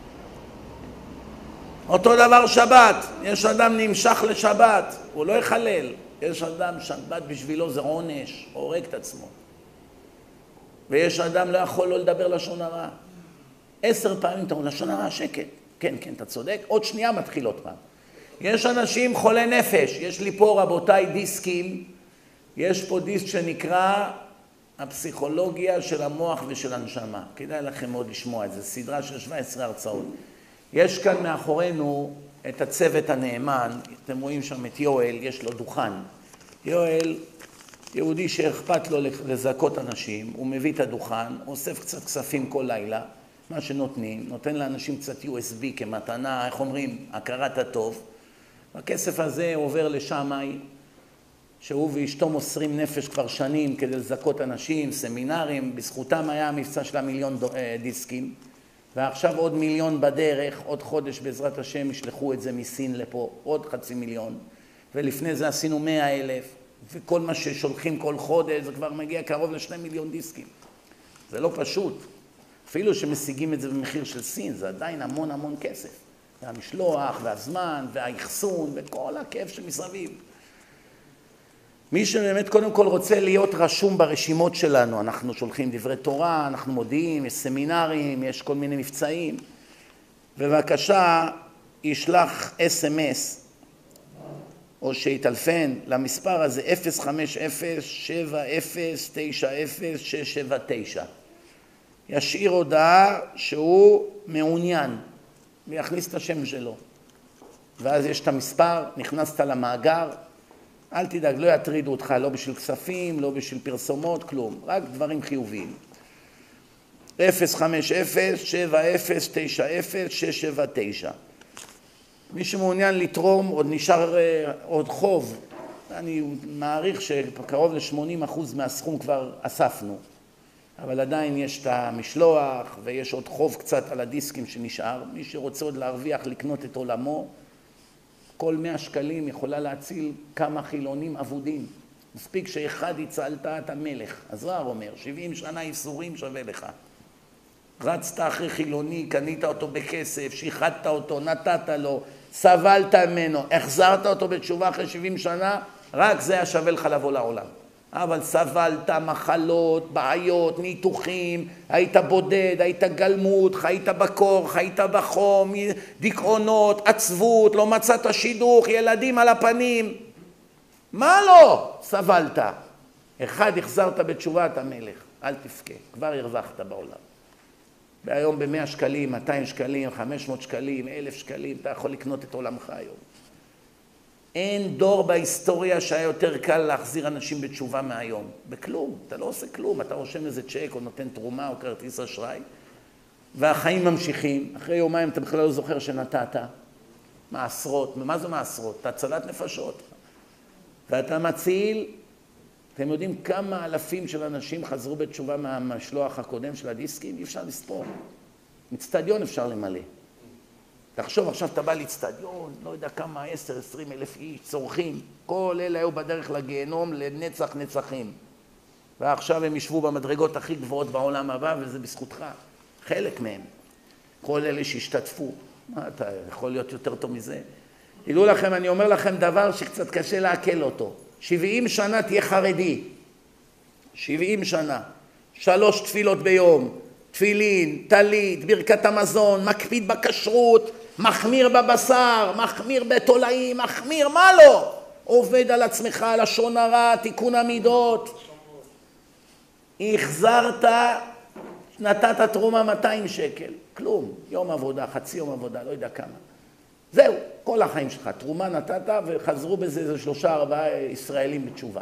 A: אותו דבר שבת, יש אדם נמשך לשבת, הוא לא יחלל. יש אדם שבת בשבילו זה עונש, הורג את עצמו. ויש אדם לא יכול לא לדבר לשון הרע. 10 פעמים אתה אומר, לשון הרע, שקט. כן, כן, אתה צודק, עוד שנייה מתחיל עוד פעם. יש אנשים חולי נפש, יש לי פה רבותיי דיסקים, יש פה דיסק שנקרא הפסיכולוגיה של המוח ושל הנשמה. כדאי לכם מאוד לשמוע את זה, סדרה של 17 הרצאות. יש כאן מאחורינו את הצוות הנאמן, אתם רואים שם את יואל, יש לו דוכן. יואל, יהודי שאכפת לו לזכות אנשים, הוא מביא את הדוכן, אוסף קצת כספים כל לילה, מה שנותנים, נותן לאנשים קצת USB כמתנה, איך אומרים, הכרת הטוב. הכסף הזה עובר לשמאי, שהוא ואשתו מוסרים נפש כבר שנים כדי לזכות אנשים, סמינרים, בזכותם היה המבצע של $1,000,000 דיסקים, ועכשיו עוד 1,000,000 בדרך, עוד חודש בעזרת השם ישלחו את זה מסין לפה, עוד 500,000, ולפני זה עשינו 100,000, וכל מה ששולחים כל חודש זה כבר מגיע קרוב ל2,000,000 דיסקים. זה לא פשוט, אפילו שמשיגים את זה במחיר של סין, זה עדיין המון המון כסף. והמשלוח, והזמן, והאחסון, וכל הכיף שמסביב. מי שבאמת קודם כל רוצה להיות רשום ברשימות שלנו, אנחנו שולחים דברי תורה, אנחנו מודיעים, יש סמינרים, יש כל מיני מבצעים. בבקשה, ישלח SMS, או שיטלפן למספר הזה 050-7090-679. ישאיר הודעה שהוא מעוניין, ויכניס את השם שלו. ואז יש את המספר, נכנסת למאגר, אל תדאג, לא יטרידו אותך, לא בשביל כספים, לא בשביל פרסומות, כלום, רק דברים חיוביים. 050-70-90-679. מי שמעוניין לתרום, עוד נשאר עוד חוב. אני מעריך שקרוב ל-80% מהסכום כבר אספנו. אבל עדיין יש את המשלוח, ויש עוד חוב קצת על הדיסקים שנשאר. מי שרוצה עוד להרוויח, לקנות את עולמו, כל 100 שקלים יכולה להציל כמה חילונים אבודים. מספיק שאחד יצלת את המלך. הזוהר אומר, 70 שנה איסורים שווה לך. רצת אחרי חילוני, קנית אותו בכסף, שיחדת אותו, נתת לו, סבלת ממנו, החזרת אותו בתשובה אחרי 70 שנה, רק זה השווה לך לבוא לעולם. אבל סבלת מחלות, בעיות, ניתוחים, היית בודד, היית גלמות, חיית בקור, חיית בחום, דיכאונות, עצבות, לא מצאת שידוך, ילדים על הפנים. מה לא? סבלת. אחד החזרת בתשובת המלך, אל תפקה, כבר הרווחת בעולם. והיום ב100 שקלים, 200 שקלים, 500 שקלים, 1,000 שקלים, אתה יכול לקנות את עולמך היום. אין דור בהיסטוריה שהיה יותר קל להחזיר אנשים בתשובה מהיום. בכלום, אתה לא עושה כלום, אתה רושם איזה צ'ק או נותן תרומה או כרטיס אשראי, והחיים ממשיכים. אחרי יומיים אתה בכלל לא זוכר שנתת. מעשרות, מה זה מעשרות? אתה הצלת נפשות. ואתה מציל, אתם יודעים כמה אלפים של אנשים חזרו בתשובה מהמשלוח הקודם של הדיסקים? אי אפשר לספור. מצטדיון אפשר למלא. תחשוב, עכשיו אתה בא לאצטדיון, לא יודע כמה, 10-20 אלף איש, צורכים. כל אלה היו בדרך לגיהנום לנצח נצחים. ועכשיו הם ישבו במדרגות הכי גבוהות בעולם הבא, וזה בזכותך. חלק מהם. כל אלה שהשתתפו. מה, אתה יכול להיות יותר טוב מזה? תדעו לכם, אני אומר לכם דבר שקצת קשה להקל אותו. 70 שנה תהיה חרדי. 70 שנה. 3 תפילות ביום. תפילין, טלית, ברכת המזון, מקפיד בכשרות, מחמיר בבשר, מחמיר בתולעים, מחמיר, מה לא? עובד על עצמך, לשון הרע, תיקון המידות. החזרת, נתת תרומה 200 שקל. כלום. יום עבודה, חצי יום עבודה, לא יודע כמה. זהו, כל החיים שלך. תרומה נתת וחזרו בזה איזה 3-4 ישראלים בתשובה.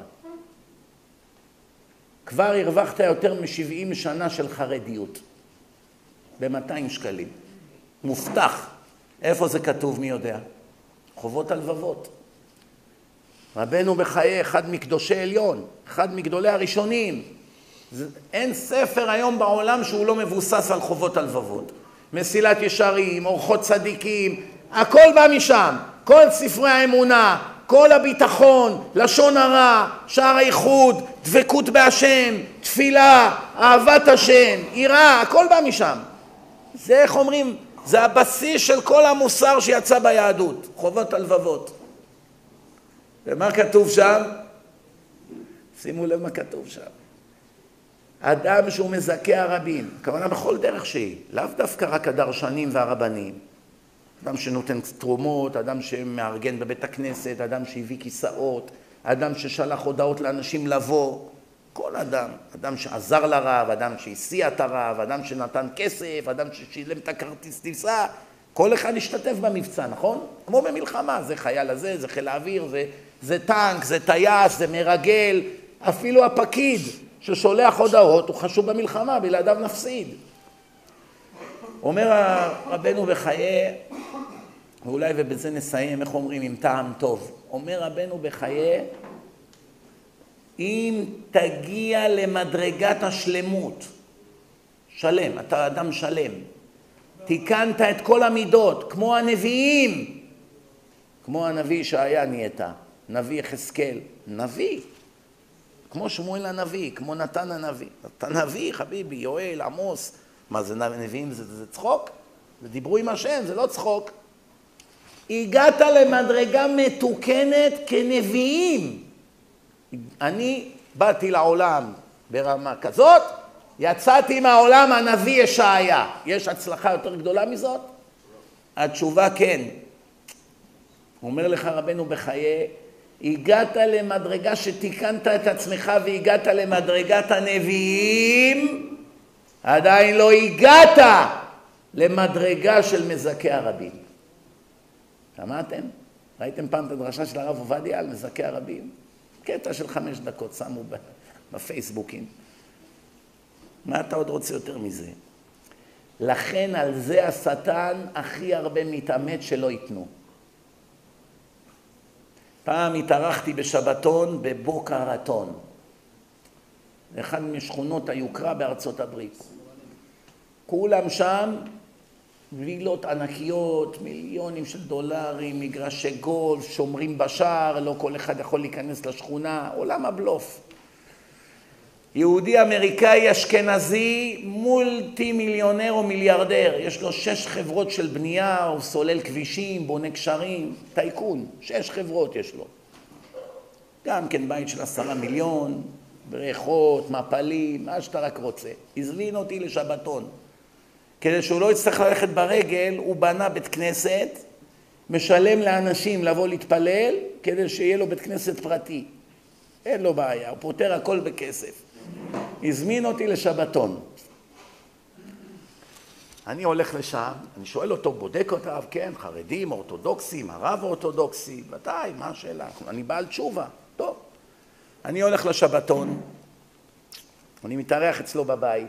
A: כבר הרווחת יותר מ70 שנה של חרדיות. ב200 שקלים. מובטח. איפה זה כתוב, מי יודע? חובות הלבבות. רבנו בחיי, אחד מקדושי עליון, אחד מגדולי הראשונים. אין ספר היום בעולם שהוא לא מבוסס על חובות הלבבות. מסילת ישרים, אורחות צדיקים, הכל בא משם. כל ספרי האמונה, כל הביטחון, לשון הרע, שער הייחוד, דבקות בהשם, תפילה, אהבת השם, יראה, הכל בא משם. זה, איך אומרים, זה הבסיס של כל המוסר שיצא ביהדות, חובות הלבבות. ומה כתוב שם? שימו לב מה כתוב שם. אדם שהוא מזכה הרבים, כוונה בכל דרך שהיא, לאו דווקא רק הדרשנים והרבנים. אדם שנותן תרומות, אדם שמארגן בבית הכנסת, אדם שהביא כיסאות, אדם ששלח הודעות לאנשים לבוא, כל אדם, אדם שעזר לרב, אדם שהסיע את הרב, אדם שנתן כסף, אדם ששילם את הכרטיס טיסה, כל אחד השתתף במבצע, נכון? כמו במלחמה, זה חייל הזה, זה חיל האוויר, זה טנק, זה טייס, זה מרגל, אפילו הפקיד ששולח הודעות הוא חשוב במלחמה, בלעדיו נפסיד. אומר רבנו בחיי, ואולי ובזה נסיים, איך אומרים, עם טעם טוב. אומר רבנו בחיי, אם תגיע למדרגת השלמות, שלם, אתה אדם שלם, תיקנת את כל המידות, כמו הנביאים, כמו הנביא שהיה נהיית, נביא יחזקאל, נביא, כמו שמואל הנביא, כמו נתן הנביא. אתה נביא, חביבי, יואל, עמוס, מה זה נביאים? זה צחוק? זה דיברו עם השם, זה לא צחוק. הגעת למדרגה מתוקנת כנביאים. אני באתי לעולם ברמה כזאת, יצאתי מהעולם הנביא ישעיה. יש הצלחה יותר גדולה מזאת? התשובה כן. אומר לך רבנו בחיי, הגעת למדרגה שתיקנת את עצמך והגעת למדרגת הנביאים, עדיין לא הגעת למדרגה של מזכה הרבים. שמעתם? ראיתם פעם את הדרשה של הרב עובדיה על מזכה הרבים? קטע של 5 דקות שמו בפייסבוקים. מה אתה עוד רוצה יותר מזה? לכן על זה השטן הכי הרבה מתאמץ שלא ייתנו. פעם התארחתי בשבתון בבוקה רטון. אחד משכונות היוקרה בארצות הברית. כולם שם, וילות ענקיות, מיליונים של דולרים, מגרשי גולף, שומרים בשער, לא כל אחד יכול להיכנס לשכונה, עולם הבלוף. יהודי אמריקאי אשכנזי, מולטי מיליונר או מיליארדר, יש לו 6 חברות של בנייה, הוא סולל כבישים, בונה קשרים, טייקון, 6 חברות יש לו. גם כן בית של 10 מיליון, בריכות, מפלים, מה שאתה רק רוצה. הזמין אותי לשבתון. כדי שהוא לא יצטרך ללכת ברגל, הוא בנה בית כנסת, משלם לאנשים לבוא להתפלל, כדי שיהיה לו בית כנסת פרטי. אין לו בעיה, הוא פותר הכל בכסף. הזמין אותי לשבתון. אני הולך לשם, אני שואל אותו, בודק אותה, כן, חרדים, אורתודוקסים, הרב אורתודוקסי, ודאי, מה השאלה? אני בעל תשובה, טוב. אני הולך לשבתון, אני מתארח אצלו בבית,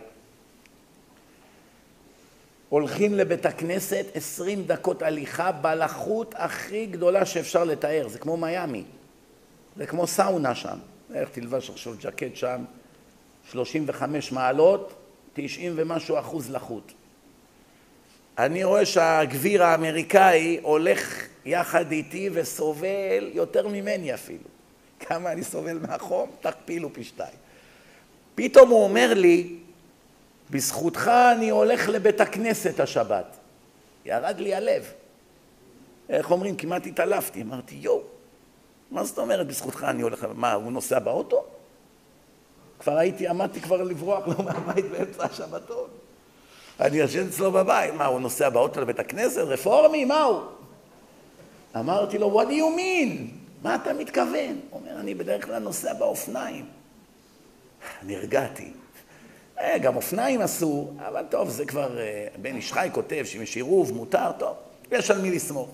A: הולכים לבית הכנסת 20 דקות הליכה בלחות הכי גדולה שאפשר לתאר, זה כמו מיאמי, זה כמו סאונה שם, איך תלבש עכשיו ג'קט שם, 35 מעלות, 90 ומשהו אחוז לחות. אני רואה שהגביר האמריקאי הולך יחד איתי וסובל יותר ממני אפילו. כמה אני סובל מהחום? תכפילו פי 2. פתאום הוא אומר לי, בזכותך אני הולך לבית הכנסת השבת. ירד לי הלב. איך אומרים? כמעט התעלפתי. אמרתי, יו, מה זאת אומרת בזכותך אני הולך? מה, הוא נוסע באוטו? כבר עמדתי כבר לברוח לו מהבית באמצע השבתון. אני ישן אצלו בבית. מה, הוא נוסע באוטו לבית הכנסת? רפורמי? מה הוא? אמרתי לו, what do you mean? מה אתה מתכוון? הוא אומר, אני בדרך כלל נוסע באופניים. נרגעתי. גם אופניים אסור, אבל טוב, זה כבר בן איש חי כותב שאם יש עירוב, מותר, טוב, יש על מי לסמוך. הוא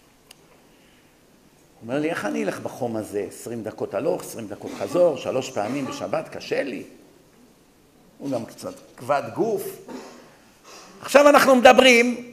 A: אומר לי, איך אני אלך בחום הזה? 20 דקות הלוך, 20 דקות חזור, 3 פעמים בשבת, קשה לי. הוא גם קצת כבד גוף. עכשיו אנחנו מדברים,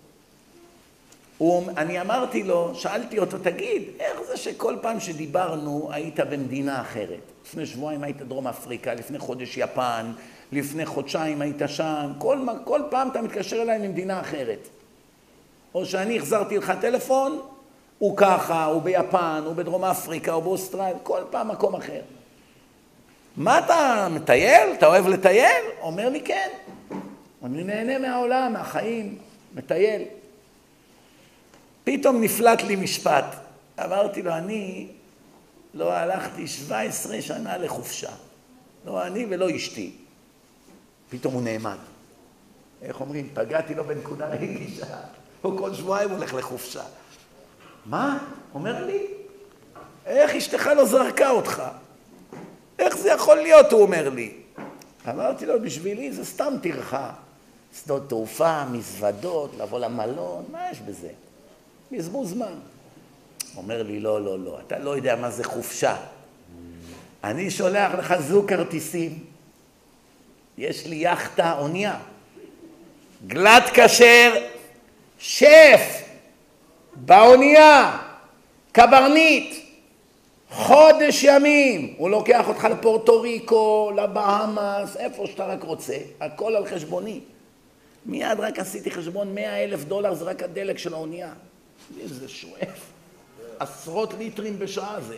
A: אני אמרתי לו, שאלתי אותו, תגיד, איך זה שכל פעם שדיברנו היית במדינה אחרת? לפני שבועיים היית דרום אפריקה, לפני חודש יפן, לפני חודשיים היית שם, כל פעם אתה מתקשר אליי ממדינה אחרת. או שאני החזרתי לך טלפון, הוא ככה, הוא ביפן, הוא בדרום אפריקה, הוא באוסטרליה, כל פעם מקום אחר. מה אתה מטייל? אתה אוהב לטייל? אומר לי כן. אני נהנה מהעולם, מהחיים, מטייל. פתאום נפלט לי משפט. אמרתי לו, אני לא הלכתי 17 שנה לחופשה. לא אני ולא אשתי. פתאום הוא נעמד. איך אומרים? פגעתי לו בנקודה רגישה. הוא כל שבועיים הולך לחופשה. מה? אומר לי? איך אשתך לא זרקה אותך? איך זה יכול להיות? הוא אומר לי. אמרתי לו, בשבילי זה סתם טרחה. שדות תעופה, מזוודות, לבוא למלון, מה יש בזה? בזבוז זמן. אומר לי, לא, לא, לא, אתה לא יודע מה זה חופשה. אני שולח לך זוג כרטיסים. יש לי יחטה אונייה. גלת כשר, שף, באונייה, קברנית, חודש ימים. הוא לוקח אותך לפורטו ריקו, לבהאמאס, איפה שאתה רק רוצה. הכל על חשבוני. מיד רק עשיתי חשבון, $100,000 זה רק הדלק של האונייה. איזה שואף. עשרות ליטרים בשעה זה.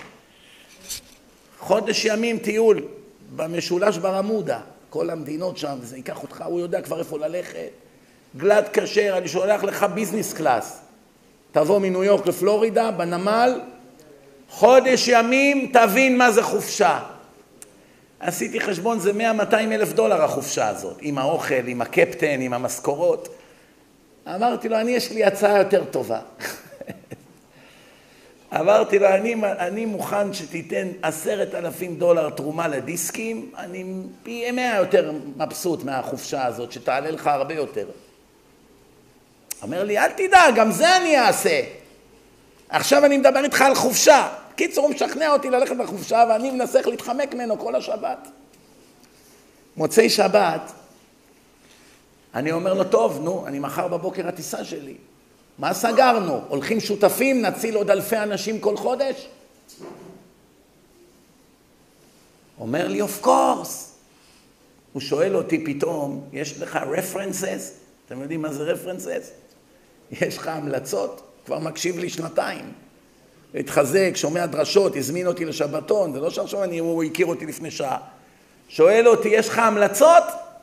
A: חודש ימים טיול במשולש ברמודה. כל המדינות שם, וזה ייקח אותך, הוא יודע כבר איפה ללכת. גלת כשר, אני שולח לך ביזנס קלאס. תבוא מניו יורק לפלורידה, בנמל, חודש ימים, תבין מה זה חופשה. עשיתי חשבון, זה $100,000-200,000 החופשה הזאת, עם האוכל, עם הקפטן, עם המשכורות. אמרתי לו, יש לי הצעה יותר טובה. אמרתי לו, אני מוכן שתיתן $10,000 תרומה לדיסקים, אני פי 100 יותר מבסוט מהחופשה הזאת, שתעלה לך הרבה יותר. אומר לי, אל תדאג, גם זה אני אעשה. עכשיו אני מדבר איתך על חופשה. קיצור, הוא משכנע אותי ללכת לחופשה, ואני מנסה להתחמק ממנו כל השבת. מוצאי שבת, אני אומר לו, טוב, נו, אני מחר בבוקר הטיסה שלי. מה סגרנו? הולכים שותפים, נציל עוד אלפי אנשים כל חודש? אומר לי, of course. הוא שואל אותי פתאום, יש לך references? אתם יודעים מה זה references? יש לך המלצות? כבר מקשיב לי 2 התחזק, שומע דרשות, הזמין אותי לשבתון, זה לא שעכשיו הוא הכיר אותי לפני שעה. שואל אותי, יש לך המלצות?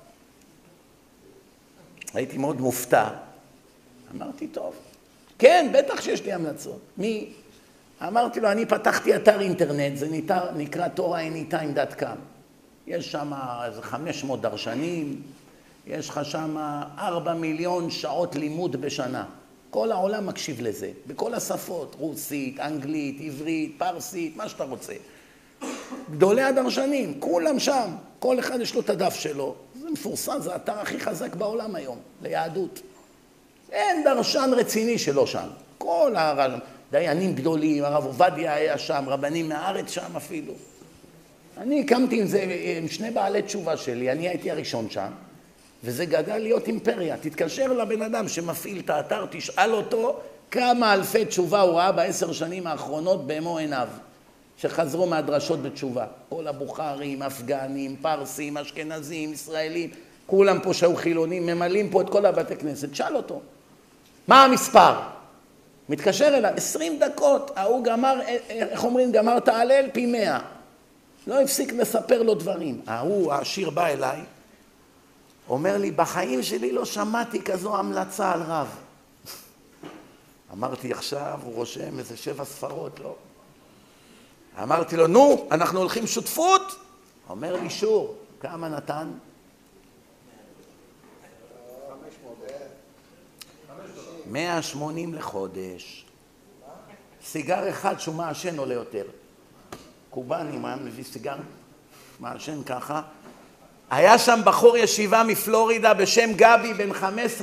A: הייתי מאוד מופתע. אמרתי, טוב. כן, בטח שיש לי המלצות. מי? אמרתי לו, אני פתחתי אתר אינטרנט, זה נקרא TorahAnytime.com. יש שם איזה 500 דרשנים, יש לך שם 4 מיליון שעות לימוד בשנה. כל העולם מקשיב לזה, בכל השפות, רוסית, אנגלית, עברית, פרסית, מה שאתה רוצה. גדולי הדרשנים, כולם שם, כל אחד יש לו את הדף שלו. זה מפורסם, זה האתר הכי חזק בעולם היום, ליהדות. אין דרשן רציני שלא שם. כל דיינים גדולים, הרב עובדיה היה שם, רבנים מהארץ שם אפילו. אני הקמתי עם זה, עם 2 בעלי תשובה שלי, אני הייתי הראשון שם, וזה גדל להיות אימפריה. תתקשר לבן אדם שמפעיל את האתר, תשאל אותו כמה אלפי תשובה הוא ראה ב10 שנים האחרונות במו עיניו, שחזרו מהדרשות בתשובה. כל הבוכרים, אפגנים, פרסים, אשכנזים, ישראלים, כולם פה שהיו חילונים, ממלאים פה את כל הבתי כנסת. שאל אותו, מה המספר? מתקשר אליו, 20 דקות, ההוא גמר, איך אומרים, גמר תעלל פי 100. לא הפסיק לספר לו דברים. ההוא, העשיר בא אליי, אומר לי, בחיים שלי לא שמעתי כזו המלצה על רב. אמרתי, עכשיו הוא רושם איזה 7 ספרות, לא? אמרתי לו, נו, אנחנו הולכים שותפות? אומר לי, שור, כמה נתן? 180 לחודש. סיגר אחד שהוא מעשן עולה יותר. קובנים, היה מביא סיגר, מעשן ככה. היה שם בחור ישיבה מפלורידה בשם גבי, בן 15-16.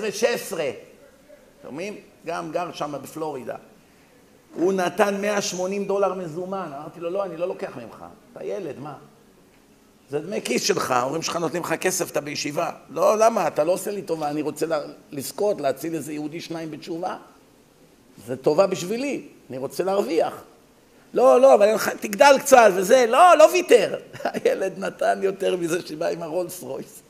A: שומעים? גם גר שם בפלורידה. הוא נתן $180 מזומן. אמרתי לו, לא, אני לא לוקח ממך. אתה ילד, מה? זה דמי כיס שלך, ההורים שלך נותנים לך כסף, אתה בישיבה. לא, למה? אתה לא עושה לי טובה, אני רוצה לזכות, להציל איזה יהודי 2 בתשובה. זה טובה בשבילי, אני רוצה להרוויח. לא, אבל תגדל קצת וזה, לא ויתר. הילד נתן יותר מזה שבא עם הרולס רויס.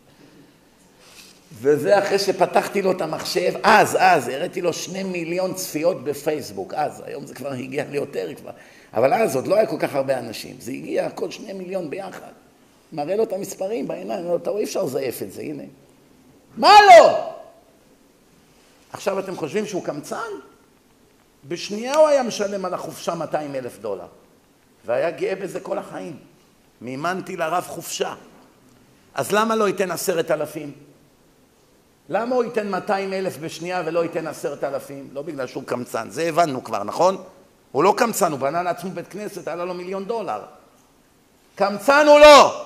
A: וזה אחרי שפתחתי לו את המחשב, אז, הראיתי לו 2 מיליון צפיות בפייסבוק, אז, היום זה כבר הגיע ליותר כבר. אבל אז עוד לא היה כל כך הרבה אנשים, זה הגיע הכל 2 מיליון ביחד. מראה לו את המספרים בעיניים, אתה רואה, אפשר לזייף את זה, הנה. מה לא? עכשיו אתם חושבים שהוא קמצן? בשנייה הוא היה משלם על החופשה $200,000. והיה גאה בזה כל החיים. מימנתי לרב חופשה. אז למה לא ייתן 10,000? למה הוא ייתן 200,000 בשנייה ולא ייתן 10,000? לא בגלל שהוא קמצן, זה הבנו כבר, נכון? הוא לא קמצן, הוא בנה לעצמו בית כנסת, עלה לו $1,000,000. קמצן הוא לא!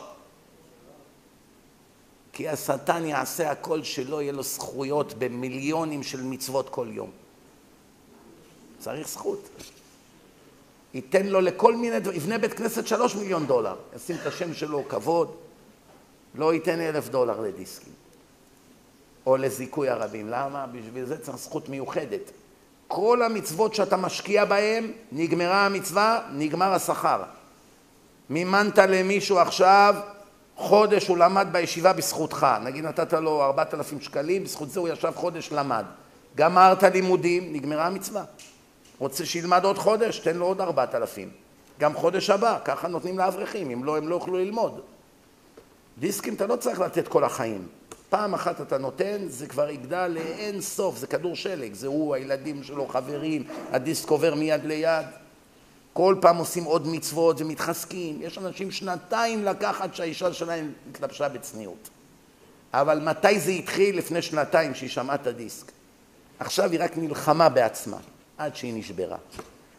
A: כי השטן יעשה הכל שלא יהיה לו זכויות במיליונים של מצוות כל יום. צריך זכות. ייתן לו לכל מיני דברים, יבנה בית כנסת $3 מיליון, ישים את השם שלו, כבוד, לא ייתן $1,000 לדיסקים. או לזיכוי הרבים. למה? בשביל זה צריך זכות מיוחדת. כל המצוות שאתה משקיע בהן, נגמרה המצווה, נגמר השכר. מימנת למישהו עכשיו, חודש הוא למד בישיבה בזכותך. נגיד נתת לו 4,000 שקלים, בזכות זה הוא ישב חודש למד. גמרת לימודים, נגמרה המצווה. רוצה שילמד עוד חודש, תן לו עוד 4,000. גם חודש הבא, ככה נותנים לאברכים, אם לא, הם לא יוכלו ללמוד. דיסקים אתה לא צריך לתת כל החיים. פעם אחת אתה נותן, זה כבר יגדל לאין סוף, זה כדור שלג, זה הוא, הילדים שלו, חברים, הדיסק עובר מיד ליד. כל פעם עושים עוד מצוות ומתחזקים. יש אנשים 2 לקחת שהאישה שלהם התלבשה בצניעות. אבל מתי זה התחיל? לפני 2 שהיא שמעה את הדיסק. עכשיו היא רק נלחמה בעצמה, עד שהיא נשברה.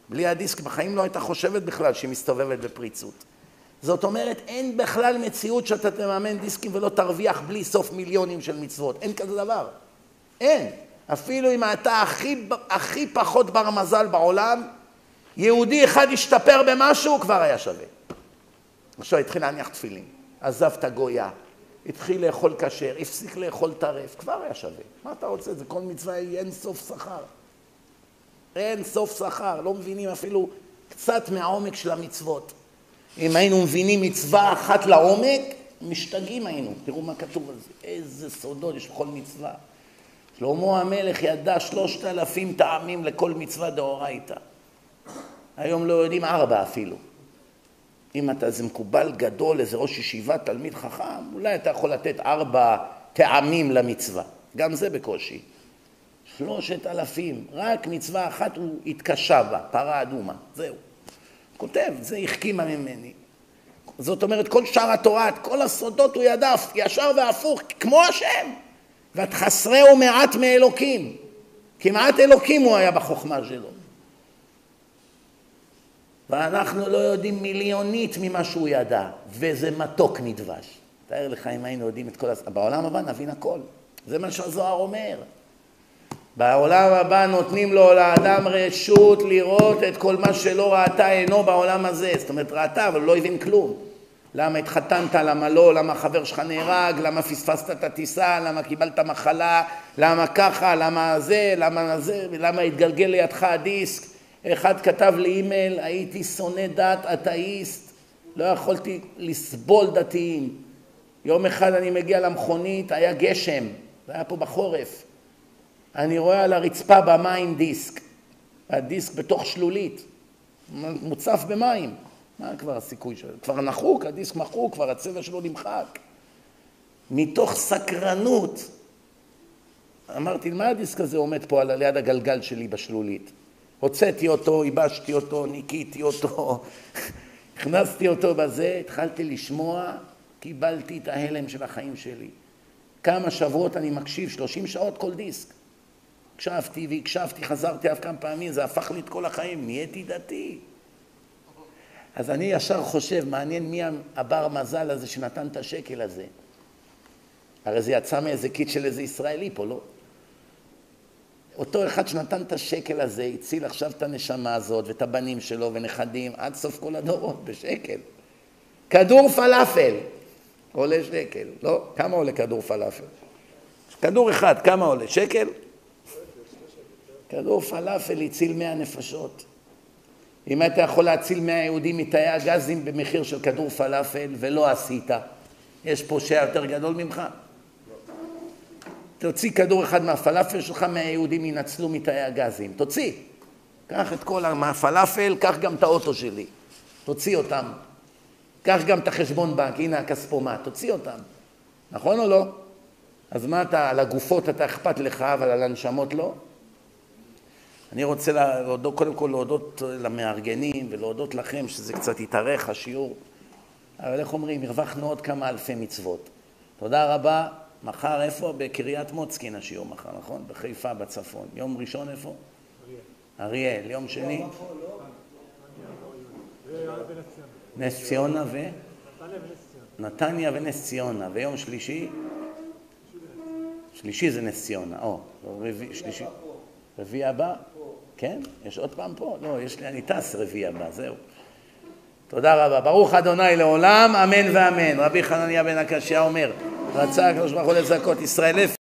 A: בלי הדיסק בחיים לא הייתה חושבת בכלל שהיא מסתובבת בפריצות. זאת אומרת, אין בכלל מציאות שאתה תממן דיסקים ולא תרוויח בלי סוף מיליונים של מצוות. אין כזה דבר. אין. אפילו אם אתה הכי פחות בר מזל בעולם, יהודי אחד השתפר במשהו, כבר היה שווה. עכשיו התחיל להניח תפילין, עזב את הגויה, התחיל לאכול כשר, הפסיק לאכול טרף, כבר היה שווה. מה אתה רוצה? זה כל מצווה היא אין סוף שכר. אין סוף שכר, לא מבינים אפילו קצת מהעומק של המצוות. אם היינו מבינים מצווה אחת לעומק, משתגעים היינו. תראו מה כתוב על זה. איזה סודות יש בכל מצווה. שלמה המלך ידע 3,000 טעמים לכל מצווה דאורייתא. היום לא יודעים 4 אפילו. אם אתה איזה מקובל גדול, איזה ראש ישיבה, תלמיד חכם, אולי אתה יכול לתת 4 טעמים למצווה. גם זה בקושי. 3,000, רק מצווה אחת הוא התקשה בה, פרה אדומה, זהו. כותב, זה החכימה ממני. זאת אומרת, כל שאר התורה, את כל הסודות הוא ידע, ישר והפוך, כמו השם. ואת חסרהו מעט מאלוקים. כמעט אלוקים הוא היה בחוכמה שלו. ואנחנו לא יודעים מיליונית ממה שהוא ידע, וזה מתוק נדבש. תאר לך אם היינו יודעים את כל בעולם הבא נבין הכל. זה מה שהזוהר אומר. בעולם הבא נותנים לו לאדם רשות לראות את כל מה שלא ראתה אינו בעולם הזה. זאת אומרת, ראתה, אבל לא הבין כלום. למה התחתנת, למה לא, למה החבר שלך נהרג, למה פספסת את הטיסה, למה קיבלת מחלה, למה ככה, למה זה, למה התגלגל לידך הדיסק. אחד כתב לי אימייל, הייתי שונא דת, אתאיסט, לא יכולתי לסבול דתיים. יום אחד אני מגיע למכונית, היה גשם, זה היה פה בחורף. אני רואה על הרצפה במים דיסק, הדיסק בתוך שלולית, מוצף במים. מה כבר הסיכוי שלו? כבר נחוק, הדיסק מחוק, כבר הצבע שלו נמחק. מתוך סקרנות, אמרתי, מה הדיסק הזה עומד פה על ליד הגלגל שלי בשלולית? הוצאתי אותו, ייבשתי אותו, ניקיתי אותו, הכנסתי אותו בזה, התחלתי לשמוע, קיבלתי את ההלם של החיים שלי. כמה שבועות אני מקשיב, 30 שעות כל דיסק. הקשבתי והקשבתי, חזרתי אף כמה פעמים, זה הפך לי את כל החיים, נהייתי דתי. אז אני ישר חושב, מעניין מי הבר מזל הזה שנתן את השקל הזה. הרי זה יצא מאיזה קיט של איזה ישראלי פה, לא? אותו אחד שנתן את השקל הזה, הציל עכשיו את הנשמה הזאת ואת הבנים שלו ונכדים עד סוף כל הדורות בשקל. כדור פלאפל עולה שקל, לא? כמה עולה כדור פלאפל? כדור אחד, כמה עולה? שקל? כדור פלאפל הציל 100 נפשות. אם אתה יכול להציל 100 יהודים מתאי הגזים במחיר של כדור פלאפל ולא עשית, יש פושע יותר גדול ממך? תוציא כדור אחד מהפלאפל שלך, 100 יהודים ינצלו מתאי הגזים. תוציא. קח את כל מהפלאפל, קח גם את האוטו שלי. תוציא אותם. קח גם את החשבון בנק, הנה הכספומט, תוציא אותם. נכון או לא? אז מה אתה, על הגופות אתה אכפת לך, אבל על הנשמות לא? אני רוצה קודם כל להודות למארגנים ולהודות לכם שזה קצת יתארך השיעור. אבל איך אומרים, הרווחנו עוד כמה אלפי מצוות. תודה רבה. מחר איפה? בקריית מוצקין השיעור מחר, נכון? בחיפה, בצפון. יום ראשון איפה? אריאל. יום שני? נס ציונה ו? נתניה ונס ציונה. ויום שלישי? שלישי זה נס ציונה. שלישי. רביעי הבא? כן? יש עוד פעם פה? לא, אני טס רביעי הבא, זהו. תודה רבה. ברוך אדוני לעולם, אמן ואמן. רבי חנניה בן הקשיא אומר, רצה הקדוש ברוך הוא לזכות ישראל